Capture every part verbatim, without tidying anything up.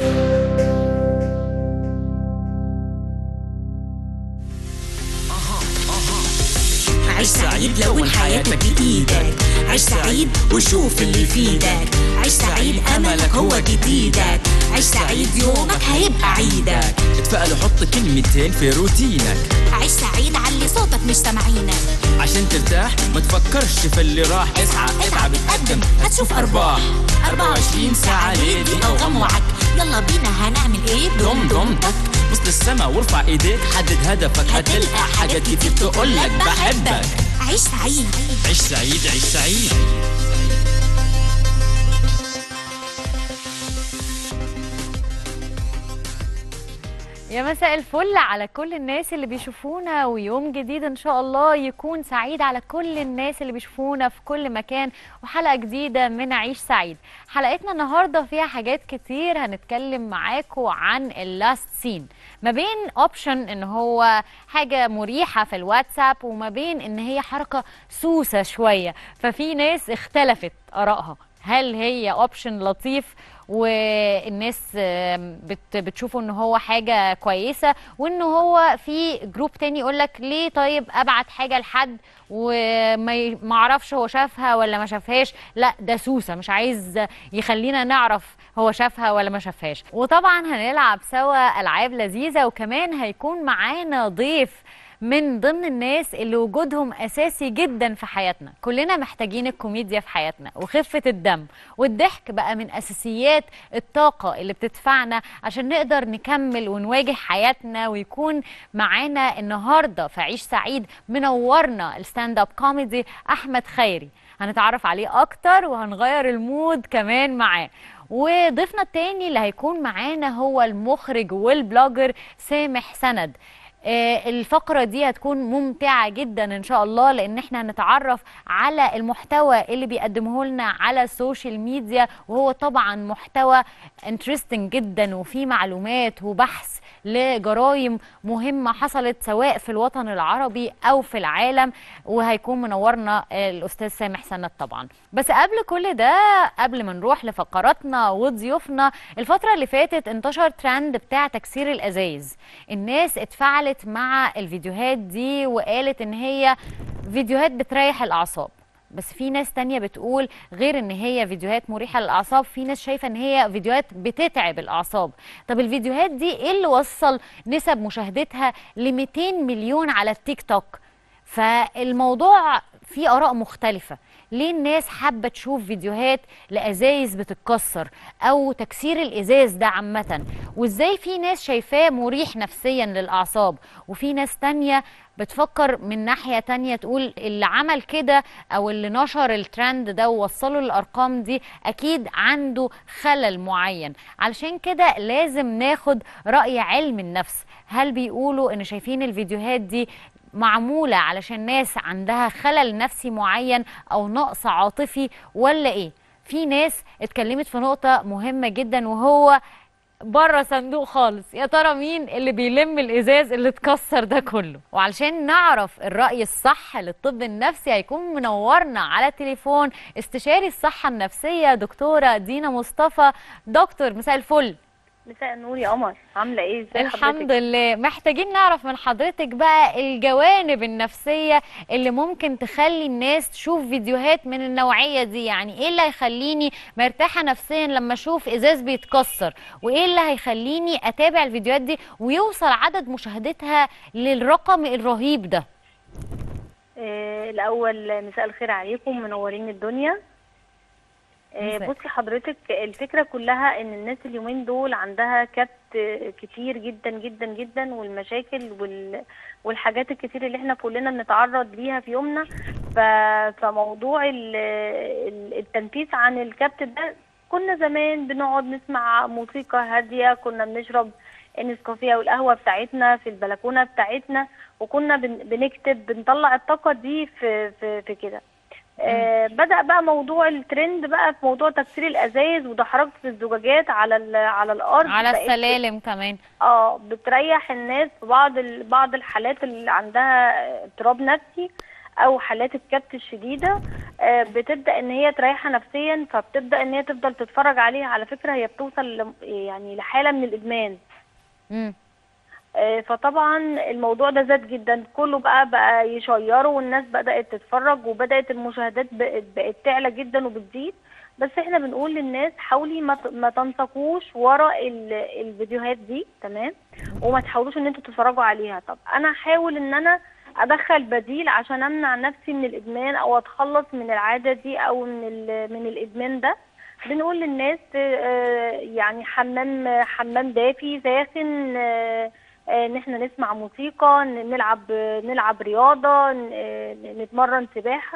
عيش سعيد لون حياتك بإيدك، عيش سعيد وشوف اللي يفيدك، عيش سعيد أملك هو جديدك، عيش سعيد يومك هيبقى عيدك. اتفائل وحط كلمتين في روتينك، عيش سعيد علي صوتك مش سامعينك، عشان ترتاح ما تفكرش في اللي راح. اسعى اتعب اتقدم هتشوف أرباح. أربعة وعشرين ساعة ليه دي أوغام وعك، يلا بينا هنعمل ايه؟ ضم ضمتك بص للسما وارفع ايديك، حدد هدفك هتلقى حاجات كتير تقولك بحبك. عيش سعيد عيش سعيد عيش سعيد. يا مساء الفل على كل الناس اللي بيشوفونا، ويوم جديد ان شاء الله يكون سعيد على كل الناس اللي بيشوفونا في كل مكان، وحلقة جديدة من عيش سعيد. حلقتنا النهاردة فيها حاجات كتير، هنتكلم معاكم عن اللاست سين، ما بين اوبشن ان هو حاجة مريحة في الواتساب، وما بين ان هي حركة سوسة شوية. ففي ناس اختلفت آرائها، هل هي اوبشن لطيف والناس بت بتشوفه ان هو حاجه كويسه، وان هو في جروب تاني يقولك ليه طيب ابعت حاجه لحد وما اعرفش هو شافها ولا ما شافهاش، لا ده سوسه مش عايز يخلينا نعرف هو شافها ولا ما شافهاش. وطبعا هنلعب سوا العاب لذيذه، وكمان هيكون معانا ضيف من ضمن الناس اللي وجودهم أساسي جدا في حياتنا. كلنا محتاجين الكوميديا في حياتنا، وخفة الدم والضحك بقى من أساسيات الطاقة اللي بتدفعنا عشان نقدر نكمل ونواجه حياتنا. ويكون معانا النهاردة في عيش سعيد منورنا الستاند اب كوميدي أحمد خيري، هنتعرف عليه أكتر وهنغير المود كمان معاه. وضيفنا التاني اللي هيكون معانا هو المخرج والبلوجر سامح سند. الفقرة دي هتكون ممتعة جدا ان شاء الله، لان احنا هنتعرف على المحتوى اللي بيقدمه لنا على السوشيال ميديا، وهو طبعا محتوى انترستنج جدا وفيه معلومات وبحث لجرائم مهمة حصلت سواء في الوطن العربي او في العالم. وهيكون منورنا الاستاذ سامح سند طبعا. بس قبل كل ده، قبل ما نروح لفقراتنا وضيوفنا، الفترة اللي فاتت انتشر ترند بتاع تكسير الازايز. الناس اتفعلت مع الفيديوهات دي وقالت ان هي فيديوهات بتريح الاعصاب، بس في ناس تانية بتقول غير ان هي فيديوهات مريحة للاعصاب، في ناس شايفة ان هي فيديوهات بتتعب الاعصاب. طب الفيديوهات دي ايه اللي وصل نسب مشاهدتها ل مئتين مليون على التيك توك؟ فالموضوع فيه آراء مختلفة. ليه الناس حابة تشوف فيديوهات لأزايز بتتكسر أو تكسير الإزاز ده عامة؟ وإزاي في ناس شايفاه مريح نفسيا للأعصاب، وفي ناس تانية بتفكر من ناحية تانية تقول اللي عمل كده أو اللي نشر الترند ده ووصله للأرقام دي أكيد عنده خلل معين. علشان كده لازم ناخد رأي علم النفس. هل بيقولوا إن شايفين الفيديوهات دي معمولة علشان ناس عندها خلل نفسي معين أو نقص عاطفي ولا إيه؟ في ناس اتكلمت في نقطة مهمة جدا، وهو بره صندوق خالص. يا ترى مين اللي بيلم الإزاز اللي اتكسر ده كله؟ وعلشان نعرف الرأي الصح للطب النفسي هيكون منورنا على التليفون استشاري الصحة النفسية دكتورة دينا مصطفى. دكتور مساء الفل. مساء النور يا قمر، عامله ايه؟ ازي حضرتك؟ الحمد لله. محتاجين نعرف من حضرتك بقى الجوانب النفسيه اللي ممكن تخلي الناس تشوف فيديوهات من النوعيه دي. يعني ايه اللي هيخليني مرتاحه نفسيا لما اشوف ازاز بيتكسر، وايه اللي هيخليني اتابع الفيديوهات دي ويوصل عدد مشاهدتها للرقم الرهيب ده؟ آه الاول مساء الخير عليكم، منورين الدنيا. آه بصي حضرتك، الفكره كلها ان الناس اليومين دول عندها كبت كتير جدا جدا جدا، والمشاكل وال والحاجات الكتير اللي احنا كلنا بنتعرض ليها في يومنا. فموضوع التنفيس عن الكبت ده، كنا زمان بنقعد نسمع موسيقى هاديه، كنا بنشرب النسكافيه والقهوه بتاعتنا في البلكونه بتاعتنا، وكنا بنكتب بنطلع الطاقه دي في في, في كده. آه بدأ بقى موضوع الترند بقى في موضوع تكسير الازايز ودحرجة الزجاجات على على الارض، على السلالم كمان. اه بتريح الناس في بعض بعض الحالات اللي عندها اضطراب نفسي، او حالات الكبت الشديده آه، بتبدا ان هي تريحها نفسيا، فبتبدا ان هي تفضل تتفرج عليها. على فكره هي بتوصل ل- يعني لحاله من الادمان. امم آه، فطبعا الموضوع ده زاد جدا، كله بقى بقى يشيره والناس بدأت تتفرج وبدأت المشاهدات بقت, بقت تعلى جدا وبتزيد. بس احنا بنقول للناس حاولي ما ت- ما تنساقوش ورا ال- الفيديوهات دي، تمام؟ وما تحاولوش ان انتوا تتفرجوا عليها. طب انا احاول ان انا ادخل بديل عشان امنع نفسي من الادمان او اتخلص من العادة دي او من ال- من الادمان ده. بنقول للناس آه، يعني حمام حمام دافي ساخن، آه، آه، ان احنا نسمع موسيقى، ن- نلعب نلعب رياضة، ن- آه، نتمرن سباحة.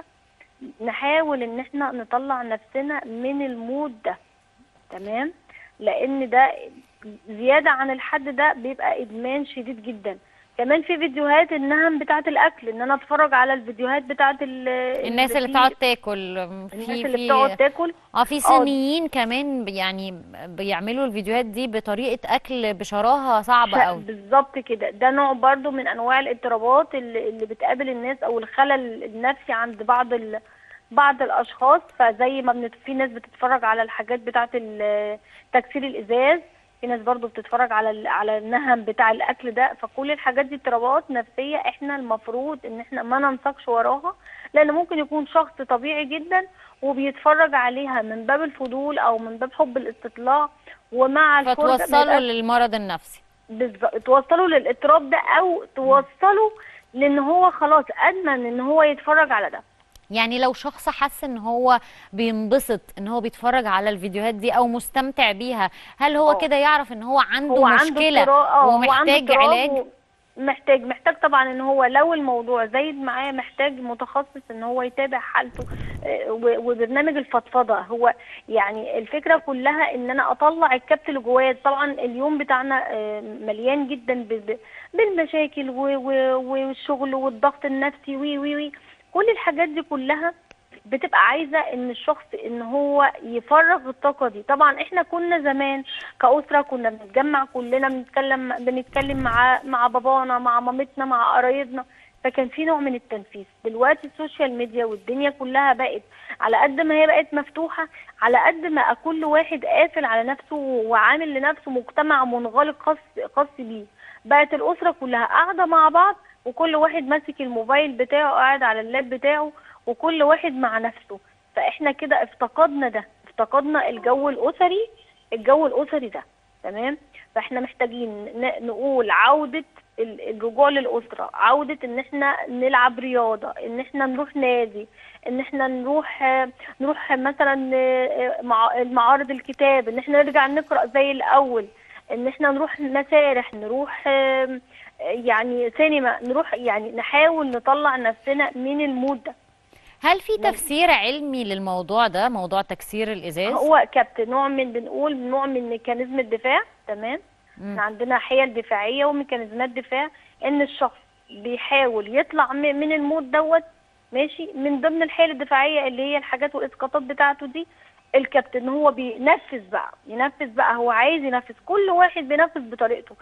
نحاول ان احنا نطلع نفسنا من المود ده، تمام؟ لان ده زيادة عن الحد ده بيبقى ادمان شديد جدا. كمان في فيديوهات النهم بتاعة الاكل، ان انا اتفرج على الفيديوهات بتاعة ال- الناس اللي في بتقعد تاكل الناس في اللي بتقعد في تاكل. اه في اه صينيين كمان يعني بيعملوا الفيديوهات دي بطريقة اكل بشراهة صعبة ش- قوي. بالظبط كده، ده نوع برضو من انواع الاضطرابات اللي, اللي بتقابل الناس او الخلل النفسي عند بعض ال... بعض الاشخاص. فزي ما بنت... في ناس بتتفرج على الحاجات بتاعه ال- تكسير الازاز، في ناس برضو بتتفرج على ال... على النهم بتاع الاكل ده. فكل الحاجات دي اضطرابات نفسيه، احنا المفروض ان احنا ما ننساقش وراها، لان ممكن يكون شخص طبيعي جدا وبيتفرج عليها من باب الفضول او من باب حب الاستطلاع، ومع الفرجه ما فتوصلوا يبقاش للمرض النفسي. بالظبط توصلوا للاضطراب ده، او توصلوا لان هو خلاص ادمن ان هو يتفرج على ده. يعني لو شخص حس ان هو بينبسط ان هو بيتفرج على الفيديوهات دي او مستمتع بيها، هل هو اه كده يعرف ان هو عنده هو عنده مشكلة اضطراب، اه هو عنده ومحتاج علاج؟ اضطراب ومحتاج محتاج طبعا ان هو لو الموضوع زايد معاه محتاج متخصص ان هو يتابع حالته. آه، و- وبرنامج الفضفضه هو يعني الفكره كلها ان انا اطلع الكبت اللي جوايا. طبعا اليوم بتاعنا آه، مليان جدا ب- ب- بالمشاكل و- و- والشغل والضغط النفسي وي وي وي كل الحاجات دي كلها بتبقى عايزة ان الشخص ان هو يفرغ الطاقة دي. طبعا احنا كنا زمان كأسرة كنا بنتجمع كلنا بنتكلم بنتكلم مع مع بابانا مع مامتنا مع قرايبنا، فكان في نوع من التنفيس. دلوقتي السوشيال ميديا والدنيا كلها بقت على قد ما هي بقت مفتوحة، على قد ما كل واحد قافل على نفسه وعامل لنفسه مجتمع منغلق خاص خاص بيه. بقت الأسرة كلها قاعدة مع بعض وكل واحد ماسك الموبايل بتاعه قاعد على اللاب بتاعه وكل واحد مع نفسه. فاحنا كده افتقدنا ده، افتقدنا الجو الاسري، الجو الاسري ده، تمام؟ فاحنا محتاجين ن- نقول عودة ال- الرجوع للأسرة، عودة ان احنا نلعب رياضة، ان احنا نروح نادي، ان احنا نروح نروح مثلا آه، مع- معارض الكتاب، ان احنا نرجع نقرأ زي الأول، ان احنا نروح مسارح، نروح آه، يعني سينما، نروح يعني نحاول نطلع نفسنا من المود ده. هل في تفسير علمي للموضوع ده، موضوع تكسير الازاز؟ هو كبت نوع من بنقول نوع من ميكانيزم الدفاع، تمام؟ احنا عندنا حيل دفاعية وميكانيزمات دفاع، ان الشخص بيحاول يطلع م- من المود دوت، ماشي؟ من ضمن الحيل الدفاعية اللي هي الحاجات والاسقاطات بتاعته دي الكبت، ان هو بينفذ بقى ينفذ بقى هو عايز ينفذ، كل واحد بينفذ بطريقته.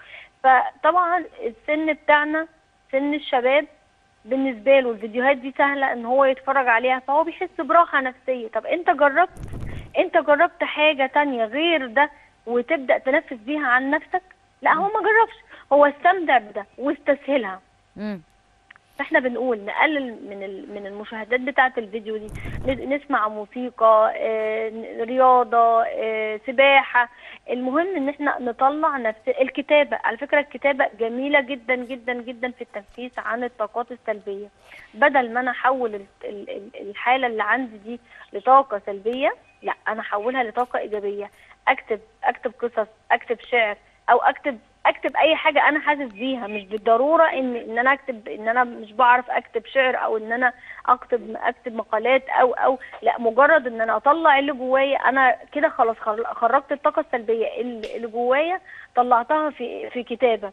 فطبعا السن بتاعنا سن الشباب بالنسبه له الفيديوهات دي سهله ان هو يتفرج عليها، فهو بيحس براحه نفسيه. طب انت جربت انت جربت حاجه تانية غير ده وتبدا تنفذ بيها عن نفسك؟ لا، هو ما جربش، هو استمتع بده واستسهلها. امم فاحنا بنقول نقلل من ال- من المشاهدات بتاعه الفيديو دي، ن- نسمع موسيقى، آه، ن- رياضه، آه، سباحه. المهم ان احنا نطلع نفس الكتابه. على فكره الكتابه جميله جدا جدا جدا في التنفيس عن الطاقات السلبيه. بدل ما انا احول ال- ال- ال- الحاله اللي عندي دي لطاقه سلبيه، لا انا احولها لطاقه ايجابيه. اكتب اكتب قصص، اكتب شعر، او اكتب اكتب اي حاجه انا حاسس بيها. مش بالضروره ان ان انا اكتب ان انا مش بعرف اكتب شعر او ان انا اكتب اكتب مقالات او او لا، مجرد ان انا اطلع اللي جوايا انا كده خلاص خر- خرجت الطاقه السلبيه اللي اللي جوايا، طلعتها في في كتابه.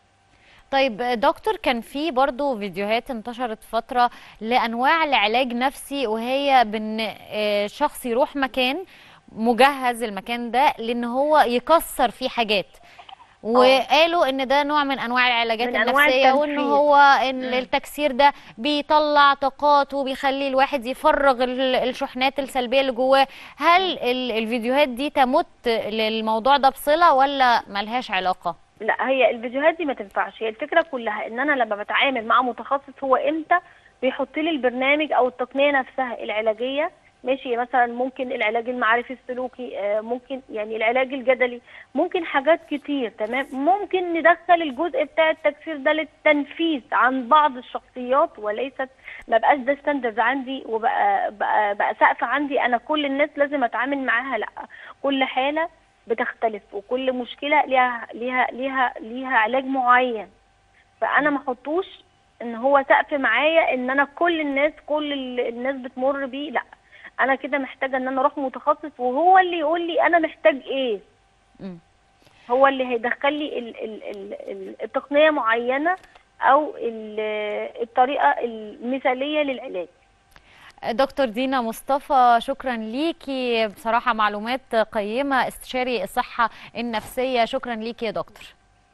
طيب دكتور، كان في برضو فيديوهات انتشرت فترة لأنواع العلاج نفسي، وهي بأن آه، شخص يروح مكان مجهز، المكان ده لأن هو يكسر فيه حاجات، وقالوا ان ده نوع من انواع العلاجات من أنواع النفسيه، وان التنفيذ. هو ان التكسير ده بيطلع طاقات وبيخلي الواحد يفرغ ال- الشحنات السلبيه اللي جواه. هل ال- الفيديوهات دي تمت للموضوع ده بصله ولا ملهاش علاقه؟ لا، هي الفيديوهات دي ما تنفعش. هي الفكره كلها ان انا لما بتعامل مع متخصص، هو امتى بيحط لي البرنامج او التقنيه نفسها العلاجيه. ماشي، مثلا ممكن العلاج المعرفي السلوكي، آه، ممكن يعني العلاج الجدلي، ممكن حاجات كتير. تمام، ممكن ندخل الجزء بتاع التكسير ده للتنفيذ عن بعض الشخصيات، وليست ما بقاش ده ستاندرد عندي وبقى بقى, بقى سقف عندي انا كل الناس لازم اتعامل معاها. لا، كل حاله بتختلف، وكل مشكله ليها ليها ليها ليها علاج معين. فانا ما احطوش ان هو سقف معايا ان انا كل الناس كل ال- الناس بتمر بيه. لا، انا كده محتاجه ان انا اروح متخصص، وهو اللي يقول لي انا محتاج ايه. مم. هو اللي هيدخل لي ال ال ال ال التقنيه معينه او ال- الطريقه المثاليه للعلاج. دكتور دينا مصطفى، شكرا ليكي، بصراحه معلومات قيمه، استشاري الصحه النفسيه. شكرا ليكي يا دكتور.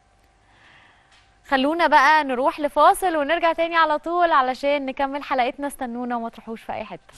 خلونا بقى نروح لفاصل ونرجع تاني على طول علشان نكمل حلقتنا. استنونا وما تروحوش في اي حته.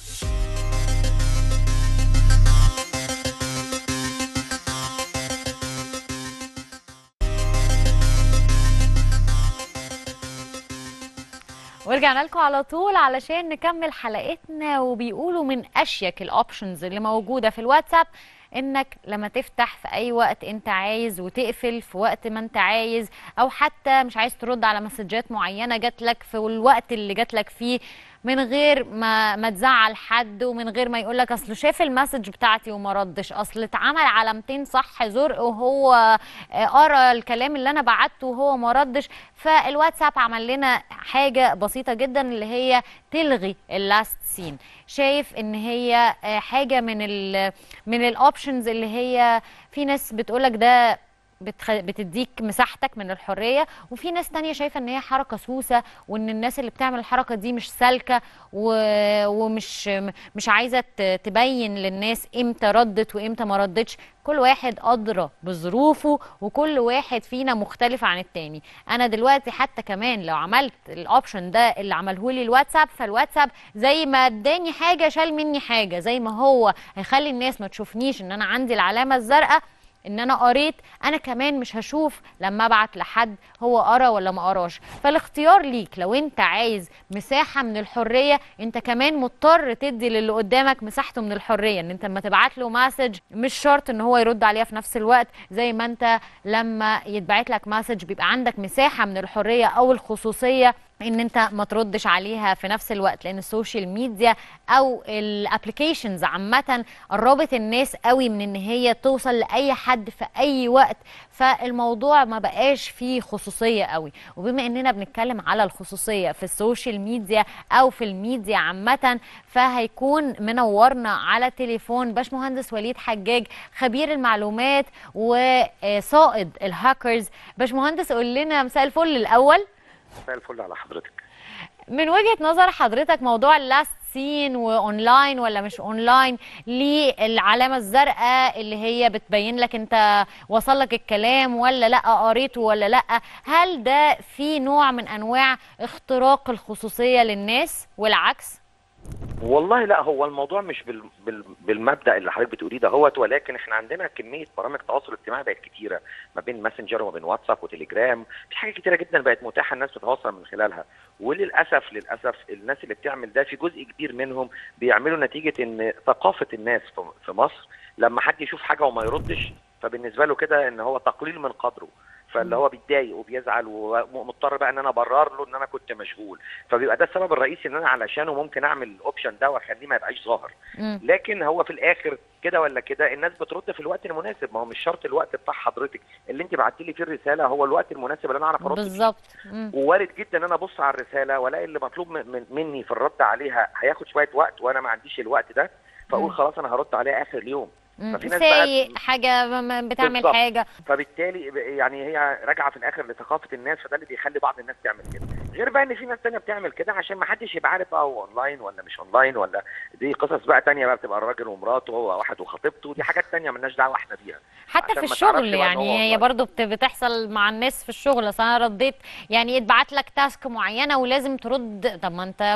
ورجعنا لكم على طول علشان نكمل حلقتنا. وبيقولوا من اشيك الاوبشنز اللي موجوده في الواتساب انك لما تفتح في اي وقت انت عايز وتقفل في وقت ما انت عايز، او حتى مش عايز ترد على مسجات معينه جات لك في الوقت اللي جات لك فيه، من غير ما ما تزعل حد، ومن غير ما يقول لك اصله شاف المسج بتاعتي وما ردش، اصل اتعمل علامتين صح زرق وهو قرا الكلام اللي انا بعته وهو ما ردش. فالواتساب عمل لنا حاجه بسيطه جدا اللي هي تلغي اللاست سين. شايف ان هي حاجه من ال من الاوبشنز اللي هي في ناس بتقولك ده بتخ... بتديك مساحتك من الحريه، وفي ناس تانية شايفه ان هي حركه سوسه، وان الناس اللي بتعمل الحركه دي مش سالكه و... ومش مش عايزه ت... تبين للناس امتى ردت وامتى ما ردتش. كل واحد ادرى بظروفه، وكل واحد فينا مختلف عن التاني. انا دلوقتي حتى كمان لو عملت الاوبشن ده اللي عمله لي الواتساب، فالواتساب زي ما اداني حاجه شال مني حاجه، زي ما هو هيخلي الناس ما تشوفنيش ان انا عندي العلامه الزرقاء ان انا قريت، انا كمان مش هشوف لما ابعت لحد هو قرا ولا ما قراش. فالاختيار ليك. لو انت عايز مساحه من الحريه، انت كمان مضطر تدي للي قدامك مساحته من الحريه، ان انت لما تبعت له مسج مش شرط ان هو يرد عليها في نفس الوقت، زي ما انت لما يتبعت لك مسج بيبقى عندك مساحه من الحريه او الخصوصيه ان انت ما تردش عليها في نفس الوقت. لان السوشيال ميديا او الابلكيشنز عامه قربت الناس قوي من ان هي توصل لاي حد في اي وقت، فالموضوع ما بقاش فيه خصوصيه قوي. وبما اننا بنتكلم على الخصوصيه في السوشيال ميديا او في الميديا عامه، فهيكون منورنا على تليفون باشمهندس وليد حجاج، خبير المعلومات وصائد الهاكرز. باشمهندس قول لنا، مساء الفل الاول. مساء الفل على حضرتك. من وجهة نظر حضرتك موضوع اللاست سين واونلاين ولا مش اونلاين للعلامة الزرقاء اللي هي بتبين لك انت وصل لك الكلام ولا لا، قريته ولا لا، هل ده في نوع من انواع اختراق الخصوصية للناس والعكس؟ والله لا، هو الموضوع مش بال... بال... بالمبدا اللي حضرتك بتقوليه ده هوت، ولكن احنا عندنا كميه برامج تواصل اجتماعي بقت كتيره، ما بين ماسنجر وما بين واتساب وتليجرام. في حاجات كتيره جدا بقت متاحه الناس تتواصل من خلالها. وللاسف للاسف الناس اللي بتعمل ده في جزء كبير منهم بيعملوا نتيجه ان ثقافه الناس في مصر لما حد يشوف حاجه وما يردش، فبالنسبه له كده ان هو تقليل من قدره، فاللي هو بيتضايق وبيزعل ومضطر بقى ان انا ابرر له ان انا كنت مشغول. فبيبقى ده السبب الرئيسي ان انا علشانه ممكن اعمل الاوبشن ده واخليه ما يبقاش ظاهر. لكن هو في الاخر كده ولا كده الناس بترد في الوقت المناسب. ما هو مش شرط الوقت بتاع حضرتك اللي انت بعتي لي فيه الرساله هو الوقت المناسب اللي انا اعرف ارد بالظبط. ووارد جدا ان انا ابص على الرساله والاقي اللي مطلوب من مني في الرد عليها هياخد شويه وقت وانا ما عنديش الوقت ده، فاقول خلاص انا هرد عليها اخر اليوم. ففي ناس بقى حاجه بتعمل بالضبط. حاجه، فبالتالي يعني هي راجعه في الاخر لثقافه الناس، فده اللي بيخلي بعض الناس تعمل كده. غير بقى ان في ناس تانية بتعمل كده عشان ما حدش يبقى عارف بقى هو اونلاين ولا مش اونلاين، ولا دي قصص بقى تانية بقى بتبقى الراجل ومراته وهو واحد وخطيبته، دي حاجات تانية مالناش دعوه احنا بيها. حتى في الشغل يعني هي برضو بتحصل مع الناس في الشغل. اصل انا رديت يعني اتبعت لك تاسك معينه ولازم ترد، طب ما انت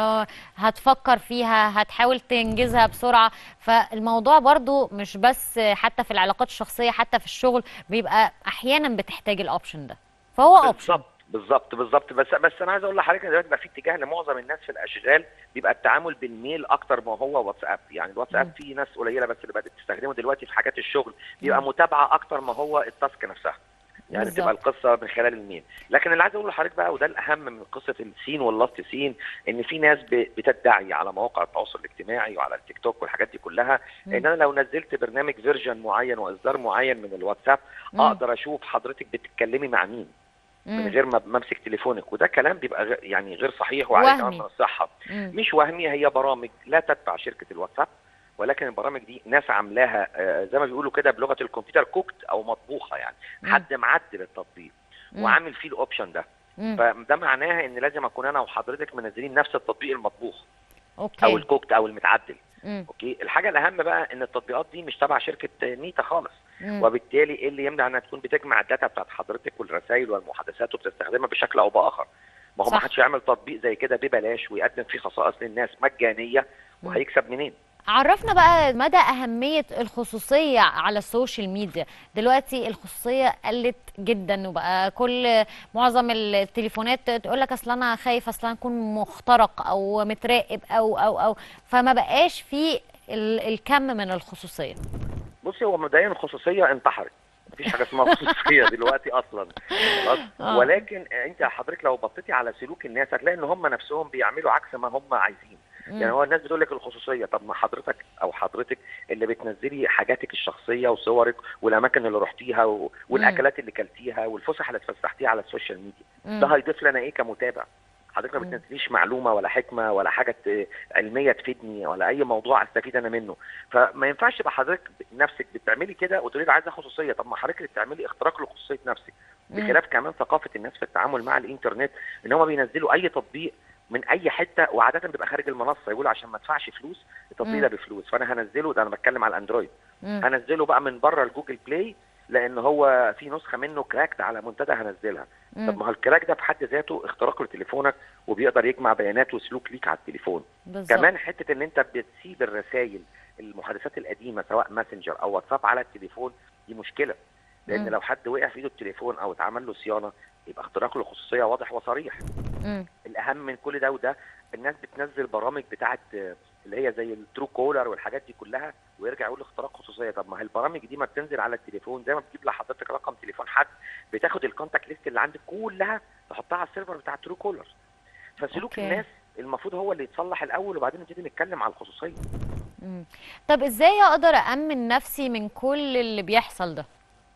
هتفكر فيها هتحاول تنجزها بسرعه. فالموضوع برضو مش بس حتى في العلاقات الشخصيه، حتى في الشغل بيبقى احيانا بتحتاج الاوبشن ده، فهو اوبشن. بالظبط بالظبط. بس بس انا عايز اقول لحضرتك ان دلوقتي بقى في اتجاه لمعظم الناس في الاشغال بيبقى التعامل بالميل اكتر ما هو واتساب. يعني الواتساب في ناس قليله بس اللي بدات تستخدمه دلوقتي في حاجات الشغل، بيبقى متابعه اكتر ما هو التاسك نفسها. يعني بالزبط. تبقى القصه من خلال الميل. لكن اللي عايز اقوله لحضرتك بقى، وده الاهم من قصه السين واللاست سين، ان في ناس بتدعي على مواقع التواصل الاجتماعي وعلى التيك توك والحاجات دي كلها م. ان انا لو نزلت برنامج فيرجن معين واصدار معين من الواتساب م. اقدر اشوف حضرتك بتتكلمي مع مين من غير ما امسك تليفونك. وده كلام بيبقى يعني غير صحيح وعليه كمان من الصحه. مم. مش وهمي، هي برامج لا تتبع شركه الواتساب، ولكن البرامج دي ناس عاملاها زي ما بيقولوا كده بلغه الكمبيوتر كوكت او مطبوخه. يعني مم. حد معدل التطبيق مم. وعامل فيه الاوبشن ده. مم. فده معناها ان لازم اكون انا وحضرتك منزلين نفس التطبيق المطبوخ أوكي. او الكوكت او المتعدل. مم. اوكي. الحاجه الاهم بقى ان التطبيقات دي مش تبع شركه ميتا خالص. مم. وبالتالي ايه اللي يمنع انها تكون بتجمع الداتا بتاعت حضرتك والرسائل والمحادثات وبتستخدمها بشكل او باخر؟ ما هو ما حدش يعمل تطبيق زي كده ببلاش ويقدم فيه خصائص للناس مجانيه وهيكسب منين؟ عرفنا بقى مدى أهمية الخصوصية على السوشيال ميديا. دلوقتي الخصوصية قلت جدا، وبقى كل معظم التليفونات تقول لك اصل انا خايف اصل انا اكون مخترق او متراقب او او او فما بقاش في الكم من الخصوصية. بصي، هو مبدئيا الخصوصيه انتحرت، مفيش حاجه اسمها خصوصيه دلوقتي اصلا خلاص. ولكن انت حضرتك لو بصيتي على سلوك الناس هتلاقي ان هم نفسهم بيعملوا عكس ما هم عايزين. يعني هو الناس بتقول لك الخصوصيه، طب ما حضرتك او حضرتك اللي بتنزلي حاجاتك الشخصيه وصورك والاماكن اللي رحتيها و... والاكلات اللي كلتيها والفسح اللي اتفسحتيها على السوشيال ميديا، ده هيضيف لنا ايه كمتابع؟ حضرتك ما بتنزليش معلومه ولا حكمه ولا حاجه علميه تفيدني ولا اي موضوع استفيد انا منه. فما ينفعش تبقى حضرتك نفسك بتعملي كده وتقولي لي عايزه خصوصيه. طب ما حضرتك اللي بتعملي اختراق لخصوصيه نفسك. بخلاف كمان ثقافه الناس في التعامل مع الانترنت، ان هم بينزلوا اي تطبيق من اي حته، وعاده بيبقى خارج المنصه. يقولوا عشان ما ادفعش فلوس التطبيق ده بفلوس، فانا هنزله. ده انا بتكلم على الاندرويد. مم. هنزله بقى من بره الجوجل بلاي لان هو في نسخه منه كراكد على منتدى هنزلها. مم. طب ما هو الكراك ده في حد ذاته اختراق لتليفونك وبيقدر يجمع بيانات وسلوك ليك على التليفون. بالزبط. كمان حته ان انت بتسيب الرسائل المحادثات القديمه سواء ماسنجر او واتساب على التليفون، دي مشكله. لان مم. لو حد وقع في ايده التليفون او اتعمل له صيانه يبقى اختراق للخصوصيه واضح وصريح. مم. الاهم من كل ده وده، الناس بتنزل برامج بتاعه اللي هي زي الترو كولر والحاجات دي كلها ويرجع يقول اختراق خصوصيه. طب ما هي البرامج دي ما بتنزل على التليفون زي ما بتجيب لحضرتك رقم تليفون حد، بتاخد الكونتاكت ليست اللي عندك كلها تحطها على السيرفر بتاع الترو كولر. فسلوك أوكي. الناس المفروض هو اللي يتصلح الاول وبعدين نبتدي نتكلم على الخصوصيه. مم. طب ازاي اقدر امن نفسي من كل اللي بيحصل ده؟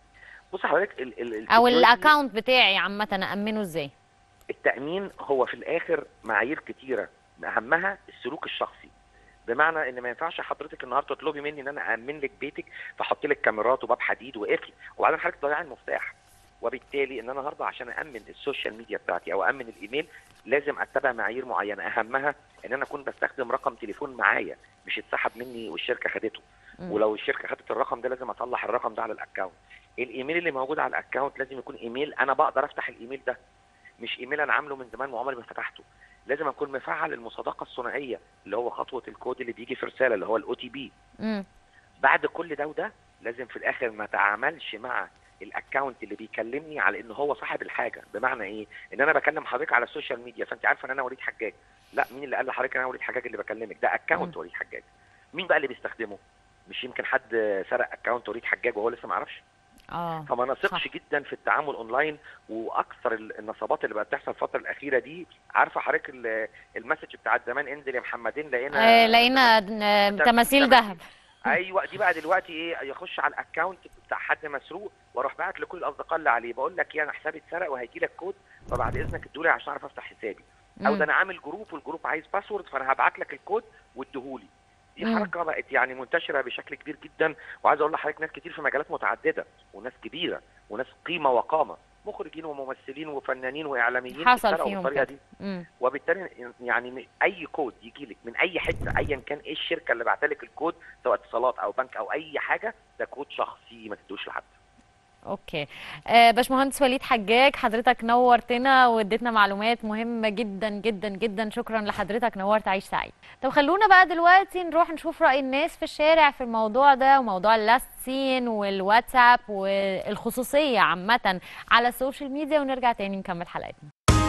بص حضرتك ال ال او الاكونت بتاعي عامه امنه ازاي؟ التامين هو في الاخر معايير كتيره، اهمها السلوك الشخصي. بمعنى ان ما ينفعش حضرتك النهارده تطلبي مني ان انا امن لك بيتك فاحط لك كاميرات وباب حديد وقفل وبعدين حضرتك تضيعي المفتاح. وبالتالي ان انا النهارده عشان امن السوشيال ميديا بتاعتي او امن الايميل لازم اتبع معايير معينه، اهمها ان انا اكون بستخدم رقم تليفون معايا مش اتسحب مني والشركه خدته. م. ولو الشركه خدت الرقم ده لازم اصلح الرقم ده على الاكونت. الايميل اللي موجود على الاكونت لازم يكون ايميل انا بقدر افتح الايميل ده، مش ايميل انا عامله من زمان وعمري ما فتحته. لازم اكون مفعل المصادقه الثنائيه اللي هو خطوه الكود اللي بيجي في رساله اللي هو الاو تي بي. بعد كل ده وده لازم في الاخر ما اتعاملش مع الاكونت اللي بيكلمني على ان هو صاحب الحاجه. بمعنى ايه؟ ان انا بكلم حضرتك على السوشيال ميديا فانت عارفه ان انا وليد حجاج. لا، مين اللي قال لحضرتك انا وليد حجاج اللي بكلمك؟ ده اكونت وليد حجاج. مين بقى اللي بيستخدمه؟ مش يمكن حد سرق اكونت وليد حجاج وهو لسه ما عرفش؟ اه فما نثقش جدا في التعامل اونلاين. واكثر النصابات اللي بقت تحصل الفتره الاخيره دي، عارفه حضرتك المسج بتاعت زمان انزل يا محمدين لقينا آه لقينا تماثيل ذهب. ايوه دي بقى دلوقتي ايه، يخش على الاكونت بتاع حد مسروق واروح باعت لكل الاصدقاء اللي عليه بقول لك ايه انا حسابي اتسرق وهيجي لك كود فبعد اذنك ادولي عشان اعرف افتح حسابي. او ده انا عامل جروب والجروب عايز باسورد فانا هبعت لك الكود واديهولي. دي مم. حركه بقت يعني منتشره بشكل كبير جدا. وعايز اقول لحضرتك ناس كتير في مجالات متعدده وناس كبيره وناس قيمه وقامه مخرجين وممثلين وفنانين واعلاميين حصل اتسرقوا فيهم بالطريقه كده. دي. مم. وبالتالي يعني اي كود يجي لك من اي حته ايا كان ايه الشركه اللي بعت لك الكود، سواء اتصالات او بنك او اي حاجه، ده كود شخصي ما تدوش لحد. اوكي. آه باشمهندس وليد حجاج، حضرتك نورتنا واديتنا معلومات مهمه جدا جدا جدا، شكرا لحضرتك، نورت عيش سعيد. طب خلونا بقى دلوقتي نروح نشوف راي الناس في الشارع في الموضوع ده، وموضوع اللاست سين والواتساب والخصوصيه عامه على السوشيال ميديا، ونرجع تاني نكمل حلقتنا.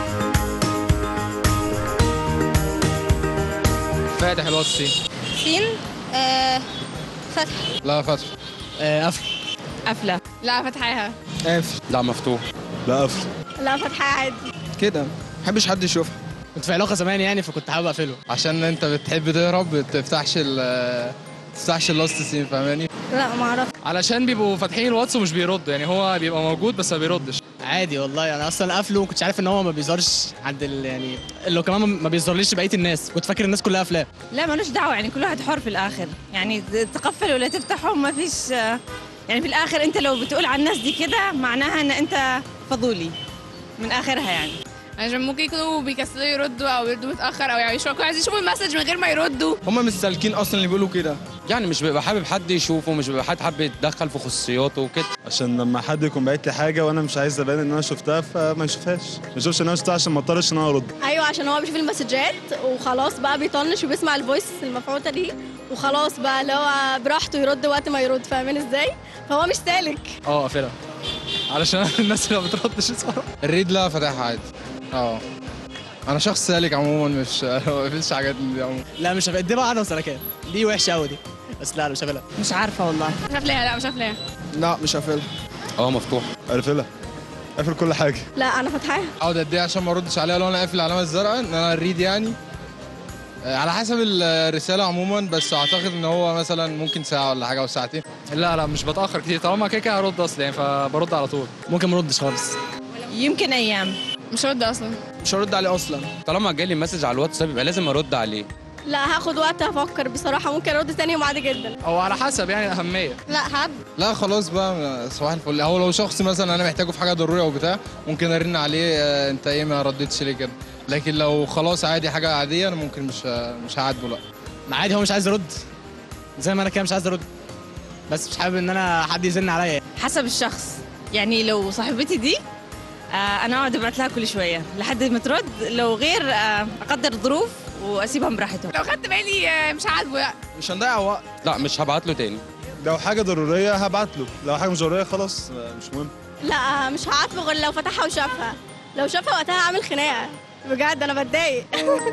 فاتح الواتس سين. سين آه فتح. لا فتح. آه قفل. قفلة. لا فتحاها. قافل. لا مفتوح. لا قفل. لا فتحاها عادي كده، ما بحبش حد يشوفها. كنت في علاقه زمان يعني، فكنت حابب اقفله. عشان انت بتحب تهرب، ما تفتحش ال تفتحش اللاست سين، فاهماني؟ لا ما اعرفش. علشان بيبقوا فاتحين الواتس ومش بيردوا، يعني هو بيبقى موجود بس ما بيردش. عادي والله، انا اصلا قافله وما كنتش عارف ان هو ما بيظهرش عند ال... يعني اللي كمان ما بيظهرليش بقيه الناس، كنت فاكر الناس كلها قافلاه. لا مالوش دعوه، يعني كل واحد حر في الاخر، يعني تقفل ولا تفتحه ما فيش، يعني في الاخر انت لو بتقول على الناس دي كده معناها ان انت فضولي من اخرها يعني. عشان ممكن يكونوا بيكسلوا يردوا او يردوا متاخر، او يعني يشوفوا عايزين يشوفوا المسج من غير ما يردوا. هم مش سالكين اصلا اللي بيقولوا كده، يعني مش بيبقى حابب حد يشوفه، مش بيبقى حد حابب يتدخل في خصوصياته وكده. عشان لما حد يكون باعت لي حاجه وانا مش عايز ابان ان انا شفتها، فما يشوفهاش، ما يشوفش ان انا شفتها عشان ما اضطرش ان انا ارد. ايوه عشان هو بيشوف المسجات وخلاص بقى بيطنش وبيسمع الفويس المبعوثه دي وخلاص بقى اللي هو براحته يرد وقت ما يرد، فاهمين ازاي؟ فهو مش سالك. اه قافلها علشان الناس اللي ما بتردش يسمعوا. الريد لا فاتحها عادي. اه انا شخص سالك عموما، مش ما بقفلش حاجات من دي عموما. لا مش هفقد، دي بقى عدم سلكان، دي وحشه قوي دي، بس لا انا مش هفقدها. مش عارفه والله. مش قافلاها. لا مش قافلاها. لا مش هقفلها. اه مفتوح. قافلها، قافل كل حاجه. لا انا فاتحاها. اقعد قد ايه عشان ما اردش عليها لو انا قافل العلامه الزرقاء ان انا الريد يعني؟ على حسب الرساله عموما، بس اعتقد ان هو مثلا ممكن ساعه ولا حاجه او ساعتين. لا لا مش بتاخر كتير، طالما كده كده هرد اصلا يعني، فبرد على طول. ممكن ما اردش خالص. يمكن ايام. مش هرد اصلا. مش هرد عليه اصلا. طالما جالي مسج على الواتساب يبقى لازم ارد عليه. لا هاخد وقت افكر بصراحه، ممكن ارد تاني يوم عادي جدا. او على حسب يعني الاهميه. لا هرد. لا خلاص بقى صباح الفل. هو لو شخص مثلا انا محتاجه في حاجه ضروريه او بتاع، ممكن ارن عليه آه انت ايه ما ردتش ليه كده. لكن لو خلاص عادي حاجه عاديه انا ممكن مش مش هعاتبه. لا ما عادي، هو مش عايز يرد زي ما انا كده مش عايز ارد، بس مش حابب ان انا حد يزن عليا. حسب الشخص، يعني لو صاحبتي دي آه انا اقعد ابعت لها كل شويه لحد ما ترد، لو غير آه اقدر الظروف واسيبهم براحتهم. لو خدت بالي آه مش عاجبه لا مش هنضيع وقت. لا مش هبعت له تاني. لو حاجه ضروريه هبعت له، لو حاجه مش ضروريه خلاص مش مهم. لا مش هعاتبه غير لو فتحها وشافها، لو شافها وقتها هعمل خناقه بجد، انا بتضايق.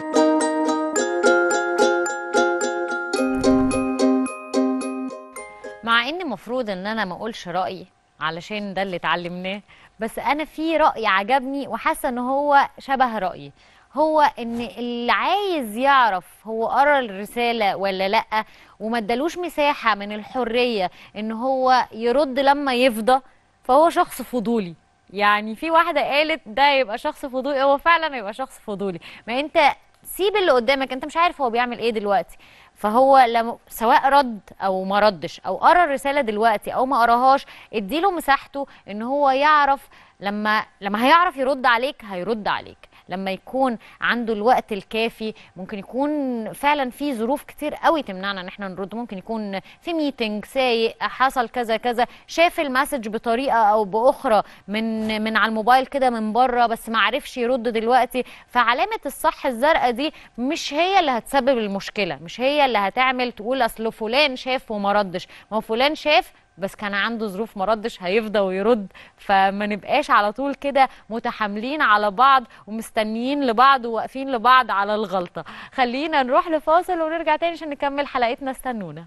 مع ان المفروض ان انا ما اقولش رايي علشان ده اللي اتعلمناه، بس انا في راي عجبني وحاسه ان هو شبه رايي، هو ان اللي عايز يعرف هو قرا الرساله ولا لا وما ادالوش مساحه من الحريه ان هو يرد لما يفضى، فهو شخص فضولي. يعني في واحده قالت ده يبقى شخص فضولي، هو فعلا يبقى شخص فضولي. ما انت سيب اللي قدامك، انت مش عارف هو بيعمل ايه دلوقتي، فهو لما سواء رد او ما ردش او قرا الرساله دلوقتي او ما قراهاش، اديله مساحته ان هو يعرف، لما لما هيعرف يرد عليك هيرد عليك، لما يكون عنده الوقت الكافي. ممكن يكون فعلا في ظروف كتير قوي تمنعنا ان احنا نرد، ممكن يكون في ميتنج سايق حصل كذا كذا، شاف المسج بطريقه او باخرى من من على الموبايل كده من بره بس ما عرفش يرد دلوقتي. فعلامه الصح الزرقاء دي مش هي اللي هتسبب المشكله، مش هي اللي هتعمل تقول اصل فلان شاف وما ردش، ما هو فلان شاف بس كان عنده ظروف ما ردش، هيفضى ويرد. فما نبقاش على طول كده متحاملين على بعض ومستنيين لبعض وواقفين لبعض على الغلطه. خلينا نروح لفاصل ونرجع تاني عشان نكمل حلقتنا، استنونا.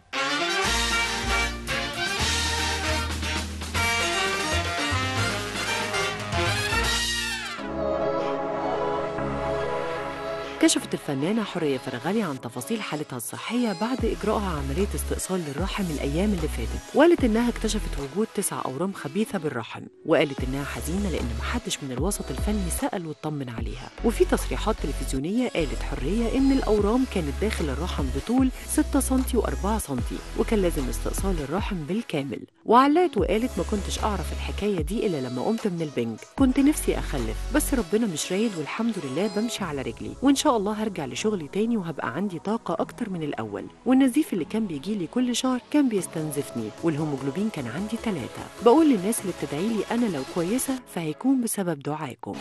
كشفت الفنانة حورية فرغلي عن تفاصيل حالتها الصحية بعد إجراءها عملية استئصال للرحم الأيام اللي فاتت، وقالت إنها اكتشفت وجود تسع أورام خبيثة بالرحم، وقالت إنها حزينة لأن محدش من الوسط الفني سأل واطمن عليها. وفي تصريحات تلفزيونية قالت حورية إن الأورام كانت داخل الرحم بطول ستة سنتي وأربعة سنتي، وكان لازم استئصال الرحم بالكامل. وعلقت وقالت ما كنتش أعرف الحكاية دي إلا لما قمت من البنج، كنت نفسي أخلف بس ربنا مش رايد والحمد لله بمشي على رجلي، وإن شاء الله هرجع لشغلي تاني وهبقى عندي طاقة أكتر من الأول. والنزيف اللي كان بيجيلي كل شهر كان بيستنزفني، والهيموجلوبين كان عندي ثلاثة. بقول للناس اللي بتدعيلي أنا لو كويسة فهيكون بسبب دعائكم.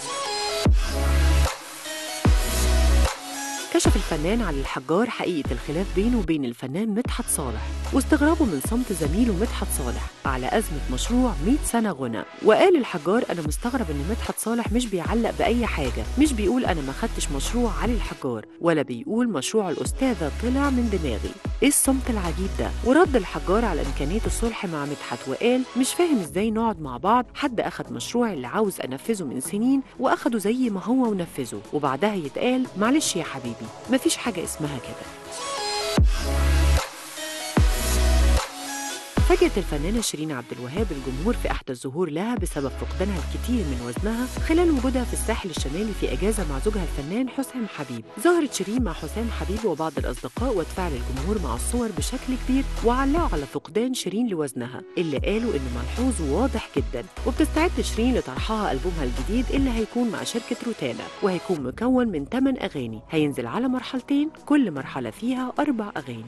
كشف الفنان علي الحجار حقيقة الخلاف بينه وبين الفنان مدحت صالح، واستغرابه من صمت زميله مدحت صالح على أزمة مشروع مئة سنة غنى. وقال الحجار أنا مستغرب إن مدحت صالح مش بيعلق بأي حاجة، مش بيقول أنا ما خدتش مشروع علي الحجار، ولا بيقول مشروع الأستاذة طلع من دماغي. إيه الصمت العجيب ده؟ ورد الحجار على إمكانية الصلح مع مدحت وقال مش فاهم إزاي نقعد مع بعض، حد أخد مشروع اللي عاوز أنفذه من سنين وأخده زي ما هو ونفذه، وبعدها يتقال معلش يا حبيبي مفيش حاجة اسمها كده. فاجأت الفنانة شيرين عبد الوهاب الجمهور في أحدى الظهور لها بسبب فقدانها الكثير من وزنها خلال وجودها في الساحل الشمالي في إجازة مع زوجها الفنان حسام حبيب. ظهرت شيرين مع حسام حبيب وبعض الأصدقاء وتفاعل الجمهور مع الصور بشكل كبير، وعلقوا على فقدان شيرين لوزنها اللي قالوا إنه ملحوظ وواضح جدا. وبتستعد شيرين لطرحها ألبومها الجديد اللي هيكون مع شركة روتانا، وهيكون مكون من ثمان أغاني هينزل على مرحلتين، كل مرحلة فيها أربع أغاني.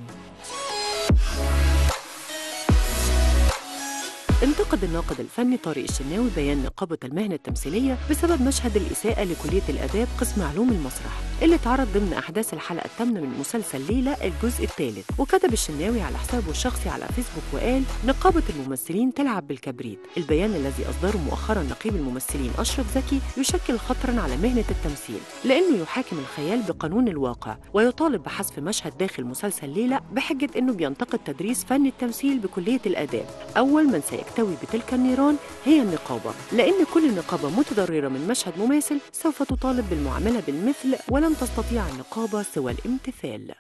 انتقد الناقد الفني طارق الشناوي بيان نقابة المهنة التمثيلية بسبب مشهد الإساءة لكلية الآداب قسم علوم المسرح اللي اتعرض ضمن أحداث الحلقة الثامنة من مسلسل ليلى الجزء الثالث. وكتب الشناوي على حسابه الشخصي على فيسبوك وقال نقابة الممثلين تلعب بالكبريت. البيان الذي أصدره مؤخرا نقيب الممثلين أشرف زكي يشكل خطرا على مهنة التمثيل، لأنه يحاكم الخيال بقانون الواقع، ويطالب بحذف مشهد داخل مسلسل ليلى بحجة أنه بينتقد تدريس فن التمثيل بكلية الآداب. أول من سيكتب تحتوي بتلك النيران هي النقابة، لأن كل نقابة متضررة من مشهد مماثل سوف تطالب بالمعاملة بالمثل، ولن تستطيع النقابة سوى الامتثال.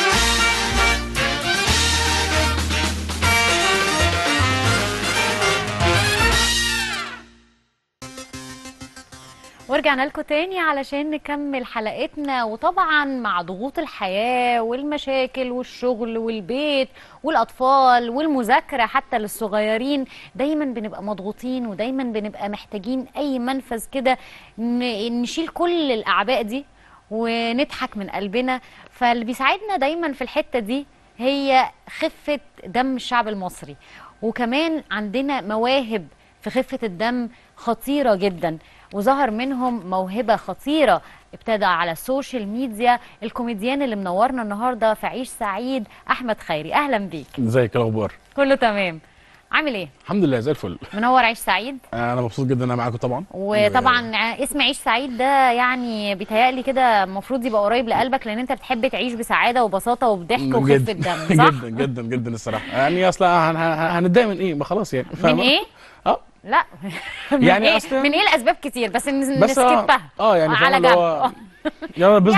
ورجعنا لكم تاني علشان نكمل حلقتنا. وطبعا مع ضغوط الحياة والمشاكل والشغل والبيت والأطفال والمذاكرة حتى للصغيرين، دايما بنبقى مضغوطين ودايما بنبقى محتاجين أي منفذ كده نشيل كل الأعباء دي ونضحك من قلبنا. فاللي بيساعدنا دايما في الحتة دي هي خفة دم الشعب المصري، وكمان عندنا مواهب في خفة الدم خطيرة جدا، وظهر منهم موهبة خطيرة ابتدى على السوشيال ميديا. الكوميديان اللي منورنا النهارده في عيش سعيد أحمد خيري، أهلا بيك. ازيك، الأخبار؟ كله تمام، عامل ايه؟ الحمد لله زي الفل. منور عيش سعيد. انا مبسوط جدا ان انا معاكم طبعا. وطبعا اسم عيش سعيد ده يعني بيتهيألي كده المفروض يبقى قريب لقلبك، لان انت بتحب تعيش بسعاده وبساطه وبضحك وخفه دم، صح؟ جدا جدا جدا الصراحه. يعني اصل هنتضايق من ايه؟ ما خلاص يعني. من ايه؟ اه لا من يعني إيه؟ أصل من ايه الاسباب كتير بس نسكبها اه يعني على جنب. يعني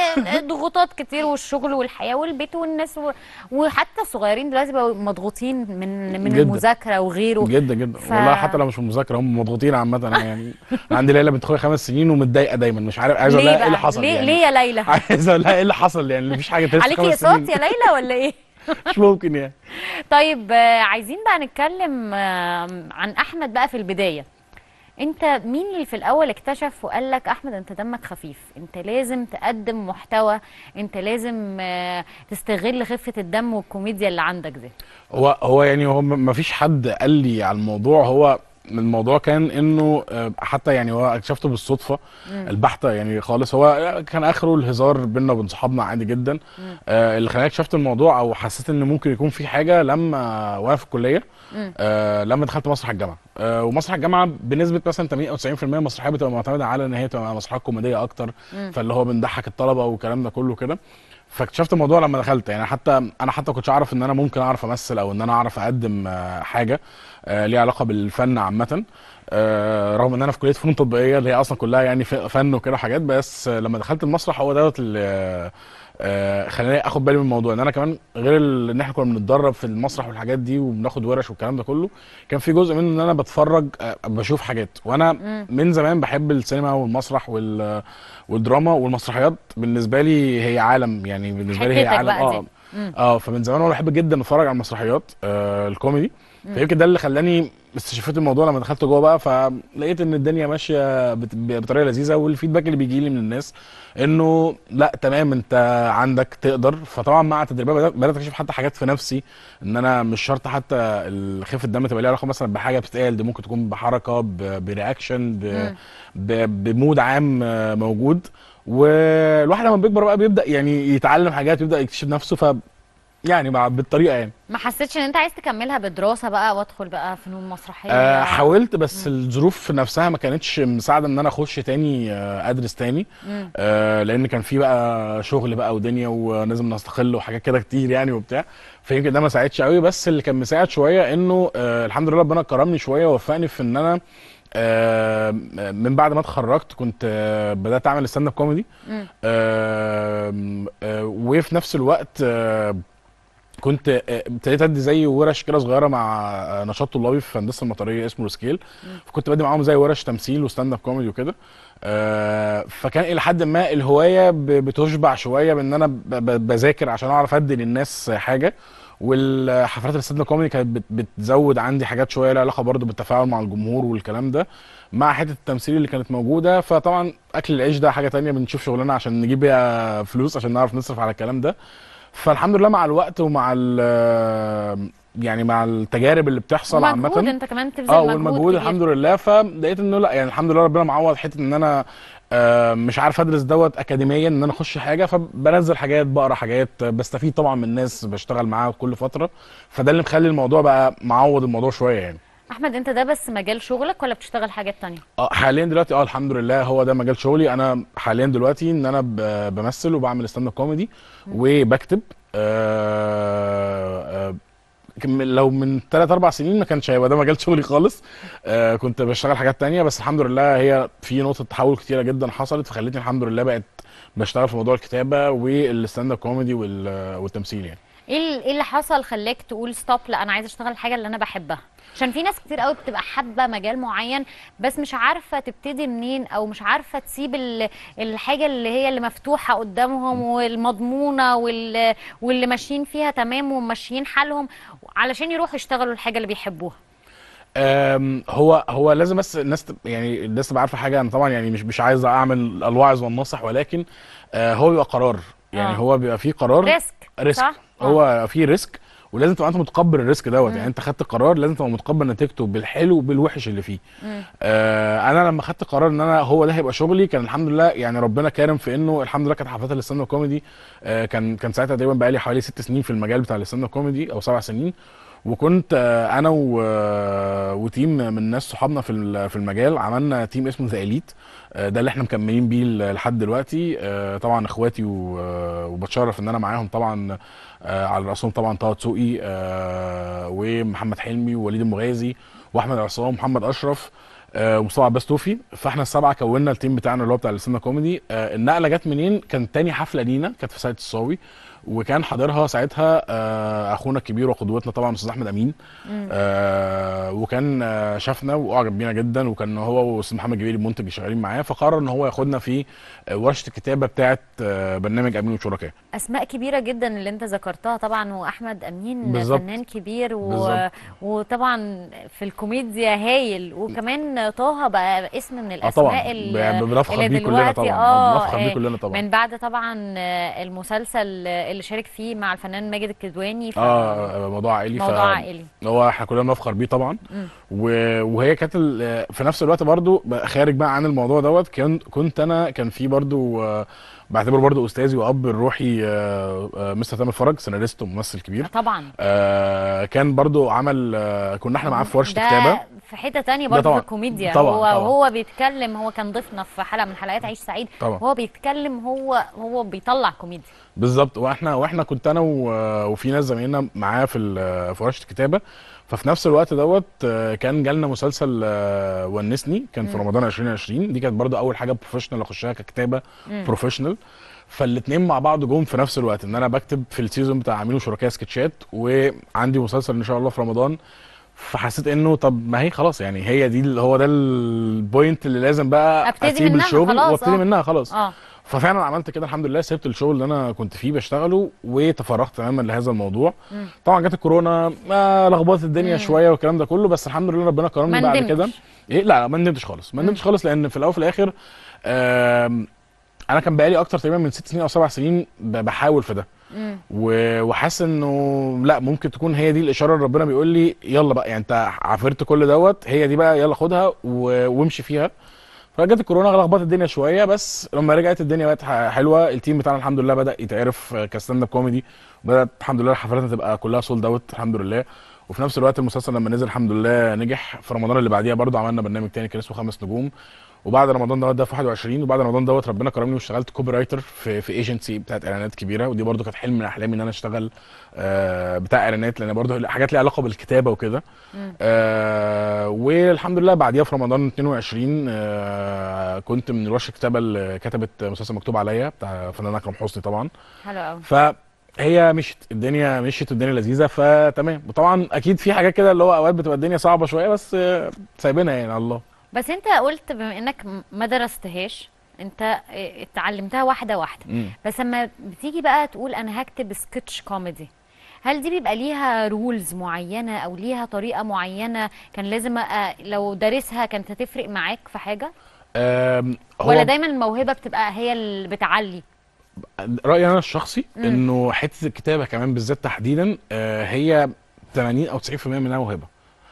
ضغوطات كتير والشغل والحياه والبيت والناس و... وحتى الصغيرين دلوقتي بقوا مضغوطين من من جداً. المذاكره وغيره جدا جدا ف... والله حتى لو مش في المذاكره هم مضغوطين عامه. يعني انا عندي ليلى بنت اخويا خمس سنين ومتضايقه دايما، مش عارف عايز اقول لها ايه اللي حصل. ليه يعني ليه يا ليلى؟ عايز اقول لها ايه اللي حصل، يعني مفيش حاجه تلف عليكي اقساط يا ليلى ولا ايه؟ مش ممكن يعني. طيب عايزين بقى نتكلم عن احمد بقى في البدايه. انت مين اللي في الاول اكتشف وقال لك احمد انت دمك خفيف، انت لازم تقدم محتوى، انت لازم تستغل خفه الدم والكوميديا اللي عندك دي؟ هو هو يعني هو ما فيش حد قال لي على الموضوع. هو الموضوع كان انه حتى يعني هو اكتشفته بالصدفه البحته يعني خالص. هو كان اخره الهزار بينا وبين صحابنا عادي جدا. آه اللي خلاني اكتشفت الموضوع او حسيت ان ممكن يكون في حاجه لما وانا في الكليه، آه لما دخلت مسرح الجامعه. آه ومسرح الجامعه بنسبه مثلا ثمانين او تسعين في المية مسرحيه بتبقى معتمده على ان هي تبقى مسرحيات كوميديه اكتر، فاللي هو بنضحك الطلبه والكلام ده كله كده. فاكتشفت الموضوع لما دخلت. يعني حتى انا حتى كنتش اعرف ان انا ممكن اعرف امثل او ان انا اعرف اقدم حاجه ليها علاقه بالفن عامه. آه رغم ان انا في كليه فنون تطبيقيه اللي هي اصلا كلها يعني فن وكده حاجات، بس لما دخلت المسرح هو دوت اللي آه خلاني اخد بالي من الموضوع، ان انا كمان غير ان احنا كنا بنتدرب في المسرح والحاجات دي وبناخد ورش والكلام ده كله، كان في جزء منه ان انا بتفرج آه بشوف حاجات، وانا مم. من زمان بحب السينما والمسرح والدراما والمسرحيات، بالنسبه لي هي عالم، يعني بالنسبه لي هي حتتك عالم بقى اه دي. مم. اه فمن زمان وانا بحب جدا اتفرج على المسرحيات آه الكوميدي، فيمكن ده اللي خلاني استشفيت الموضوع لما دخلت جوه بقى، فلقيت ان الدنيا ماشيه بت- بطريقه لذيذه، والفيدباك اللي بيجي لي من الناس انه لا تمام انت عندك تقدر. فطبعا مع التدريبات بدات بدأت اكتشف حتى حاجات في نفسي، ان انا مش شرط حتى خفه الدم تبقى ليها علاقه مثلا بحاجه بتتقال، دي ممكن تكون بحركه ب- برياكشن ب- مم. ب- بمود عام آه، موجود. والواحد لما بيكبر بقى بيبدا يعني يتعلم حاجات، يبدا يكتشف نفسه، ف يعني مع بالطريقه يعني. ما حسيتش ان انت عايز تكملها بدراسه بقى وادخل بقى فنون مسرحيه؟ أه حاولت، بس مم. الظروف نفسها ما كانتش مساعده ان انا اخش تاني أه ادرس تاني، أه لان كان في بقى شغل بقى ودنيا ولازم نستقل وحاجات كده كتير يعني وبتاع، فيمكن ده ما ساعدش قوي. بس اللي كان مساعد شويه انه أه الحمد لله ربنا كرمني شويه ووفقني في ان انا آه من بعد ما اتخرجت كنت آه بدات اعمل ستاند اب كوميدي، آه آه وفي نفس الوقت آه كنت آه، ابتديت ادي زي ورش كده صغيره مع آه، نشاط طلابي في هندسه المطريه اسمه سكيل، فكنت بدي معاهم زي ورش تمثيل وستاند اب كوميدي وكده. آه فكان الى حد ما الهوايه ب- بتشبع شويه بان انا ب- ب- بذاكر عشان اعرف ادي للناس حاجه، والحفلات الستاند اب كوميدي كانت بت- بتزود عندي حاجات شويه لها علاقه برضو بالتفاعل مع الجمهور والكلام ده، مع حته التمثيل اللي كانت موجوده. فطبعا اكل العيش ده حاجه تانية، بنشوف شغلنا عشان نجيب بيها فلوس عشان نعرف نصرف على الكلام ده. فالحمد لله مع الوقت ومع ال يعني مع التجارب اللي بتحصل عامه، ومجهود انت كمان تبذل اه مجهود والمجهود كبير. الحمد لله، فلقيت انه لا يعني الحمد لله ربنا معوض حته ان انا آه مش عارف ادرس دوت اكاديميا ان انا اخش حاجه، فبنزل حاجات بقرا حاجات بستفيد طبعا من الناس بشتغل معاها كل فتره، فده اللي مخلي الموضوع بقى معوض الموضوع شويه يعني. احمد، انت ده بس مجال شغلك ولا بتشتغل حاجات تانية؟ اه حاليا دلوقتي اه الحمد لله هو ده مجال شغلي. انا حاليا دلوقتي ان انا ب- بمثل وبعمل ستاند اب كوميدي وبكتب. آه آه كم- لو من ثلاث اربع سنين ما كانش هيبقى ده مجال شغلي خالص، آه كنت بشتغل حاجات تانية، بس الحمد لله هي في نقطة تحول كتيرة جدا حصلت فخلتني الحمد لله بقت بشتغل في موضوع الكتابة والستاند اب كوميدي وال- والتمثيل يعني. ايه ال- ايه اللي حصل خلاك تقول ستوب، لا انا عايزه اشتغل الحاجه اللي انا بحبها؟ عشان في ناس كتير قوي بتبقى حابه مجال معين بس مش عارفه تبتدي منين، او مش عارفه تسيب ال- الحاجه اللي هي اللي مفتوحه قدامهم والمضمونه وال- واللي ماشيين فيها تمام وماشيين حالهم علشان يروحوا يشتغلوا الحاجه اللي بيحبوها. أم، هو هو لازم بس الناس تب- يعني الناس تبقى عارفه حاجه. انا طبعا يعني مش مش عايز اعمل الواعظ والناصح، ولكن آه هو بيبقى قرار، يعني آه. هو بيبقى فيه قرار ريسك، ريسك صح؟ هو فيه ريسك ولازم تبقى انت متقبل الريسك دوت، يعني انت خدت قرار لازم تبقى متقبل نتيجته بالحلو وبالوحش اللي فيه. آه انا لما خدت قرار ان انا هو ده هيبقى شغلي، كان الحمد لله يعني ربنا كارم في انه الحمد لله كانت حفلات الستاند اب كوميدي آه كان كان ساعتها تقريبا بقى لي حوالي ست سنين في المجال بتاع الستاند اب كوميدي او سبع سنين، وكنت آه، انا و- آه، وتيم من ناس صحابنا في ال- في المجال عملنا تيم اسمه ذا اليت، ده اللي احنا مكملين بيه ل- لحد دلوقتي. آه، طبعا اخواتي و- آه، وبتشرف ان انا معاهم طبعا، آه، على راسهم طبعا طه دسوقي آه، ومحمد حلمي ووليد المغازي واحمد عصام ومحمد اشرف آه، ومصطفى عباس توفي. فاحنا السبعه كونا التيم بتاعنا اللي هو بتاع السينما كوميدي. آه، النقله جت منين؟ كانت تاني حفله لينا كانت في ساقية الصاوي، وكان حاضرها ساعتها آه، اخونا الكبير وقدوتنا طبعا استاذ احمد امين. آه وكان آه شافنا واعجب بينا جدا، وكان هو واستاذ محمد جبير المنتج اللي شغالين معاه، فقرر ان هو ياخدنا في آه ورشه الكتابه بتاعه آه برنامج امين وشركاء. اسماء كبيره جدا اللي انت ذكرتها طبعا، واحمد امين بالظبط. فنان كبير و... بالظبط. وطبعا في الكوميديا هايل، وكمان طه بقى اسم من اه الاسماء طبعا اللي, بنفخر اللي بيه كلنا دلوقتي طبعا، اه بنفخر بيه كلنا طبعا من بعد طبعا آه، المسلسل اللي شارك فيه مع الفنان ماجد الكدواني. ف... اه موضوع عائلي. موضوع عائلي هو احنا كلنا بنفخر بيه طبعا. و- وهي كانت ال- في نفس الوقت برضو بقى خارج بقى عن الموضوع دوت، كان كنت انا كان في برضو آه، بعتبره برضو استاذي واب الروحي آه، آه، مستر تامر فرج، سيناريست وممثل كبير طبعا. آه، كان برضو عمل آه، كنا احنا معاه في ورشه ده كتابه في حته تانية ده برضه طبعا. في الكوميديا. طبعا. هو طبعا. وهو بيتكلم، هو كان ضيفنا في حلقه من حلقات عيش سعيد، طبعا. وهو بيتكلم هو هو بيطلع كوميديا بالظبط. واحنا واحنا كنت انا و- وفي ناس زمايلنا معاه في ال- في ورشه الكتابه، ففي نفس الوقت دوت آه، كان جالنا مسلسل آه، ونسني، كان في مم. رمضان ألفين وعشرين. دي كانت برضو اول حاجه بروفيشنال اخشها ككتابه مم. بروفيشنال. فالاثنين مع بعض جم في نفس الوقت، ان انا بكتب في السيزون بتاع عميل وشركاء سكتشات، وعندي مسلسل ان شاء الله في رمضان. فحسيت انه طب ما هي خلاص، يعني هي دي اللي هو ده البوينت اللي لازم بقى ابتدي اسيب منها الشغل خلاص. وابتدي آه. منها خلاص. اه ففعلا عملت كده الحمد لله، سبت الشغل اللي انا كنت فيه بشتغله وتفرغت تماما لهذا الموضوع. مم. طبعا جت الكورونا ما لخبطت الدنيا مم. شويه والكلام ده كله، بس الحمد لله ربنا كرمني ما بعد ندمتش. كده. ايه لا ما ندمتش خالص، ما ندمتش خالص، لان في الاول وفي الاخر آم، انا كان بقالي اكتر تقريبا من ست سنين او سبع سنين ب- بحاول في ده، مم. و- وحاسس انه لا ممكن تكون هي دي الاشاره اللي ربنا بيقول لي يلا بقى، يعني انت عافرت كل دوت، هي دي بقى يلا خدها و- وامشي فيها. فجت الكورونا لخبطت الدنيا شويه، بس لما رجعت الدنيا بقت ح- حلوه. التيم بتاعنا الحمد لله بدا يتعرف كستاند اب كوميدي، وبدات الحمد لله حفلاتنا تبقى كلها سولد اوت الحمد لله. وفي نفس الوقت المسلسل لما نزل الحمد لله نجح. في رمضان اللي بعديها برضو عملنا برنامج تاني كان اسمه خمس نجوم. وبعد رمضان دوت ده في واحد وعشرين، وبعد رمضان دوت ربنا كرمني واشتغلت كوبي رايتر في في ايجنسي بتاعت اعلانات كبيره، ودي برضو كانت حلم من احلامي ان انا اشتغل آه، بتاع اعلانات، لان برضو حاجات ليها علاقه بالكتابه وكده. مم. آه والحمد لله بعديها في رمضان اتنين وعشرين آه كنت من ورشه الكتابه اللي كتبت مسلسل مكتوب عليا بتاع فنان اكرم حسني طبعا. حلو قوي. فهي مشيت الدنيا مشيت الدنيا لذيذه فتمام. وطبعا اكيد في حاجات كده اللي هو اوقات بتبقى الدنيا صعبه شويه، بس آه، سايبينها يعني على الله. بس انت قلت بما انك م- ما درستهاش، انت اه، اتعلمتها واحده واحده. مم. بس لما بتيجي بقى تقول انا هكتب سكتش كوميدي، هل دي بيبقى ليها رولز معينه او ليها طريقه معينه كان لازم أ- لو دارسها كانت هتفرق معاك في حاجه، آم، هو ولا دايما الموهبه بتبقى هي اللي بتعلي؟ رايي انا الشخصي مم. انه حته الكتابه كمان بالذات تحديدا آه، هي ثمانين او تسعين في المية منها موهبه.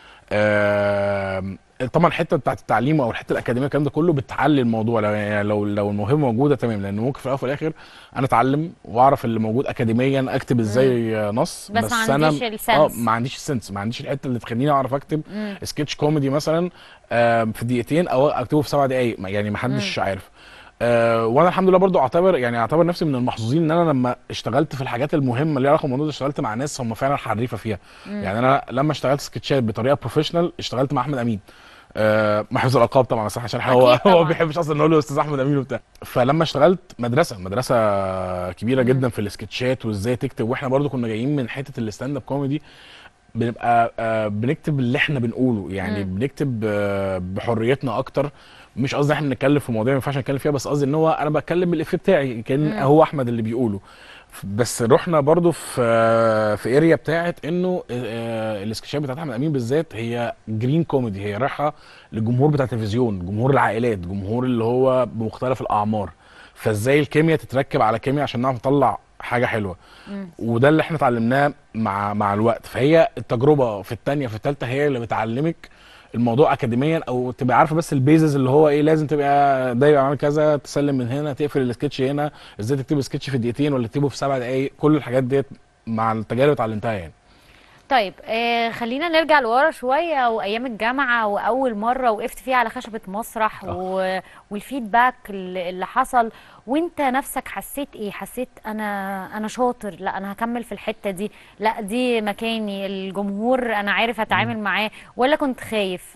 آم، طبعا الحته بتاعت التعليم او الحته الاكاديميه الكلام ده كله بتعلي الموضوع، لو يعني لو لو الموهبه موجوده تمام، لان ممكن في الاول وفي الاخر انا اتعلم واعرف اللي موجود اكاديميا اكتب ازاي نص، بس ما انا عنديش السنس. اه ما عنديش السنس، ما عنديش الحته اللي تخليني اعرف اكتب مم. سكتش كوميدي مثلا آم، في دقيقتين او اكتبه في سبع دقائق، يعني ما حدش مم. عارف. أه وانا الحمد لله برضو اعتبر يعني اعتبر نفسي من المحظوظين ان انا لما اشتغلت في الحاجات المهمه اللي ليها علاقه بالموضوع ده اشتغلت مع ناس هم فعلا حريفه فيها. مم. يعني انا لما اشتغلت سكتشات بطريقه بروفيشنال اشتغلت مع احمد امين، أه مع حفظ الالقاب طبعا صح، عشان هو أكيد هو طبعاً. ما بيحبش اصلا نقول له استاذ احمد امين وبتاع. فلما اشتغلت مدرسه مدرسه كبيره جدا في السكتشات وازاي تكتب، واحنا برضو كنا جايين من حته الستاند اب كوميدي، بنبقى آه، بنكتب اللي احنا بنقوله، يعني مم. بنكتب آه، بحريتنا اكتر. مش قصدي احنا نتكلم في مواضيع ما ينفعش نتكلم فيها، بس قصدي ان هو انا بتكلم بالافيه بتاعي كان مم. هو احمد اللي بيقوله. ف- بس رحنا برضو في آه، في اريا بتاعت انه آه، السكتشات بتاعت احمد امين بالذات هي جرين كوميدي، هي رايحه للجمهور بتاع التلفزيون، جمهور العائلات، جمهور اللي هو بمختلف الاعمار. فازاي الكيمياء تتركب على كيمياء عشان نعرف نطلع حاجه حلوه. مم. وده اللي احنا اتعلمناه مع مع الوقت. فهي التجربه في الثانيه في الثالثه هي اللي بتعلمك الموضوع اكاديميا، او تبقى عارفه بس البيزز اللي هو ايه، لازم تبقى ده يبقى عامل كذا، تسلم من هنا، تقفل السكتش هنا، ازاي تكتب سكتش في دقيقتين ولا تكتبه في سبع دقائق. كل الحاجات ديت مع التجارب اتعلمتها يعني. طيب آه خلينا نرجع لورا شويه، وايام الجامعه واول مره وقفت فيها على خشبه مسرح و... والفيدباك اللي اللي حصل، وانت نفسك حسيت ايه؟ حسيت انا انا شاطر، لا انا هكمل في الحته دي، لا دي مكاني، الجمهور انا عارف اتعامل معاه، ولا كنت خايف؟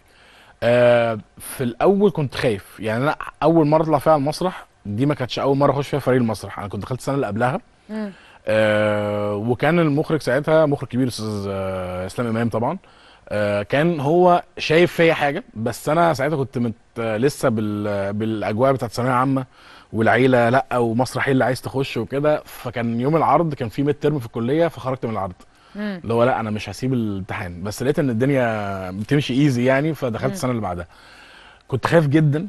آه في الاول كنت خايف، يعني انا اول مره اطلع فيها على المسرح دي ما كانتش اول مره اخش فيها فريق المسرح، انا كنت دخلت السنه اللي قبلها. مم. آه وكان المخرج ساعتها مخرج كبير استاذ آه اسلام امام طبعا. آه كان هو شايف فيا حاجه، بس انا ساعتها كنت مت آه لسه بال بالاجواء بتاعت ثانويه عامه والعيله لا ومسرح ايه اللي عايز تخش وكده. فكان يوم العرض كان في ميد ترم في الكليه، فخرجت من العرض مم. اللي هو لا انا مش هسيب الامتحان، بس لقيت ان الدنيا بتمشي ايزي يعني، فدخلت مم. السنه اللي بعدها. كنت خايف جدا.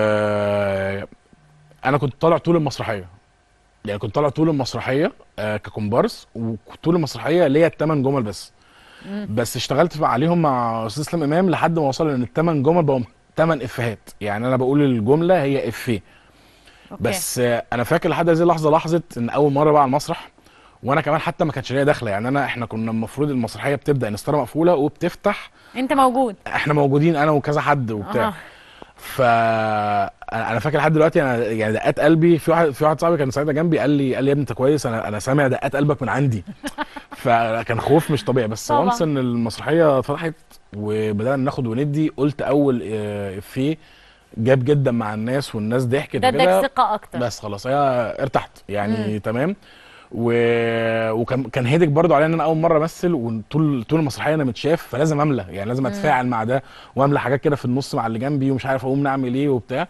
آه انا كنت طالع طول المسرحيه، يعني كنت طالع طول المسرحيه آه ككومبارس، وطول المسرحيه ليا الثمان جمل بس. مم. بس اشتغلت عليهم مع استاذ اسلام امام لحد ما وصل ان الثمان جمل بقوا ثمان افيهات، يعني انا بقول الجمله هي افيه. أوكي. بس آه انا فاكر لحد هذه اللحظه لحظه ان اول مره بقى على المسرح، وانا كمان حتى ما كانش ليا دخله، يعني انا احنا كنا المفروض المسرحيه بتبدا الستاره مقفوله وبتفتح، انت موجود، احنا موجودين انا وكذا حد وبتاع. آه. ف انا فاكر لحد دلوقتي انا يعني دقات قلبي، في واحد في واحد صاحبي كان ساعتها جنبي قال لي قال لي يا ابني انت كويس، انا انا سامع دقات قلبك من عندي. فكان خوف مش طبيعي. بس طبعاً. وانس ان المسرحيه فتحت وبدانا ناخد وندي، قلت اول آه، افيه جاب جدا مع الناس والناس ضحكت ده وكده، اداك ثقه اكتر. بس خلاص هي ارتحت يعني. مم. تمام. و... وكان كان هيدك برضو عليا ان انا اول مره امثل، وطول طول المسرحيه انا متشاف، فلازم املى يعني، لازم اتفاعل مع ده واملى حاجات كده في النص مع اللي جنبي ومش عارف اقوم نعمل ايه وبتاع.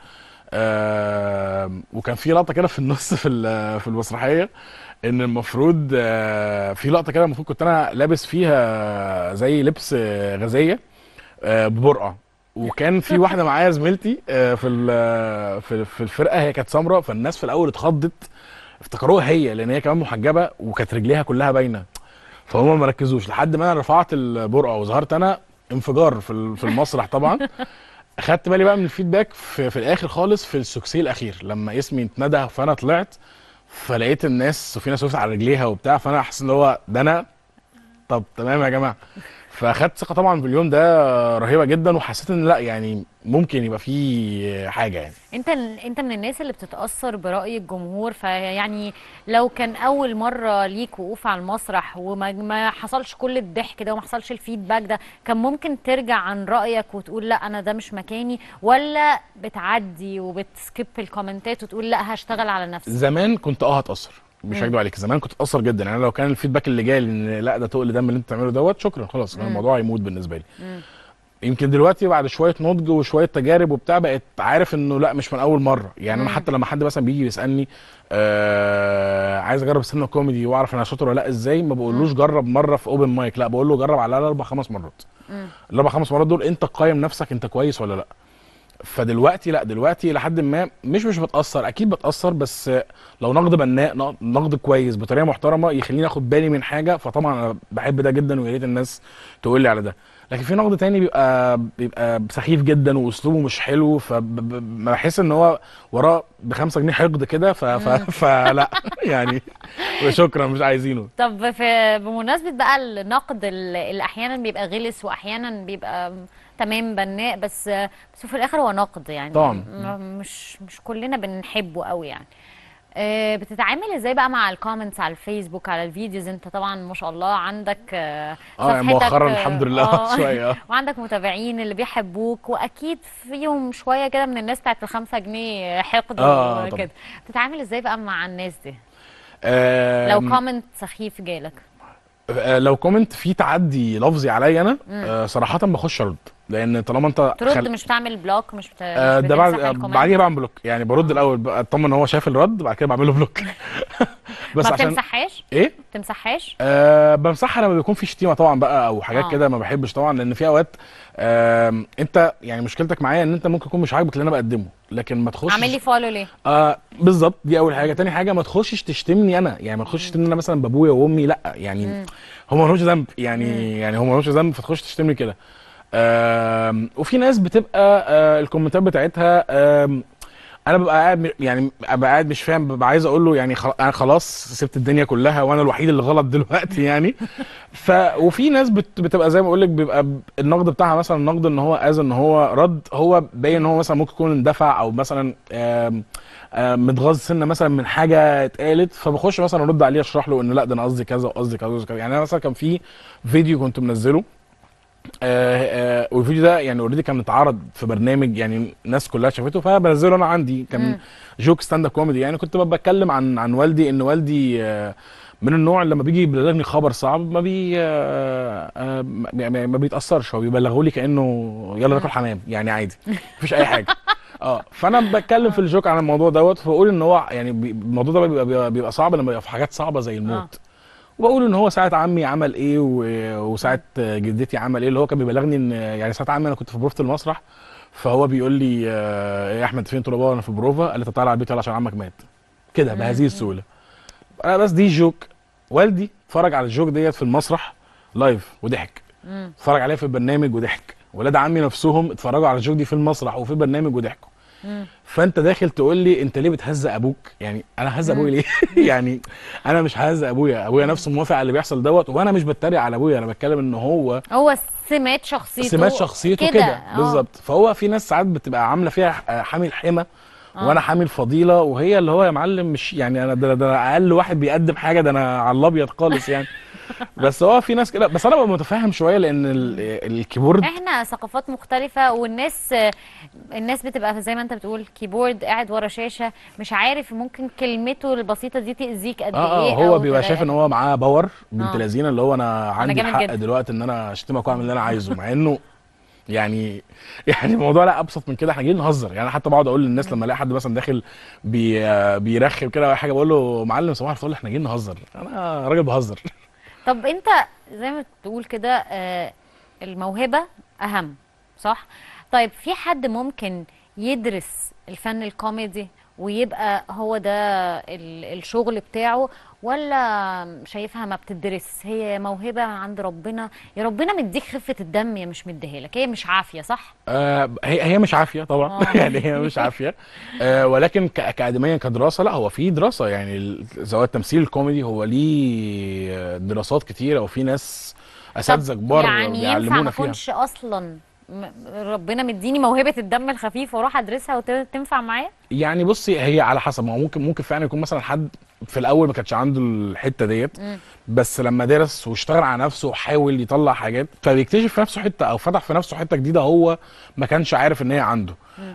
آه وكان في لقطه كده في النص في ال- في المسرحيه، ان المفروض آه في لقطه كده المفروض كنت انا لابس فيها زي لبس آه، غازيه آه ببرقع، وكان في واحده معايا زميلتي آه في ال- في في الفرقه، هي كانت سمراء، فالناس في الاول اتخضت افتكروها هي، لان هي كمان محجبه وكانت رجليها كلها باينه، فهم ما ركزوش لحد ما انا رفعت البرقع وظهرت انا، انفجار في ال- في المسرح طبعا. اخدت بالي بقى من الفيدباك في, في الاخر خالص في السوكسي الاخير لما اسمي اتندى، فانا طلعت فلقيت الناس وفي ناس وقفت على رجليها وبتاع، فانا حاسس ان هو ده انا. طب تمام يا جماعه. فاخدت ثقه طبعا في اليوم ده رهيبه جدا، وحسيت ان لا يعني ممكن يبقى في حاجه يعني. انت انت من الناس اللي بتتاثر براي الجمهور، فيعني لو كان اول مره ليك وقوف على المسرح وما ما حصلش كل الضحك ده وما حصلش الفيدباك ده، كان ممكن ترجع عن رايك وتقول لا انا ده مش مكاني، ولا بتعدي وبتسكيب الكومنتات وتقول لا هشتغل على نفسي؟ زمان كنت اه هتاثر، مش مم. هكدب عليك، زمان كنت اتاثر جدا يعني. لو كان الفيدباك اللي جاي ان لا ده تقل دم اللي انت بتعمله دوت، شكرا خلاص مم. الموضوع هيموت بالنسبه لي. مم. يمكن دلوقتي بعد شويه نضج وشويه تجارب وبتاع، بقيت عارف انه لا مش من اول مره يعني. انا مم. حتى لما حد مثلا بيجي يسالني آه عايز اجرب ستاند اب كوميدي واعرف انا شاطر ولا لا ازاي، ما بقولوش جرب مره في اوبن مايك، لا بقول له جرب على الاقل اربع خمس مرات. مم. الاربع خمس مرات دول انت قايم نفسك انت كويس ولا لا. فدلوقتي لا، دلوقتي لحد ما مش مش بتاثر، اكيد بتاثر، بس لو نقد بناء نقد كويس بطريقه محترمه يخليني اخد بالي من حاجه، فطبعا انا بحب ده جدا ويا ريت الناس تقول لي على ده. لكن في نقد تاني بيبقى بيبقى سخيف جدا واسلوبه مش حلو، فبحس ان هو وراه بخمسة جنيه حقد كده، ف... ف... فلا يعني شكرا مش عايزينه. طب في بمناسبه بقى النقد اللي احيانا بيبقى غلس واحيانا بيبقى تمام بناء، بس بس في الاخر هو نقد يعني طبعا م- مش مش كلنا بنحبه قوي يعني. آه، بتتعامل ازاي بقى مع الكومنتس على الفيسبوك على الفيديوز؟ انت طبعا ما شاء الله عندك آه اه مؤخرا الحمد لله آه شويه، وعندك متابعين اللي بيحبوك، واكيد فيهم شويه كده من الناس بتاعت الخمسة جنيه حقد آه وكده. بتتعامل ازاي بقى مع الناس دي آه لو كومنت سخيف جالك؟ آه لو كومنت فيه تعدي لفظي عليا انا آه صراحه بخش ارد، لان طالما انت ترد خل... مش بتعمل بلوك؟ مش, بت... آه مش ده بعد بتمسح الكومنت؟ بعديها بعمل بلوك يعني، برد الاول اطمن ان هو شاف الرد، بعد كده بعمل له بلوك. بس ما عشان بتمسحهاش؟ ايه؟ ما بتمسحهاش؟ آه بمسحها لما بيكون في شتيمه طبعا بقى او حاجات آه. كده ما بحبش طبعا، لان في اوقات آه انت يعني مشكلتك معايا ان انت ممكن يكون مش عاجبك اللي انا بقدمه، لكن ما تخشش عامل لي فولو ليه؟ آه بالظبط، دي اول حاجه. تاني حاجه ما تخشش تشتمني انا يعني، ما تخشش تشتمني انا مثلا بابويا وامي، لا يعني مم. هم مالهمش ذنب يعني مم. يعني هم مالهمش ذنب فتخش تشتمني كده. آه وفي ناس بتبقى آه الكومنتات بتاعتها آه انا ببقى قاعد يعني ببقى قاعد مش فاهم، ببقى عايز اقول له يعني خل... انا خلاص سبت الدنيا كلها وانا الوحيد اللي غلط دلوقتي يعني. ف وفي ناس بت... بتبقى زي ما اقول لك بيبقى النقد بتاعها مثلا النقد ان هو از ان هو رد، هو باين ان هو مثلا ممكن يكون اندفع او مثلا آم... آم... متغاظ سنه مثلا من حاجه اتقالت، فبخش مثلا ارد عليه اشرح له ان لا ده انا قصدي كذا وقصدي كذا وكذا. يعني انا مثلا كان في فيديو كنت منزله آه آه والفيديو ده يعني اوريدي كان اتعرض في برنامج يعني الناس كلها شافته، فبنزله انا عندي كان مم. جوك ستاند اب كوميدي يعني. كنت بتكلم عن عن والدي، ان والدي آه من النوع اللي لما بيجي يبلغني خبر صعب ما بي آه آه ما ما بيتاثرش، هو بيبلغه لي كانه يلا ناكل حمام يعني عادي مفيش اي حاجه. اه فانا بتكلم في الجوك عن الموضوع دوت، فبقول ان هو يعني بي- الموضوع ده بيبقى بيبقى صعب لما يبقى في حاجات صعبه زي الموت. وبقول ان هو ساعه عمي عمل ايه و- وساعه جدتي عمل ايه، اللي هو كان بيبلغني ان يعني ساعه عمي انا كنت في بروفه المسرح، فهو بيقول لي آه، يا احمد فين؟ قلت له بابا انا في بروفه. قال لي طب تعالى على البيت يلا عشان عمك مات كده بهذه السهوله. انا بس دي جوك. والدي اتفرج على الجوك ديت في المسرح لايف وضحك، مم. اتفرج عليها في البرنامج وضحك، ولاد عمي نفسهم اتفرجوا على الجوك دي في المسرح وفي البرنامج وضحكوا. مم. فانت داخل تقول لي انت ليه بتهزق ابوك؟ يعني انا هزق ابويا ليه؟ يعني انا مش ههزق ابويا، ابويا نفسه موافق على اللي بيحصل دوت، وانا مش بتريق على ابويا، انا بتكلم ان هو هو سمات شخصيته سمات شخصيته كده, كده. بالظبط. فهو في ناس ساعات بتبقى عامله فيها حامل حمى آه. وانا حامل فضيله، وهي اللي هو يا معلم مش يعني انا ده, ده اقل واحد بيقدم حاجه، ده انا على الابيض خالص يعني. بس هو في ناس كده، بس انا ببقى متفاهم شويه لان ال- الكيبورد احنا ثقافات مختلفة، والناس الناس بتبقى زي ما انت بتقول كيبورد قاعد ورا شاشة مش عارف ممكن كلمته البسيطة دي تأذيك قد اه ايه. اه هو أو بيبقى شايف ان هو معاه باور بنت آه. لذينه، اللي هو انا عندي جامد الحق جدا. دلوقتي ان انا اشتمك واعمل اللي انا عايزه، مع انه يعني يعني الموضوع لا ابسط من كده. احنا جايين نهزر يعني. حتى بقعد اقول للناس لما الاقي حد مثلا داخل بي بيرخم كده ولا حاجه، بقول له معلم صباح الفل احنا جايين نهزر، انا راجل بهزر. طب انت زي ما بتقول كده آه، الموهبة اهم، صح؟ طيب في حد ممكن يدرس الفن الكوميدي ويبقى هو ده ال- الشغل بتاعه، ولا شايفها ما بتدرس، هي موهبة عند ربنا، يا ربنا مديك خفة الدم يا مش مديها لك، هي مش عافية، صح؟ آه هي هي مش عافيه طبعا. آه. يعني هي مش عافيه. آه ولكن ك- اكاديميا كدراسه لا، هو في دراسه يعني ال- سواء التمثيل الكوميدي هو ليه دراسات كتيره، وفي ناس اساتذه كبار يعني ينفع بيعلمونا ما فيها. اكونش اصلا م- ربنا مديني موهبة الدم الخفيف واروح ادرسها وتنفع معايا؟ يعني بصي هي على حسب، ما هو ممكن ممكن فعلا يكون مثلا حد في الاول ما كانش عنده الحته ديت، مم. بس لما درس واشتغل على نفسه وحاول يطلع حاجات فبيكتشف في نفسه حته او فتح في نفسه حته جديده هو ما كانش عارف ان هي عنده.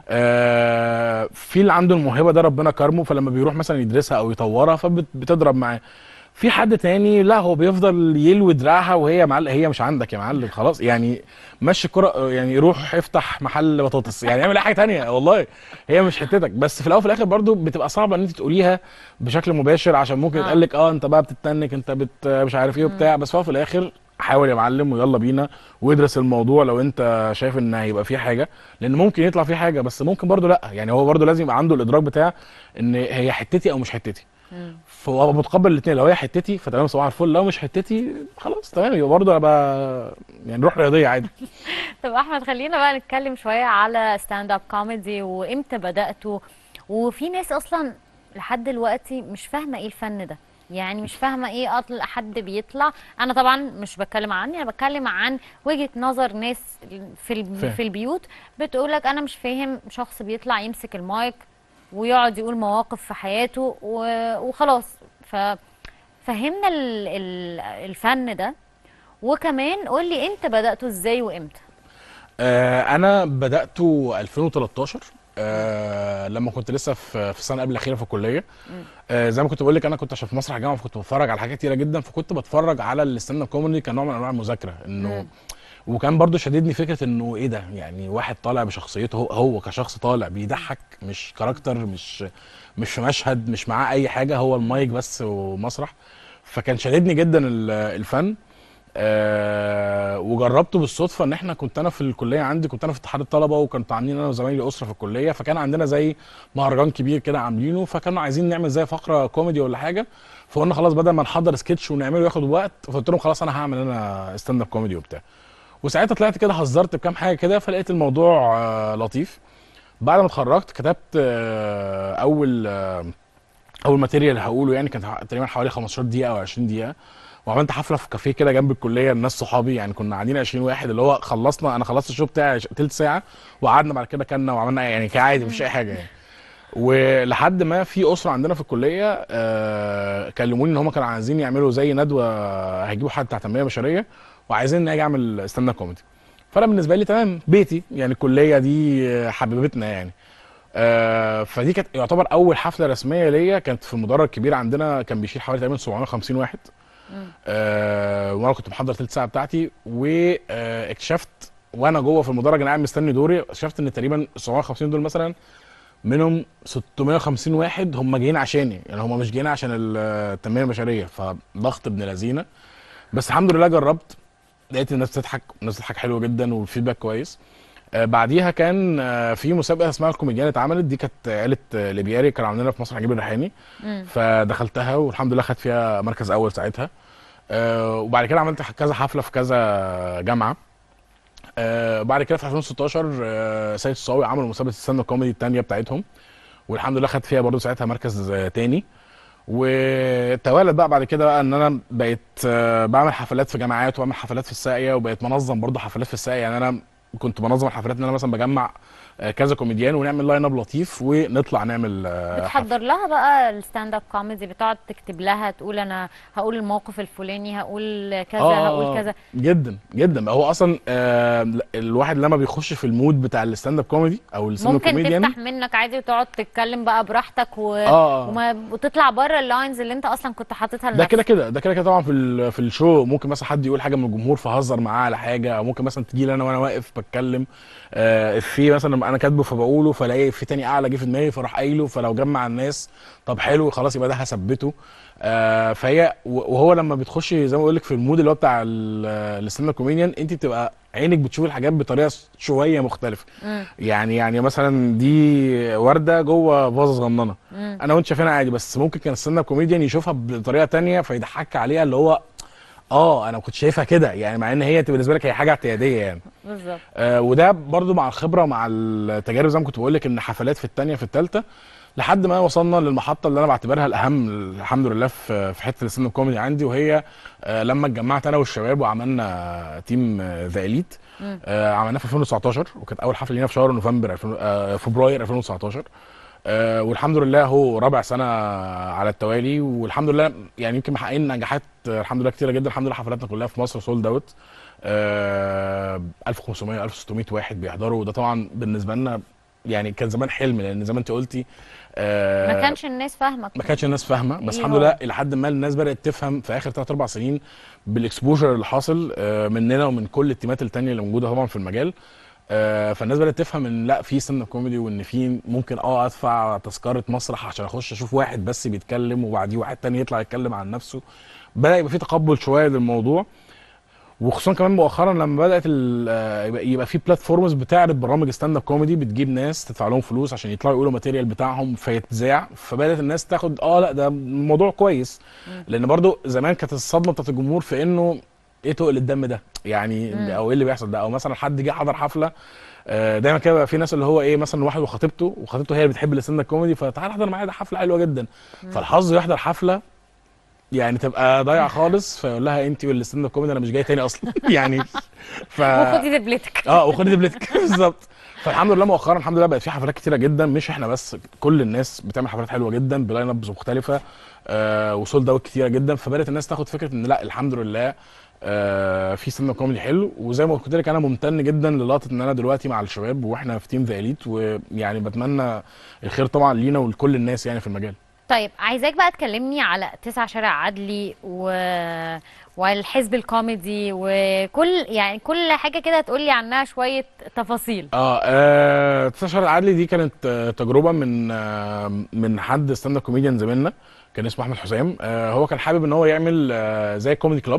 آه في اللي عنده الموهبه ده ربنا كرمه، فلما بيروح مثلا يدرسها او يطورها فبتضرب معاه. في حد تاني لا، هو بيفضل يلوي دراعها وهي معلق، هي مش عندك يا معلم خلاص يعني، مشي كرة يعني، روح افتح محل بطاطس يعني، اعمل اي حاجه تانية والله، هي مش حتتك. بس في الاول وفي الاخر برضو بتبقى صعبه ان انت تقوليها بشكل مباشر، عشان ممكن آه. يتقال لك اه انت بقى بتتنك، انت بت مش عارف ايه وبتاع. بس في الأول وفي الاخر حاول يا معلم ويلا بينا وادرس الموضوع لو انت شايف ان هيبقى فيه حاجه، لان ممكن يطلع فيه حاجه بس ممكن برضو لا. يعني هو برضو لازم يبقى عنده الادراك بتاع ان هي حتتي او مش حتتي، فهو متقبل الاثنين. لو هي حتتي فتمام صباح الفل، لو مش حتتي خلاص تمام، يبقى برضه انا بقى يعني روح رياضيه عادي. طب احمد خلينا بقى نتكلم شويه على ستاند اب كوميدي وامتى بدأته. وفي ناس اصلا لحد دلوقتي مش فاهمه ايه الفن ده، يعني مش فاهمه ايه اطلع حد بيطلع. انا طبعا مش بتكلم عني، انا بتكلم عن وجهه نظر ناس في ال- فاهم. في البيوت بتقولك انا مش فاهم شخص بيطلع يمسك المايك ويقعد يقول مواقف في حياته و- وخلاص. ففهمنا ال- ال- الفن ده، وكمان قول لي انت بدأته ازاي وامتى. آه انا بداته ألفين وتلتاشر، آه لما كنت لسه في في السنه قبل الاخيره في الكليه. آه زي ما كنت بقول لك انا كنت عشان في مسرح الجامعه، فكنت بتفرج على حاجات كتيره جدا، فكنت بتفرج على الستاند اب كوميدي كنوع من انواع المذاكره. انه وكان برضو شددني فكره انه ايه ده، يعني واحد طالع بشخصيته هو, هو كشخص طالع بيضحك، مش كاركتر، مش مش في مشهد، مش معاه اي حاجه، هو المايك بس ومسرح. فكان شددني جدا ال- الفن. آه وجربته بالصدفه ان احنا كنت انا في الكليه عندي، كنت انا في اتحاد الطلبه، وكنت عاملين انا وزمايلي اسره في الكليه، فكان عندنا زي مهرجان كبير كده عاملينه، فكانوا عايزين نعمل زي فقره كوميدي ولا حاجه. فقلنا خلاص بدل ما نحضر سكتش ونعمله ياخد وقت، فقلت لهم خلاص انا هعمل انا ستاند اب كوميدي وبتاع. وساعتها طلعت كده هزرت بكام حاجه كده، فلقيت الموضوع آه لطيف. بعد ما اتخرجت كتبت آه اول آه اول ماتيريال هقوله، يعني كانت تقريبا حوالي خمستاشر دقيقه او عشرين دقيقه، وعملت حفله في كافيه كده جنب الكليه، الناس صحابي يعني كنا قاعدين عشرين واحد، اللي هو خلصنا، انا خلصت الشو بتاعي تلت ساعه وقعدنا بعد كده كلنا وعملنا يعني كعادي مفيش اي حاجه يعني. ولحد ما في اسره عندنا في الكليه آه كلموني ان هم كانوا عايزين يعملوا زي ندوه، هيجيبوا حد بتاع تنميه بشريه وعايزين ان اجي اعمل ستاند اب كوميدي. فانا بالنسبه لي تمام، بيتي يعني الكليه دي حبيبتنا يعني. آه فدي كانت يعتبر اول حفله رسميه ليا، كانت في المدرج الكبير عندنا، كان بيشيل حوالي تقريبا سبعمية وخمسين واحد. آه وانا كنت محضر تلت ساعه بتاعتي، واكتشفت وانا جوه في المدرج انا قاعد مستني دوري، اكتشفت ان تقريبا سبعمية وخمسين دول مثلا منهم ستمية وخمسين واحد هم جايين عشاني، يعني هم مش جايين عشان التنميه البشريه، فضغط ابن لذينه. بس الحمد لله جربت، لقيت الناس بتضحك، الناس بتضحك حلو جدا والفيدباك كويس. آه بعديها كان آه في مسابقه اسمها الكوميديان اتعملت، دي كانت عيله آه ليبياري كانوا عاملينها في مسرح نجيب الريحاني، فدخلتها والحمد لله خدت فيها مركز اول ساعتها. آه وبعد كده عملت كذا حفله في كذا جامعه. آه بعد كده في ألفين وستاشر آه سيد الصاوي عملوا مسابقه الستاند اب كوميدي الثانيه بتاعتهم، والحمد لله خدت فيها برضو ساعتها مركز آه تاني. وتوالت بقى بعد كده بقى ان انا بقيت آه بعمل حفلات في جامعات وبعمل حفلات في الساقيه، وبقيت منظم برضو حفلات في الساقيه. يعني انا كنت بنظم الحفلات ان انا مثلا بجمع آه، كذا كوميديان ونعمل لاين اب لطيف ونطلع نعمل آه، بتحضر لها بقى الستاند اب كوميدي، بتقعد تكتب لها تقول انا هقول الموقف الفلاني، هقول كذا، آه هقول كذا؟ جدا جدا. هو اصلا آه الواحد لما بيخش في المود بتاع الستاند اب كوميدي او الستاند اب ممكن كوميديان تفتح منك عادي وتقعد تتكلم بقى براحتك و... آه. وما... وتطلع بره اللاينز اللي انت اصلا كنت حاططها لنفسك. ده كده كده ده كده كده طبعا في ال- في الشو ممكن مثلا حد يقول حاجه من الجمهور فهزر معاه على حاجه، او ممكن مثلا تجي لي انا وانا واقف بتكلم آه افيه مثلا انا كاتبه فبقوله فلاقي افيه تاني اعلى جه في دماغي فراح قايله، فلو جمع الناس طب حلو خلاص يبقى ده هثبته. آه فهي وهو لما بتخش زي ما بقول لك في المود اللي هو بتاع الستاند اب كوميديان، انت بتبقى عينك بتشوف الحاجات بطريقه شويه مختلفه. مم. يعني يعني مثلا دي ورده جوه فازه صغننه، مم. انا وانت شايفينها عادي، بس ممكن كان الستاند اب كوميديان يشوفها بطريقه تانية فيضحك عليها، اللي هو اه انا كنت شايفها كده يعني، مع ان هي بالنسبه لك هي حاجه اعتياديه يعني. بالظبط. آه وده برضو مع الخبره ومع التجارب زي ما كنت بقول لك، ان حفلات في الثانيه في الثالثه لحد ما وصلنا للمحطه اللي انا بعتبرها الاهم الحمد لله في في حته الستاند اب كوميدي عندي، وهي آه لما اتجمعت انا والشباب وعملنا تيم ذا اليت. مم. آه عملناه في ألفين وتسعتاشر، وكانت اول حفله لينا في شهر نوفمبر ألفين آه فبراير ألفين وتسعتاشر. آه والحمد لله هو رابع سنه على التوالي، والحمد لله يعني يمكن محققين نجاحات آه الحمد لله كتيره جدا. الحمد لله حفلاتنا كلها في مصر سولد اوت، آه ألف وخمسمية ألف وستمية واحد بيحضروا، وده طبعا بالنسبه لنا يعني كان زمان حلم، لان زي ما انت قلتي آه ما كانش الناس فاهمك، ما كانتش الناس فاهمه، بس إيه الحمد هو؟ لله الى حد ما الناس بدات تفهم في اخر ثلاث اربع سنين بالاكسبوجر اللي حاصل آه مننا ومن كل التيمات التانيه اللي موجوده طبعا في المجال. آه فالناس بدات تفهم ان لا في ستاند اب كوميدي، وان في ممكن اه ادفع تذكره مسرح عشان اخش اشوف واحد بس بيتكلم وبعديه واحد تاني يطلع يتكلم عن نفسه. بدا يبقى في تقبل شويه للموضوع، وخصوصا كمان مؤخرا لما بدات ال- آه، يبقى يبقى في بلاتفورمز بتعرض برامج ستاند اب كوميدي، بتجيب ناس تدفع لهم فلوس عشان يطلعوا يقولوا ماتيريال بتاعهم فيتذاع، فبدات الناس تاخد اه لا ده الموضوع كويس. لان برضو زمان كانت الصدمه بتاعت الجمهور في انه ايه تقل الدم ده يعني، مم. او ايه اللي بيحصل ده، او مثلا حد جه حضر حفله آه، دايما كده بقى في ناس اللي هو ايه مثلا واحد وخطيبته وخطيبته هي اللي بتحب الستاند اب كوميدي فتعال احضر معايا ده حفله حلوه جدا، مم. فالحظ يحضر حفله يعني تبقى ضايعه خالص فيقول لها انت والستاند اب كوميدي انا مش جاي تاني اصلا يعني ف وخدي دبلتك. اه وخدي دبلتك بالظبط. فالحمد لله مؤخرا الحمد لله بقت في حفلات كتيره جدا، مش احنا بس، كل الناس بتعمل حفلات حلوه جدا بلاين ابز مختلفه آه وسولد اوت كتيره جدا، فبدات الناس تاخد فكره ان لا الحمد لله آه في ستاند اب كوميدي حلو. وزي ما قلت لك انا ممتن جدا للقطه ان انا دلوقتي مع الشباب واحنا في تيم ذا اليت، ويعني بتمنى الخير طبعا لينا ولكل الناس يعني في المجال. طيب عايزاك بقى تكلمني على تسعة شارع عدلي و... والحزب الكوميدي وكل يعني كل حاجه كده تقولي عنها شويه تفاصيل. اه, آه تسعة شهر عدلي دي كانت آه تجربه من آه من حد ستاند اب كوميديان زميلنا كان اسمه احمد حسام. آه هو كان حابب ان هو يعمل آه زي كوميدي كلاب،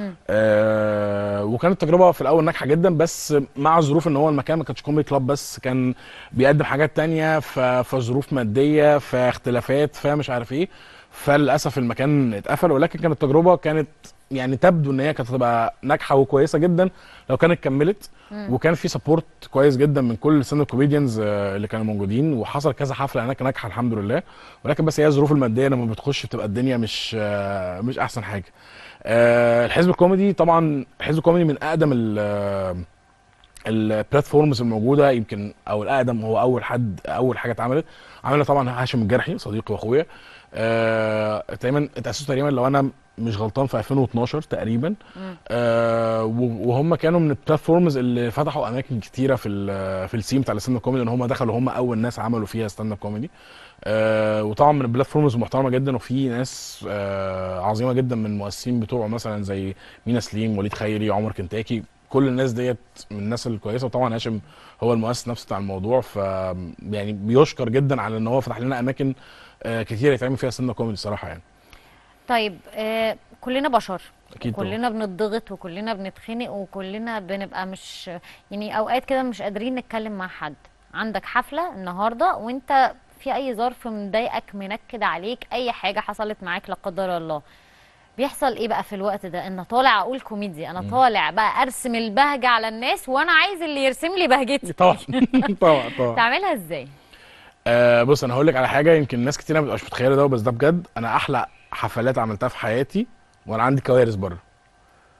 آه وكانت تجربه في الاول ناجحه جدا، بس مع ظروف ان هو المكان ما كانش كوميدي كلاب بس، كان بيقدم حاجات تانية ف- فظروف ماديه فاختلافات فمش عارف ايه، فللاسف المكان اتقفل. ولكن كانت التجربه كانت يعني تبدو ان هي كانت هتبقى ناجحه وكويسه جدا لو كانت كملت، مم. وكان في سبورت كويس جدا من كل الستاند اب كوميديانز اللي كانوا موجودين، وحصل كذا حفله هناك ناجحه الحمد لله. ولكن بس هي الظروف الماديه لما بتخش بتبقى الدنيا مش آه، مش احسن حاجه. آه، الحزب الكوميدي طبعا الحزب الكوميدي من اقدم ال- البلاتفورمز الموجوده، يمكن او الاقدم، هو اول حد اول حاجه اتعملت عملها طبعا هاشم الجرحي صديقي واخويا. آه، تقريبا اتاسسوا تقريبا لو انا مش غلطان في ألفين واتناشر تقريبا. آه و- وهم كانوا من البلاتفورمز اللي فتحوا اماكن كتيره في ال- في السين بتاع الستاند اب كوميدي، ان هم دخلوا هم اول ناس عملوا فيها ستاند اب كوميدي. آه وطبعا من البلاتفورمز محترمه جدا، وفي ناس آه عظيمه جدا من المؤسسين بتوعه مثلا زي مينا سليم، وليد خيري، عمر كنتاكي، كل الناس ديت من الناس الكويسه. وطبعا هاشم هو المؤسس نفسه بتاع الموضوع، ف يعني بيشكر جدا على ان هو فتح لنا اماكن آه كتير يتعمل فيها ستاند اب كوميدي الصراحه يعني. طيب آه كلنا بشر، أكيد طبعاً. كلنا بنضغط وكلنا بنتخنق وكلنا بنبقى مش يعني اوقات كده مش قادرين نتكلم مع حد. عندك حفله النهارده وانت في اي ظرف مضايقك منكد عليك، اي حاجه حصلت معاك لا قدر الله، بيحصل ايه بقى في الوقت ده؟ انا طالع اقول كوميديا، انا طالع بقى ارسم البهجه على الناس وانا عايز اللي يرسم لي بهجتي. طبعا طبعا طبعا. تعملها ازاي؟ آه بص انا هقول لك على حاجه يمكن ناس كتير ما بتبقاش متخيله ده، بس ده بجد. انا احلى حفلات عملتها في حياتي وانا عندي كوارث بره.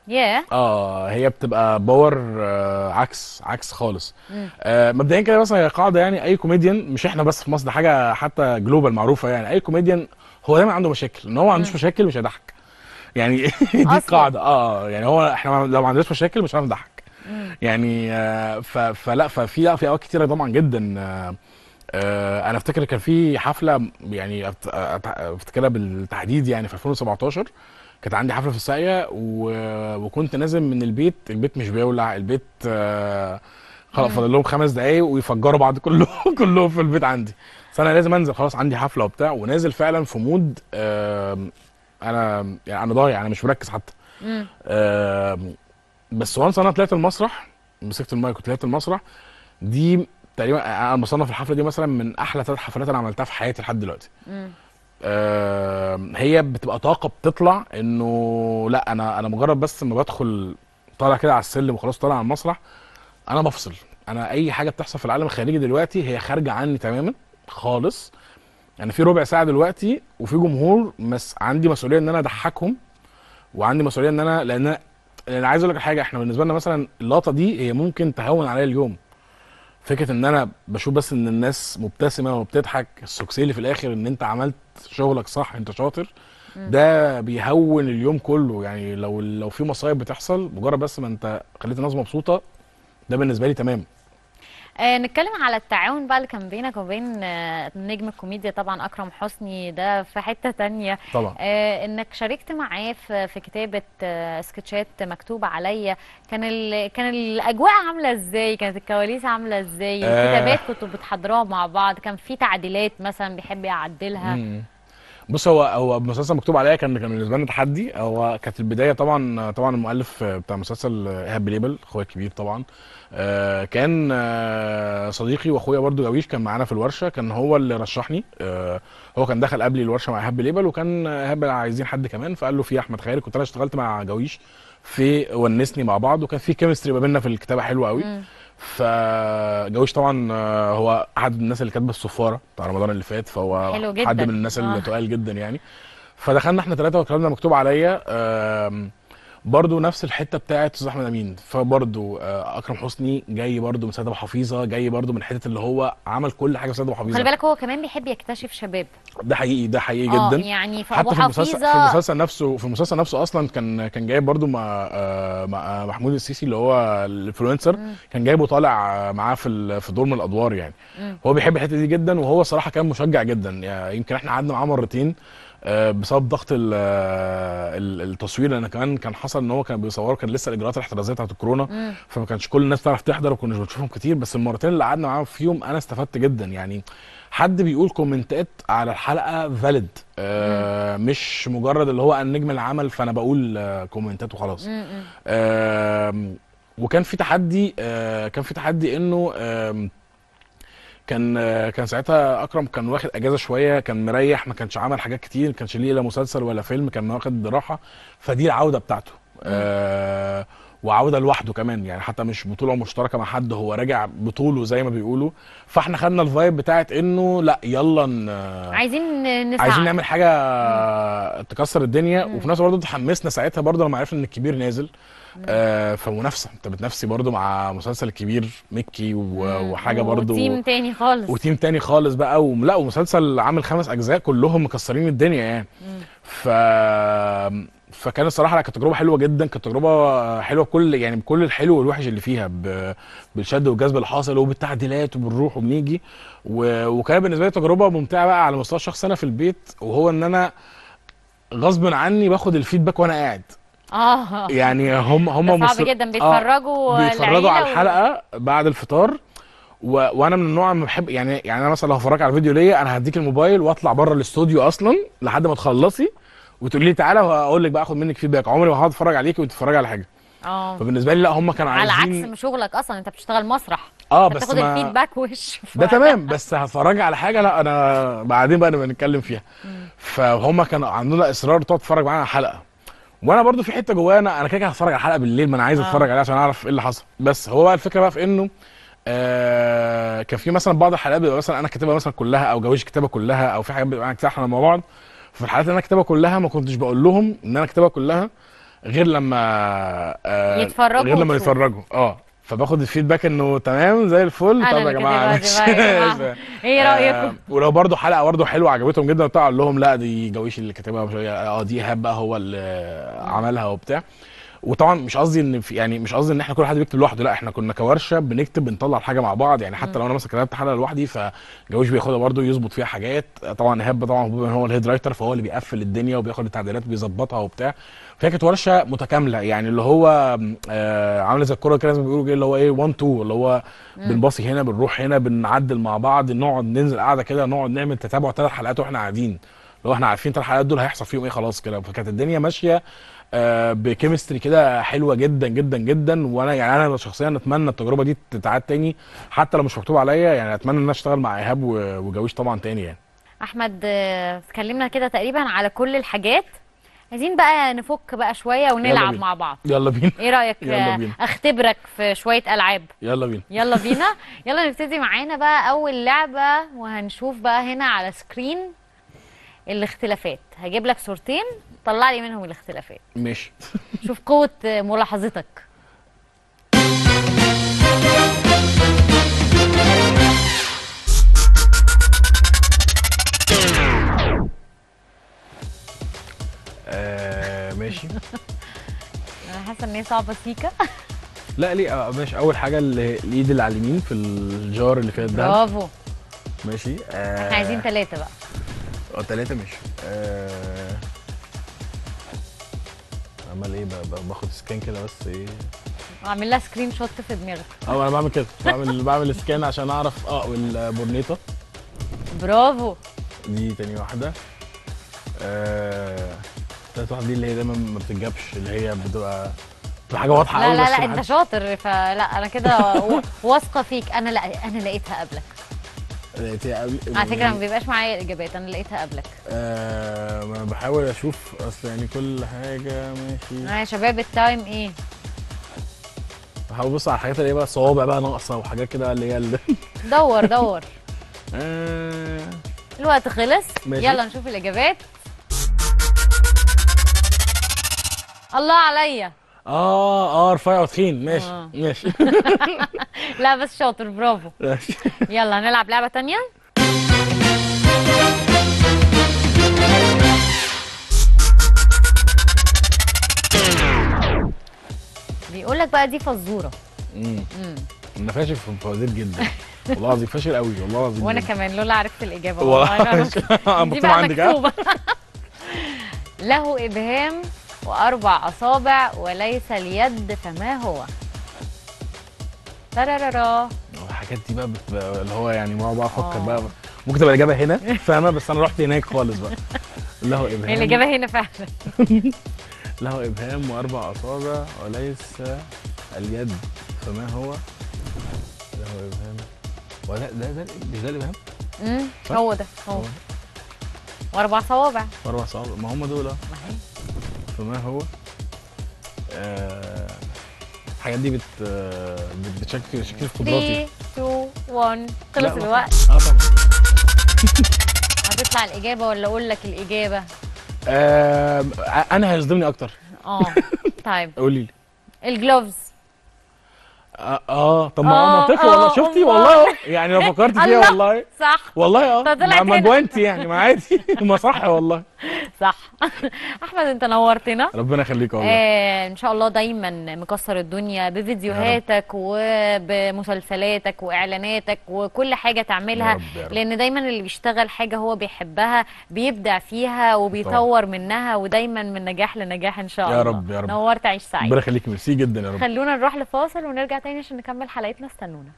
ياه اه هي بتبقى باور آه عكس عكس خالص. مم. آه مبدئيا كده مثلا هي قاعده، يعني اي كوميديان، مش احنا بس في مصر، ده حاجه حتى جلوبال معروفه، يعني اي كوميديان هو دايما عنده مشاكل، ان هو ما عندوش مم. مشاكل مش هيضحك يعني دي أصلاً. قاعده. اه يعني هو احنا لو ما عندناش مشاكل مش هنعرف نضحك مم. يعني. آه ف- فلا ففي لا في اوقات كتيره طبعا جدا. آه آه انا افتكر كان في حفله، يعني أفت- أت- افتكرها بالتحديد يعني في ألفين وسبعتاشر، كانت عندي حفله في الساقيه و... وكنت نازل من البيت، البيت مش بيولع، البيت آه خلاص مم. فاضل لهم خمس دقايق ويفجروا بعض كلهم كلهم في البيت عندي. بس انا لازم انزل، خلاص عندي حفله وبتاع، ونازل فعلا في مود آه انا يعني انا ضايع، انا مش مركز حتى. مم. آه بس وانس انا طلعت المسرح، مسكت المايك وطلعت المسرح، دي تقريبا انا بصنف الحفله دي مثلا من احلى ثلاث حفلات انا عملتها في حياتي لحد دلوقتي. مم. آه هي بتبقى طاقه بتطلع، انه لا انا انا مجرد بس ما بدخل طالع كده على السلم وخلاص طالع على المسرح، انا بفصل. انا اي حاجه بتحصل في العالم الخارجي دلوقتي هي خارجه عني تماما خالص. يعني في ربع ساعه دلوقتي وفي جمهور، بس عندي مسؤوليه ان انا اضحكهم، وعندي مسؤوليه ان انا لان انا لأن عايز اقول لك حاجه، احنا بالنسبه لنا مثلا اللقطه دي هي ممكن تهون عليا اليوم. فكره ان انا بشوف بس ان الناس مبتسمه وبتضحك، السوكسي اللي في الاخر ان انت عملت شغلك صح، انت شاطر، مم. ده بيهون اليوم كله. يعني لو لو في مصايب بتحصل، مجرد بس ما انت خليت الناس مبسوطه، ده بالنسبه لي تمام. آه نتكلم على التعاون بقى اللي كان بينك وبين آه نجم الكوميديا طبعا أكرم حسني، ده في حتة تانية. طبعا. آه انك شاركت معاه في في كتابة آه سكتشات مكتوب عليا، كان ال... كان الأجواء عاملة ازاي؟ كانت الكواليس عاملة ازاي؟ آه. الكتابات كنتوا بتحضروها مع بعض؟ كان في تعديلات مثلا بيحب يعدلها؟ مم. بص هو هو مسلسل مكتوب عليا كان كان بالنسبه لنا تحدي. هو كانت البدايه طبعا طبعا المؤلف بتاع مسلسل ايهاب بليبل، اخويا الكبير طبعا، آه كان آه صديقي واخويا برضو جويش، كان معانا في الورشه، كان هو اللي رشحني. آه هو كان دخل قبلي الورشه مع ايهاب بليبل، وكان ايهاب عايزين حد كمان، فقال له في احمد خيري. كنت انا اشتغلت مع جويش في ونسني مع بعض، وكان في كيمستري ما بيننا في الكتابه حلوه قوي. مم. فجويش طبعا آه، هو احد الناس اللي كاتبه الصفاره بتاع رمضان اللي فات، فهو حلو حد جدا. من الناس اللي آه. تقال جدا يعني. فدخلنا احنا ثلاثه وكلامنا مكتوب عليا. آم، برضو نفس الحته بتاعت استاذ احمد امين، فبرضو آه، اكرم حسني جاي برضو من سيد ابو حفيظه، جاي برضو من حته اللي هو عمل كل حاجه في سيد ابو حفيظه. خلي بالك هو كمان بيحب يكتشف شباب. ده حقيقي، ده حقيقي اه جدا. يعني في ابو حتى في المسلسل في حفيظه المسلسل نفسه في المسلسل نفسه اصلا كان كان جايب برضو مع آه، مع محمود السيسي اللي هو الانفلونسر، مم. كان جايبه طالع آه، معاه في ال- في دور من الادوار يعني. مم. هو بيحب الحته دي جدا، وهو صراحه كان مشجع جدا. يعني يمكن احنا قعدنا معاه مرتين آه، بسبب ضغط ال- آه، ال- التصوير، لان كمان كان حصل ان هو كان بيصوروا، كان لسه الاجراءات الاحترازيه بتاعت الكورونا، مم. فما كانش كل الناس تعرف تحضر، وكنا بنشوفهم كتير. بس المرتين اللي قعدنا معاهم فيهم انا استفدت جدا. يعني حد بيقول كومنتات على الحلقه فاليد، آه مش مجرد اللي هو النجم العمل فانا بقول آه كومنتات وخلاص. مم. آه وكان في تحدي آه كان في تحدي انه آه كان آه كان ساعتها اكرم كان واخد اجازه شويه، كان مريح، ما كانش عمل حاجات كتير، ما كانش ليه لا مسلسل ولا فيلم، كان واخد راحه. فدي العوده بتاعته. آه وعوده لوحده كمان، يعني حتى مش بطوله مشتركه مع حد، هو راجع بطوله زي ما بيقولوا. فاحنا خدنا الفايب بتاعت انه لا يلا ن... عايزين نساعد، عايزين نعمل حاجه تكسر الدنيا. وفي نفس الوقت برضه اتحمسنا ساعتها برضه لما عرفنا ان الكبير نازل. آه فمنافسه، انت بتنافسي برضه مع مسلسل الكبير مكي و- وحاجه برضه وتيم تاني خالص. وتيم تاني خالص بقى. ولا ومسلسل عامل خمس اجزاء كلهم مكسرين الدنيا يعني. مم. ف فكان الصراحه كانت تجربه حلوه جدا، كانت تجربه حلوه بكل يعني بكل الحلو والوحش اللي فيها، ب... بالشد والجذب اللي حاصل، وبالتعديلات وبنروح وبنيجي. و... وكان بالنسبه لي تجربه ممتعه بقى على مستوى الشخصي انا في البيت، وهو ان انا غصب عني باخد الفيدباك وانا قاعد. اه يعني هم هم ده صعب مصر... جدا. بيتفرجوا آه بيتفرجوا على العيلة الحلقه و... بعد الفطار. و... وانا من النوع ما بحب يعني يعني انا مثلا لو هفرجك على فيديو ليا، انا هديك الموبايل واطلع بره الاستوديو اصلا لحد ما تخلصي وتقولي لي تعالى وهقول لك بقى اخد منك فيدباك. عمري ما هقعد اتفرج عليكي وتتفرجي على حاجه. اه فبالنسبه لي لا، هم كانوا على عايزين عكس شغلك اصلا، انت بتشتغل مسرح. اه انت بس بتاخد ما... الفيدباك وش ده تمام، بس هتفرجي على حاجه لا انا بعدين بقى نبقى نتكلم فيها. فهم كانوا عندنا اصرار تقعد تتفرج معانا على الحلقه، وانا برضو في حته جوانا انا كده كده هتفرج على الحلقه بالليل، ما انا عايز آه. اتفرج عليها عشان اعرف ايه اللي حصل. بس هو بقى الفكره بقى في انه آه كان في مثلا بعض الحلقات بيبقى مثلا انا كاتبها مثلا كلها، او جويش كاتبها كلها، او في حاجات بيبقى انا كاتبها احنا مع بعض. في الحلقات اللي انا كاتبها كلها ما كنتش بقول لهم ان انا كاتبها كلها، غير لما آه يتفرجوا غير لما وتشوف. يتفرجوا اه فباخد الفيدباك انه تمام زي الفل. أنا طب يا اللي جماعه كاتبها دي بقى يا جماعة. ايه رايكم؟ آه ولو برضو حلقه برضو حلوه عجبتهم جدا وبتاع اقول لهم لا دي جويش اللي كاتبها مش اه دي ايهاب بقى هو اللي عملها وبتاع. وطبعا مش قصدي ان في يعني مش قصدي ان احنا كل حد بيكتب لوحده، لا احنا كنا كورشه بنكتب بنطلع الحاجه مع بعض يعني. حتى لو انا مثلا كتبت حلقه لوحدي فجويش بياخدها برده يظبط فيها حاجات. طبعا ايهاب طبعا هو الهيد رايتر فهو اللي بيقفل الدنيا وبياخد التعديلات وبيظبطها وبتاع. فهي كانت ورشه متكامله يعني اللي هو آه عامله زي الكوره كده زي ما بيقولوا اللي هو ايه واحد اتنين اللي هو بنباصي هنا بنروح هنا بنعدل مع بعض نقعد ننزل قاعده كده نقعد نعمل تتابع ثلاث حلقات واحنا قاعدين اللي هو احنا عارفين ثلاث حلقات دول هيحصل فيهم ايه خلاص كده. فكانت الدنيا ماشيه آه بكيمستري كده حلوه جدا جدا جدا. وانا يعني انا شخصيا اتمنى التجربه دي تتعاد تاني حتى لو مش مكتوب عليا يعني. اتمنى ان انا اشتغل مع ايهاب وجويش طبعا تاني يعني. احمد اتكلمنا كده تقريبا على كل الحاجات، عايزين بقى نفك بقى شويه ونلعب مع بعض. يلا بينا. ايه رايك؟ يلا بينا. اختبرك في شويه العاب. يلا بينا. يلا بينا. يلا نبتدي معانا بقى اول لعبه وهنشوف بقى هنا على سكرين الاختلافات. هجيب لك صورتين طلع لي منهم الاختلافات. ماشي. شوف قوه ملاحظتك. آه ماشي. انا حاسه ان هي صعبه سيكا. لا ليه ماشي. اول حاجه الايد اللي على اليمين في الجار اللي فيها الدهب. برافو. ماشي. آه احنا عايزين ثلاثه بقى. اه ثلاثه ماشي. آه عمال ايه باخد سكان كده بس ايه اعمل لها سكرين شوت في دماغك. اه انا بعمل كده بعمل بعمل سكان عشان اعرف اه والبورنيطه. برافو. دي تاني واحده. آه تالت واحده دي اللي هي دايما ما بتتجابش اللي هي بتبقى حاجه واضحه قوي. لا لا لا انت شاطر فلا انا كده واثقه فيك. انا لا انا لقيتها قبلك. لقيتها قبل على فكره ما بيبقاش معايا الاجابات انا لقيتها قبلك. آه ما بحاول اشوف اصل يعني كل حاجه ماشي. يا شباب التايم ايه؟ بحاول ابص على الحاجات اللي هي بقى صوابع بقى ناقصه وحاجات كده اللي هي اللي دور دور. آه الوقت خلص. ماشي. يلا نشوف الاجابات. الله عليا. اه اه رفيع وتخين ماشي. آه. ماشي. لا بس شاطر برافو. ماشي. يلا هنلعب لعبه تانية. بيقول لك بقى دي فزوره. امم انا فاشل في الفوازير جدا والله العظيم فاشل قوي والله العظيم. وانا كمان لولا عرفت الاجابه والله دي بقى مكتوبه. له ابهام واربع اصابع وليس اليد فما هو؟ ترارارا. الحاجات دي بقى بت... اللي هو يعني ما بقى افكر بقى ممكن تبقى الاجابه هنا فاهمه بس انا رحت هناك خالص بقى. له ابهام. الاجابه هنا فعلا. له ابهام واربع اصابع وليس اليد فما هو؟ له ابهام ولا ده ده مش ده الابهام؟ امم هو ده هو واربع صوابع. اربع صوابع ما هم دول. اه فما هو؟ آه الحاجات دي بت بتشكل بتشكل في قدراتي. ثلاثة اتنين واحد خلص الوقت. اه طبعا. هتطلع الاجابه ولا اقول لك الاجابه؟ آه انا هيصدمني اكتر. اه طيب قولي لي. الجلوفز. اه, آه. طب ما هو منطقي والله. شفتي والله يعني لو فكرت فيها والله صح والله اه ما جوانتي يعني ما عادي ما صح والله صح. احمد انت نورتنا ربنا يخليك والله. آه ان شاء الله دايما مكسر الدنيا بفيديوهاتك وبمسلسلاتك واعلاناتك وكل حاجه تعملها. يا رب يا رب. لان دايما اللي بيشتغل حاجه هو بيحبها بيبدع فيها وبيطور طبعا. منها ودايما من نجاح لنجاح ان شاء الله. يا رب يا رب. نورت عيش سعيد. ربنا يخليك ميرسي جدا يا رب. خلونا نروح لفاصل ونرجع تاني عشان نكمل حلقتنا. استنونا.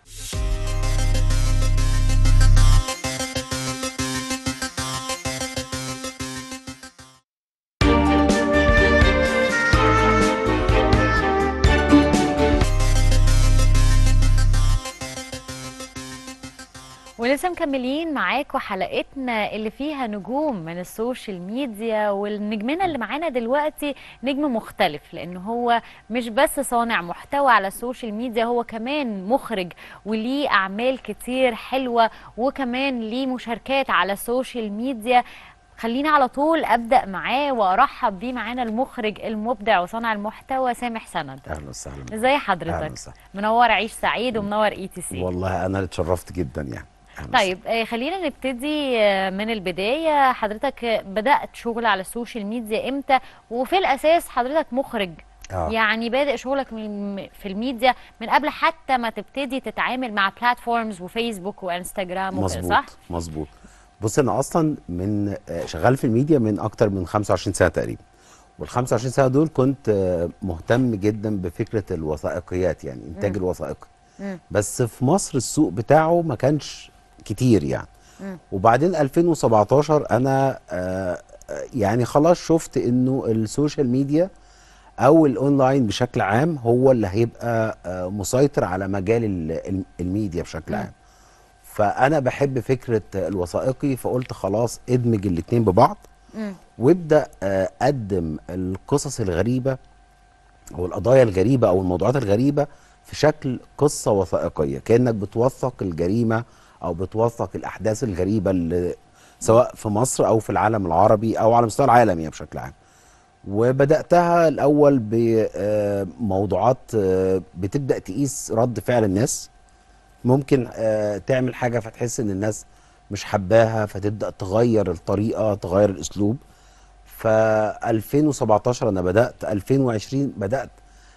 ولسه مكملين معاكم حلقتنا اللي فيها نجوم من السوشيال ميديا. والنجمنا اللي معانا دلوقتي نجم مختلف لان هو مش بس صانع محتوى على السوشيال ميديا، هو كمان مخرج وليه اعمال كتير حلوه وكمان ليه مشاركات على السوشيال ميديا. خليني على طول ابدا معاه وارحب بيه. معانا المخرج المبدع وصانع المحتوى سامح سند. اهلا وسهلا. ازي حضرتك؟ منور عيش سعيد ومنور اي تي سي. والله انا اللي اتشرفت جدا يعني. طيب آه خلينا نبتدي آه من البدايه. حضرتك بدات شغل على السوشيال ميديا امتى؟ وفي الاساس حضرتك مخرج آه. يعني بادئ شغلك في الميديا من قبل حتى ما تبتدي تتعامل مع بلاتفورمز وفيسبوك وانستجرام وكده، صح؟ مظبوط. بص انا اصلا من شغال في الميديا من اكتر من خمسة وعشرين سنه تقريبا، وال خمسة وعشرين سنه دول كنت مهتم جدا بفكره الوثائقيات، يعني انتاج الوثائقي. بس في مصر السوق بتاعه ما كانش كتير يعني. م. وبعدين ألفين وسبعتاشر انا آه يعني خلاص شفت انه السوشيال ميديا او الاونلاين بشكل عام هو اللي هيبقى آه مسيطر على مجال الميديا بشكل م. عام. فانا بحب فكره الوثائقي، فقلت خلاص ادمج الاتنين ببعض م. وابدا آه اقدم القصص الغريبه او القضايا الغريبه او الموضوعات الغريبه في شكل قصه وثائقيه، كانك بتوثق الجريمه او بتوثق الاحداث الغريبه اللي سواء في مصر او في العالم العربي او على مستوى العالم يعني بشكل عام. وبداتها الاول بموضوعات بتبدا تقيس رد فعل الناس، ممكن تعمل حاجه فتحس ان الناس مش حباها فتبدا تغير الطريقه تغير الاسلوب. ف ألفين وسبعتاشر انا بدات، ألفين وعشرين بدات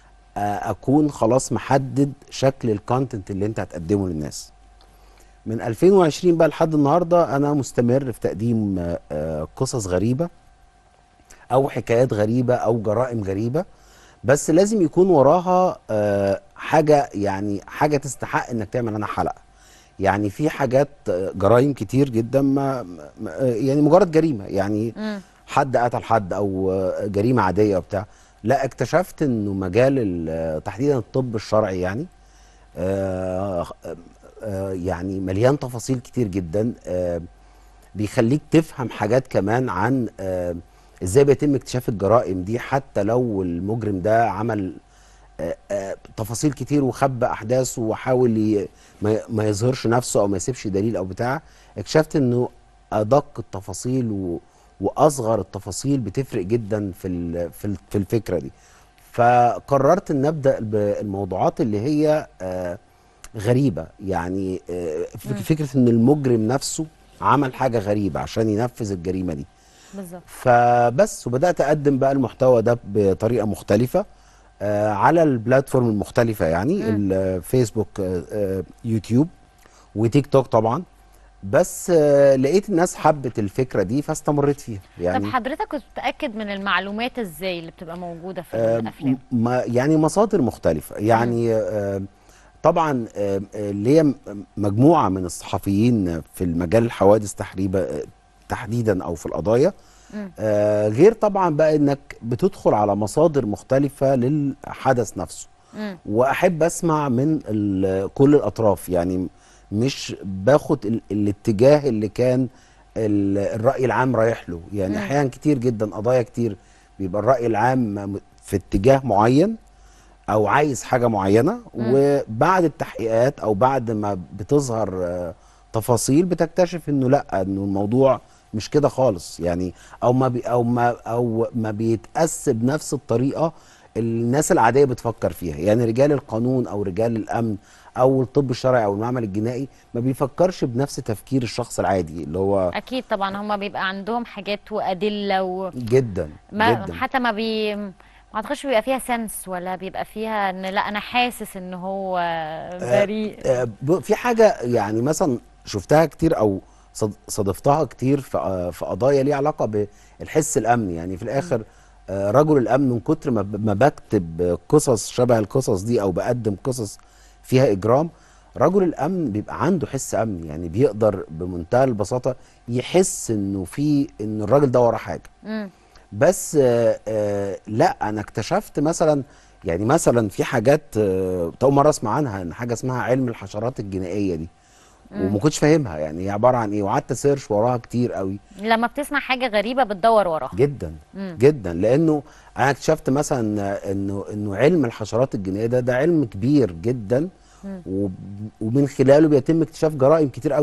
اكون خلاص محدد شكل الكونتنت اللي انت هتقدمه للناس. من ألفين وعشرين بقى لحد النهارده انا مستمر في تقديم قصص غريبه او حكايات غريبه او جرائم غريبه، بس لازم يكون وراها حاجه يعني حاجه تستحق انك تعمل عنها حلقه. يعني في حاجات جرائم كتير جدا ما يعني مجرد جريمه، يعني م. حد قتل حد او جريمه عاديه وبتاع. لا، اكتشفت انه مجال تحديدا الطب الشرعي يعني آه آه يعني مليان تفاصيل كتير جدا، آه بيخليك تفهم حاجات كمان عن آه ازاي بيتم اكتشاف الجرائم دي، حتى لو المجرم ده عمل آه آه تفاصيل كتير وخبى احداثه وحاول ما يظهرش نفسه او ما يسيبش دليل او بتاع. اكتشفت انه ادق التفاصيل و واصغر التفاصيل بتفرق جدا في في الفكره دي. فقررت ان ابدا بالموضوعات اللي هي آه غريبه، يعني آه فكره ان المجرم نفسه عمل حاجه غريبه عشان ينفذ الجريمه دي بالظبط. فبس وبدات اقدم بقى المحتوى ده بطريقه مختلفه آه على البلاتفورم المختلفه، يعني الفيسبوك آه آه يوتيوب وتيك توك طبعا. بس لقيت الناس حبت الفكره دي فاستمريت فيها يعني. طب حضرتك كنت متاكد من المعلومات ازاي اللي بتبقى موجوده في آه الافلام؟ ما يعني مصادر مختلفه يعني آه طبعا آه اللي هي مجموعه من الصحفيين في المجال الحوادث تحريبا تحديدا او في القضايا، آه غير طبعا بقى انك بتدخل على مصادر مختلفه للحدث نفسه. م. واحب اسمع من كل الاطراف، يعني مش باخد ال الاتجاه اللي كان الرأي العام رايح له. يعني احيانا كتير جدا قضايا كتير بيبقى الرأي العام في اتجاه معين او عايز حاجة معينة، وبعد التحقيقات او بعد ما بتظهر تفاصيل بتكتشف انه لا، انه الموضوع مش كده خالص يعني، او ما بي او ما او ما بيتقاس بنفس الطريقة الناس العادية بتفكر فيها. يعني رجال القانون او رجال الامن او الطب الشرعي او المعمل الجنائي ما بيفكرش بنفس تفكير الشخص العادي اللي هو اكيد طبعا. هم بيبقى عندهم حاجات وادله و... جدا ما جدا حتى ما بي ما اعتقدش بيبقى فيها سنس ولا بيبقى فيها ان لا انا حاسس ان هو بريء. آه آه في حاجه يعني مثلا شفتها كتير او صادفتها كتير في في قضايا ليها علاقه بالحس الامني. يعني في الاخر آه رجل الامن من كتر ما ما بكتب قصص شبه القصص دي او بقدم قصص فيها اجرام، رجل الامن بيبقى عنده حس امني، يعني بيقدر بمنتهى البساطه يحس انه في ان الراجل ده وراه حاجه. م. بس آآ آآ لا، انا اكتشفت مثلا يعني مثلا في حاجات اول مره اسمع عنها، ان حاجه اسمها علم الحشرات الجنائيه دي، وما كنتش فاهمها يعني هي عباره عن ايه، وقعدت اسيرش وراها كتير قوي. لما بتسمع حاجه غريبه بتدور وراها جدا مم. جدا، لانه انا اكتشفت مثلا انه انه علم الحشرات الجنائيه ده ده علم كبير جدا، ومن خلاله بيتم اكتشاف جرائم كتير قوي.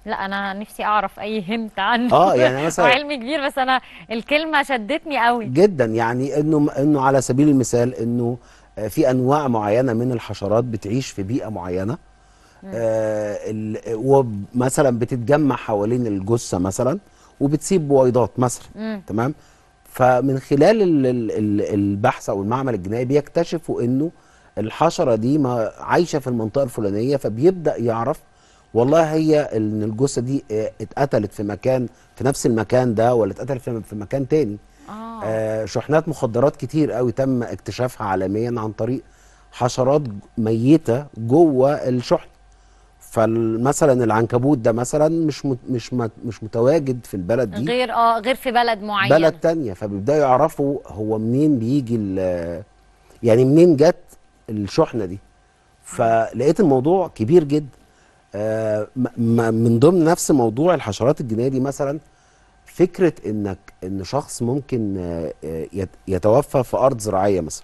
لا انا نفسي اعرف اي هنت عنه. اه يعني مثلا علم كبير بس انا الكلمه شدتني قوي جدا. يعني انه انه على سبيل المثال انه في انواع معينه من الحشرات بتعيش في بيئه معينه، آه ومثلا بتتجمع حوالين الجثه مثلا وبتسيب بويضات مثلا. مم. تمام. فمن خلال ال ال البحث او المعمل الجنائي بيكتشفوا انه الحشره دي ما عايشه في المنطقه الفلانيه، فبيبدا يعرف والله هي ان الجثه دي اتقتلت في مكان في نفس المكان ده ولا اتقتلت في مكان تاني. آه. آه شحنات مخدرات كتير قوي تم اكتشافها عالميا عن طريق حشرات ميته جوه الشحن. فمثلا العنكبوت ده مثلا مش مت مش مت مش متواجد في البلد دي غير اه غير في بلد معين، بلد تانية، فبيبداوا يعرفوا هو منين بيجي يعني منين جت الشحنه دي. فلقيت الموضوع كبير جدا. آه من ضمن نفس موضوع الحشرات الجنائيه دي مثلا فكره انك ان شخص ممكن آه يتوفى في ارض زراعيه مثلا،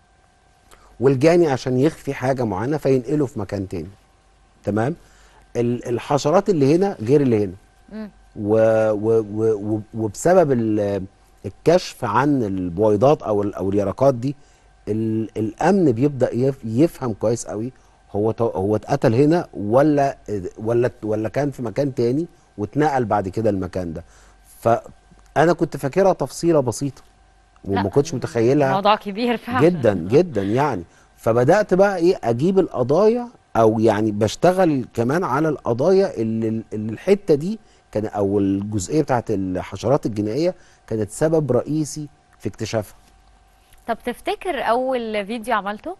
والجاني عشان يخفي حاجه معينه فينقله في مكان تاني. تمام. الحشرات اللي هنا غير اللي هنا. و و و وبسبب الكشف عن البويضات او او اليرقات دي الامن بيبدا يفهم كويس قوي هو هو اتقتل هنا ولا ولا ولا كان في مكان تاني واتنقل بعد كده المكان ده. فانا كنت فاكرها تفصيله بسيطه وما كنتش متخيلها موضوع كبير فعلا جدا جدا يعني. فبدات بقى ايه اجيب القضايا او يعني بشتغل كمان على القضايا اللي, اللي الحته دي كان او الجزئيه بتاعت الحشرات الجنائيه كانت سبب رئيسي في اكتشافها. طب تفتكر اول فيديو عملته؟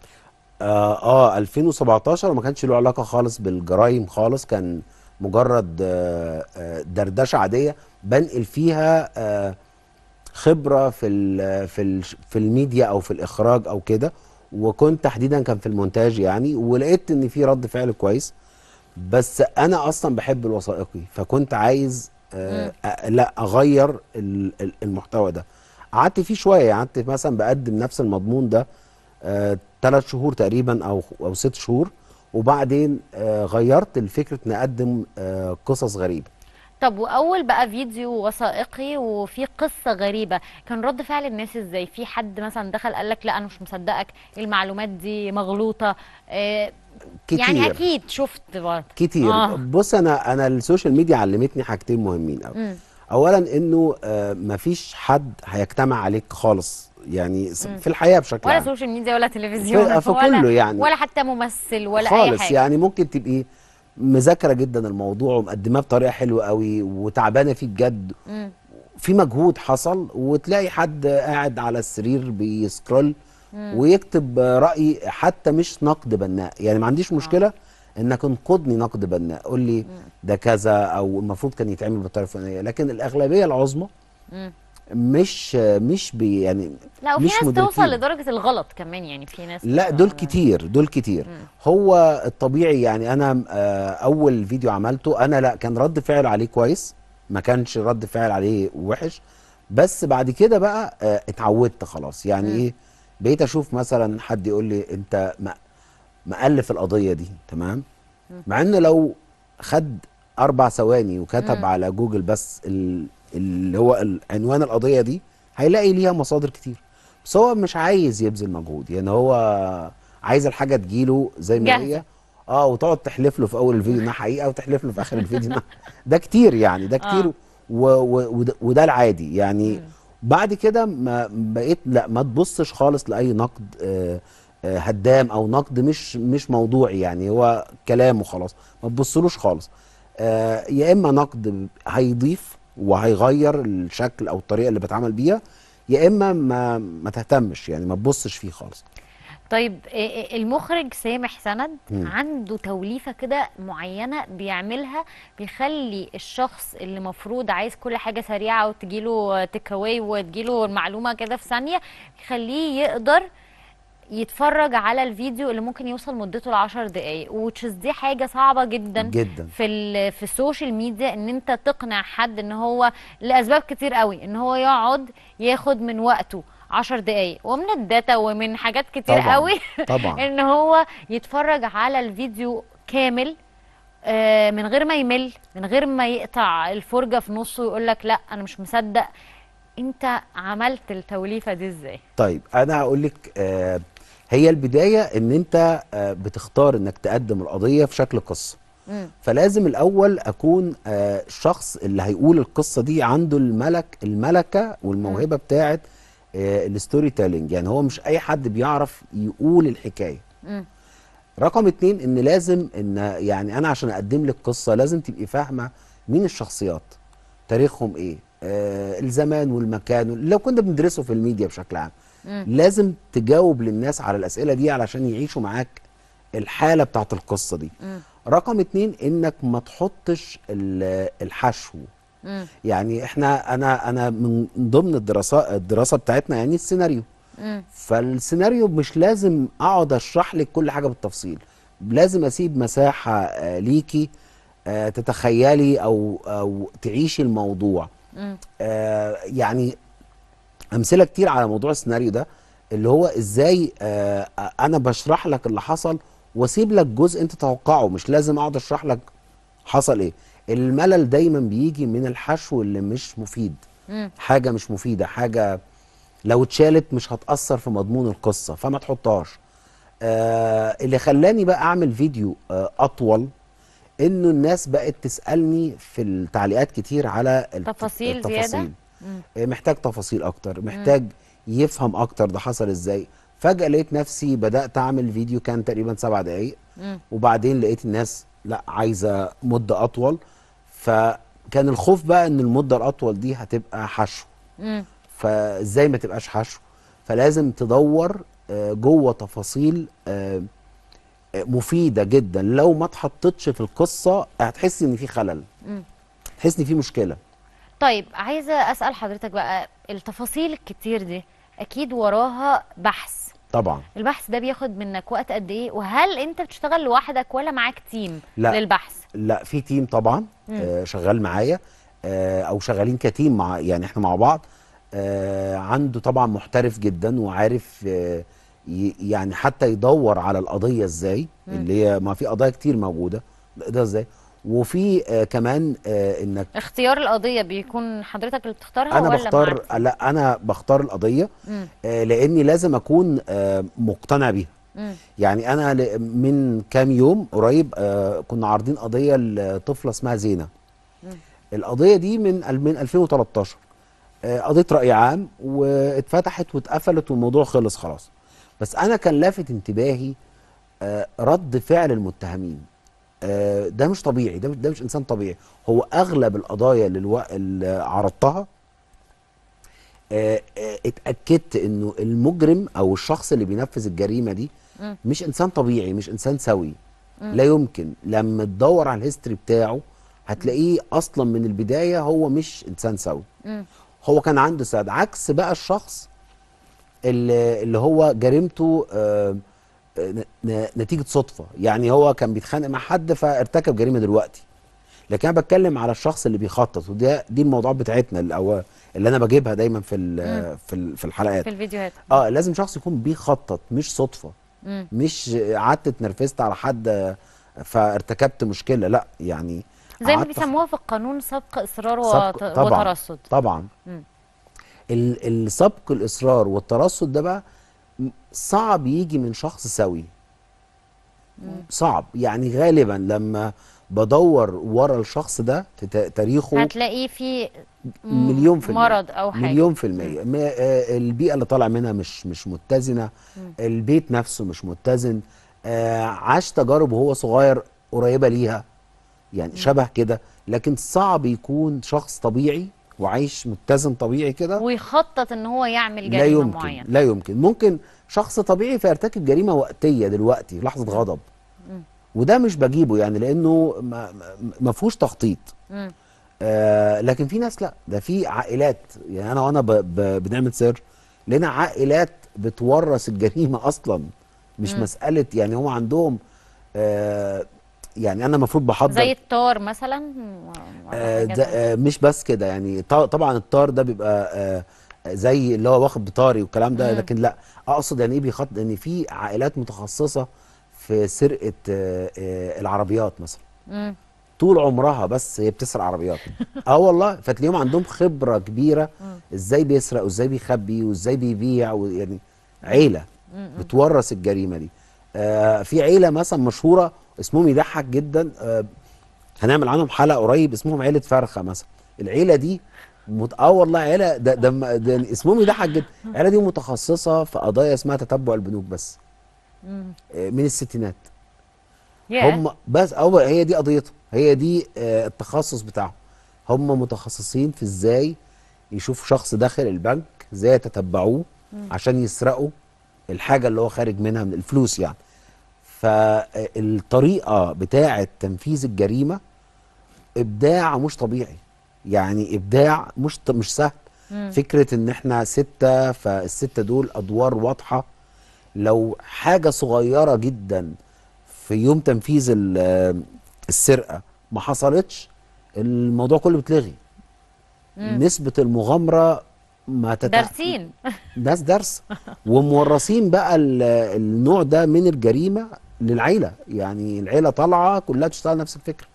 اه, آه ألفين وسبعتاشر وما كانش له علاقه خالص بالجرايم خالص، كان مجرد آه آه دردشه عاديه بنقل فيها آه خبره في ال في ال في الميديا او في الاخراج او كده، وكنت تحديدا كان في المونتاج يعني، ولقيت ان في رد فعل كويس. بس انا اصلا بحب الوثائقي فكنت عايز آه لا اغير المحتوى ده. قعدت فيه شويه، قعدت مثلا بقدم نفس المضمون ده ثلاث آه شهور تقريبا او او ست شهور، وبعدين آه غيرت الفكره نقدم آه قصص غريبه. طب واول بقى فيديو وثائقي وفي قصه غريبه كان رد فعل الناس ازاي؟ في حد مثلا دخل قال لك لا انا مش مصدقك، المعلومات دي مغلوطه؟ آه كتير يعني اكيد شفت برضه كتير. آه. بص انا انا السوشيال ميديا علمتني حاجتين مهمين قوي. اولا انه آه مفيش حد هيجتمع عليك خالص يعني مم. في الحياه بشكل عام، ولا سوشيال ميديا ولا تلفزيون في ولا كله يعني ولا حتى ممثل ولا خالص اي حاجه يعني. ممكن تبقي مذاكره جدا الموضوع ومقدماه بطريقه حلوه قوي وتعبانه فيه بجد، مم. في مجهود حصل، وتلاقي حد قاعد على السرير بيسكرول ويكتب راي حتى مش نقد بناء. يعني ما عنديش مشكله آه. انك انقدني نقد بناء، قول لي ده كذا او المفروض كان يتعمل بالطريقه الفلانيه، لكن الاغلبيه العظمى مم. مش مش بي يعني لا، وفي ناس توصل لدرجه الغلط كمان يعني. في ناس لا دول كتير دول كتير مم. هو الطبيعي يعني. انا اول فيديو عملته انا لا كان رد فعل عليه كويس، ما كانش رد فعل عليه وحش، بس بعد كده بقى اتعودت خلاص يعني. مم. ايه بقيت اشوف مثلا حد يقول لي انت مألف القضيه دي تمام، مع انه لو خد اربع ثواني وكتب مم. على جوجل بس اللي هو عنوان القضيه دي هيلاقي ليها مصادر كتير، بس هو مش عايز يبذل مجهود يعني. هو عايز الحاجه تجيله زي ما هي اه وتقعد تحلف له في اول الفيديو انها حقيقه وتحلف له في اخر الفيديو ده كتير يعني، ده كتير. آه. و و وده العادي يعني. مم. بعد كده ما بقيت لا ما تبصش خالص لاي نقد آه آه هدام او نقد مش مش موضوعي يعني، هو كلام وخلاص، ما تبصلوش خالص. آه يا اما نقد هيضيف وهيغير الشكل او الطريقه اللي بتعمل بيها، يا اما ما ما تهتمش يعني، ما تبصش فيه خالص. طيب المخرج سامح سند م. عنده توليفه كده معينه بيعملها بيخلي الشخص اللي مفروض عايز كل حاجه سريعه وتجيله تيك اواي وتجيله المعلومه كده في ثانيه، يخليه يقدر يتفرج على الفيديو اللي ممكن يوصل مدته لعشر دقايق، وتشز دي حاجه صعبه جدا جدا في في السوشيال ميديا، ان انت تقنع حد ان هو لاسباب كتير قوي ان هو يقعد ياخد من وقته عشر دقايق ومن الداتا ومن حاجات كتير طبعًا. قوي طبعا ان هو يتفرج على الفيديو كامل آه من غير ما يمل، من غير ما يقطع الفرجه في نصه ويقول لك لا انا مش مصدق. انت عملت التوليفه دي ازاي؟ طيب انا هقول لك آه هي البدايه ان انت آه بتختار انك تقدم القضيه في شكل قصه. مم. فلازم الاول اكون آه الشخص اللي هيقول القصه دي عنده الملك الملكه والموهبه بتاعه آه الستوري تيلينج، يعني هو مش اي حد بيعرف يقول الحكايه. مم. رقم اتنين ان لازم ان يعني انا عشان اقدم لك قصه لازم تبقي فاهمه مين الشخصيات، تاريخهم ايه، آه الزمان والمكان، لو كنا بندرسه في الميديا بشكل عام. مم. لازم تجاوب للناس على الاسئله دي علشان يعيشوا معاك الحاله بتاعت القصه دي. مم. رقم اتنين انك ما تحطش ال- الحشو. مم. يعني احنا انا انا من ضمن الدراسه الدراسه بتاعتنا يعني السيناريو. مم. فالسيناريو مش لازم اقعد اشرح لك كل حاجه بالتفصيل، لازم اسيب مساحه آه ليكي آه تتخيلي او او تعيشي الموضوع. مم. آه يعني امثله كتير على موضوع السيناريو ده، اللي هو ازاي آه انا بشرح لك اللي حصل واسيب لك جزء انت تتوقعه، مش لازم اقعد اشرح لك حصل ايه. الملل دايما بيجي من الحشو اللي مش مفيد. مم. حاجه مش مفيده، حاجه لو اتشالت مش هتأثر في مضمون القصة فما تحطهاش. آه اللي خلاني بقى اعمل فيديو آه اطول انه الناس بقت تسألني في التعليقات كتير على الت- تفاصيل التفاصيل. زياده. مم. آه محتاج تفاصيل اكتر، محتاج يفهم اكتر ده حصل ازاي. فجأة لقيت نفسي بدأت اعمل فيديو كان تقريبا سبع دقايق، مم. وبعدين لقيت الناس لا عايزة مدة اطول، فكان الخوف بقى ان المدة الاطول دي هتبقى حشو. مم. فازاي ما تبقاش حشو؟ فلازم تدور آه، جوه تفاصيل آه، آه، مفيده جدا. لو ما اتحطتش في القصه هتحس ان في خلل، مم. تحس ان في مشكله. طيب عايزه اسال حضرتك بقى، التفاصيل الكتير دي اكيد وراها بحث. طبعا البحث ده بياخد منك وقت قد ايه؟ وهل انت بتشتغل لوحدك ولا معاك تيم لا للبحث؟ لا في تيم طبعا مم. آه، شغال معايا آه، او شغالين كتيم مع يعني احنا مع بعض. آه، عنده طبعا محترف جدا وعارف آه، ي- يعني حتى يدور على القضيه ازاي، مم. اللي هي ما في قضايا كتير موجوده ده ازاي. وفي آه، كمان آه، انك اختيار القضيه بيكون حضرتك اللي بتختارها انا ولا بختار معاك تيم؟ لا انا بختار القضيه مم. آه، لاني لازم اكون آه، مقتنع بيها. مم. يعني انا ل- من كام يوم قريب آه، كنا عارضين قضيه لطفله اسمها زينه. مم. القضيه دي من ال- من ألفين وتلتاشر، آه، قضيه راي عام واتفتحت واتقفلت والموضوع خلص خلاص. بس انا كان لافت انتباهي آه، رد فعل المتهمين. آه، ده مش طبيعي، ده مش- ده مش انسان طبيعي. هو اغلب القضايا اللي الو- اللي عرضتها آه، آه، اتاكدت انه المجرم او الشخص اللي بينفذ الجريمه دي مم. مش انسان طبيعي، مش انسان سوي. مم. لا يمكن. لما تدور على الهيستوري بتاعه هتلاقيه اصلا من البدايه هو مش انسان سوي. مم. هو كان عنده سعادة، عكس بقى الشخص اللي, اللي هو جريمته آه، ن- ن- نتيجه صدفه. يعني هو كان بيتخانق مع حد فارتكب جريمه دلوقتي. لكن انا بتكلم على الشخص اللي بيخطط، وده دي الموضوعات بتاعتنا اللي, أو اللي انا بجيبها دايما في ال- في ال- في الحلقات. في الفيديوهات. اه لازم شخص يكون بيخطط، مش صدفه. مم. مش قعدت اتنرفزت على حد فارتكبت مشكله، لا يعني زي ما قعدت بيسموها في القانون سبق اصرار سبق- وت- طبعا وترصد. طبعا مم. ال- السبق الاصرار والترصد ده بقى م- صعب يجي من شخص سوي. مم. صعب. يعني غالبا لما بدور ورا الشخص ده في تا- تاريخه هتلاقيه في م- مليون في المية، مرض او حاجه. مليون في المية. م- آه، البيئة اللي طالع منها مش مش متزنة. مم. البيت نفسه مش متزن. آه، عاش تجارب وهو صغير قريبة ليها، يعني شبه كده. لكن صعب يكون شخص طبيعي وعايش متزن طبيعي كده ويخطط ان هو يعمل لا جريمه يمكن. معينه. لا يمكن. ممكن شخص طبيعي فيرتكب جريمة وقتية دلوقتي في لحظة غضب، مم. وده مش بجيبه يعني لأنه ما, ما- ما فيهوش تخطيط. مم. آه لكن في ناس لا، ده في عائلات. يعني انا وانا ب- ب- بنعمل سيرش لنا عائلات بتورث الجريمه اصلا، مش مم. مساله يعني هم عندهم آه يعني انا المفروض بحضر زي الطار مثلا. ولا آه حاجة ده تانية؟ آه مش بس كده يعني. ط- طبعا الطار ده بيبقى آه زي اللي هو واخد بطاري والكلام ده. مم. لكن لا، اقصد يعني ايه بيخط ان في عائلات متخصصه في سرقه آه آه العربيات مثلا. مم. طول عمرها بس هي بتسرق عربيات. اه والله، فتلاقيهم عندهم خبره كبيره ازاي بيسرق وازاي بيخبي وازاي بيبيع، ويعني عيله بتورث الجريمه دي. آه في عيله مثلا مشهوره اسمهم يضحك جدا، آه هنعمل عنهم حلقه قريب، اسمهم عيله فرخه مثلا. العيله دي مت... اه والله عيله ده, ده, ده اسمهم يضحك جدا. العيله دي متخصصه في قضايا اسمها تتبع البنوك بس. مم. آه من الستينات. ياه. هم بس أو هي دي قضيتهم، هي دي آه التخصص بتاعهم. هم متخصصين في ازاي يشوفوا شخص داخل البنك، ازاي يتتبعوه عشان يسرقوا الحاجه اللي هو خارج منها من الفلوس يعني. فالطريقه بتاعه تنفيذ الجريمه ابداع مش طبيعي، يعني ابداع مش مش سهل. مم. فكره ان احنا سته، فالسته دول ادوار واضحه. لو حاجه صغيره جدا في يوم تنفيذ السرقه ما حصلتش، الموضوع كله بتلغي. مم. نسبه المغامره ما تتع... دارسين. ناس درس ومورثين بقى النوع ده من الجريمه للعيله، يعني العيله طالعه كلها تشتغل نفس الفكره.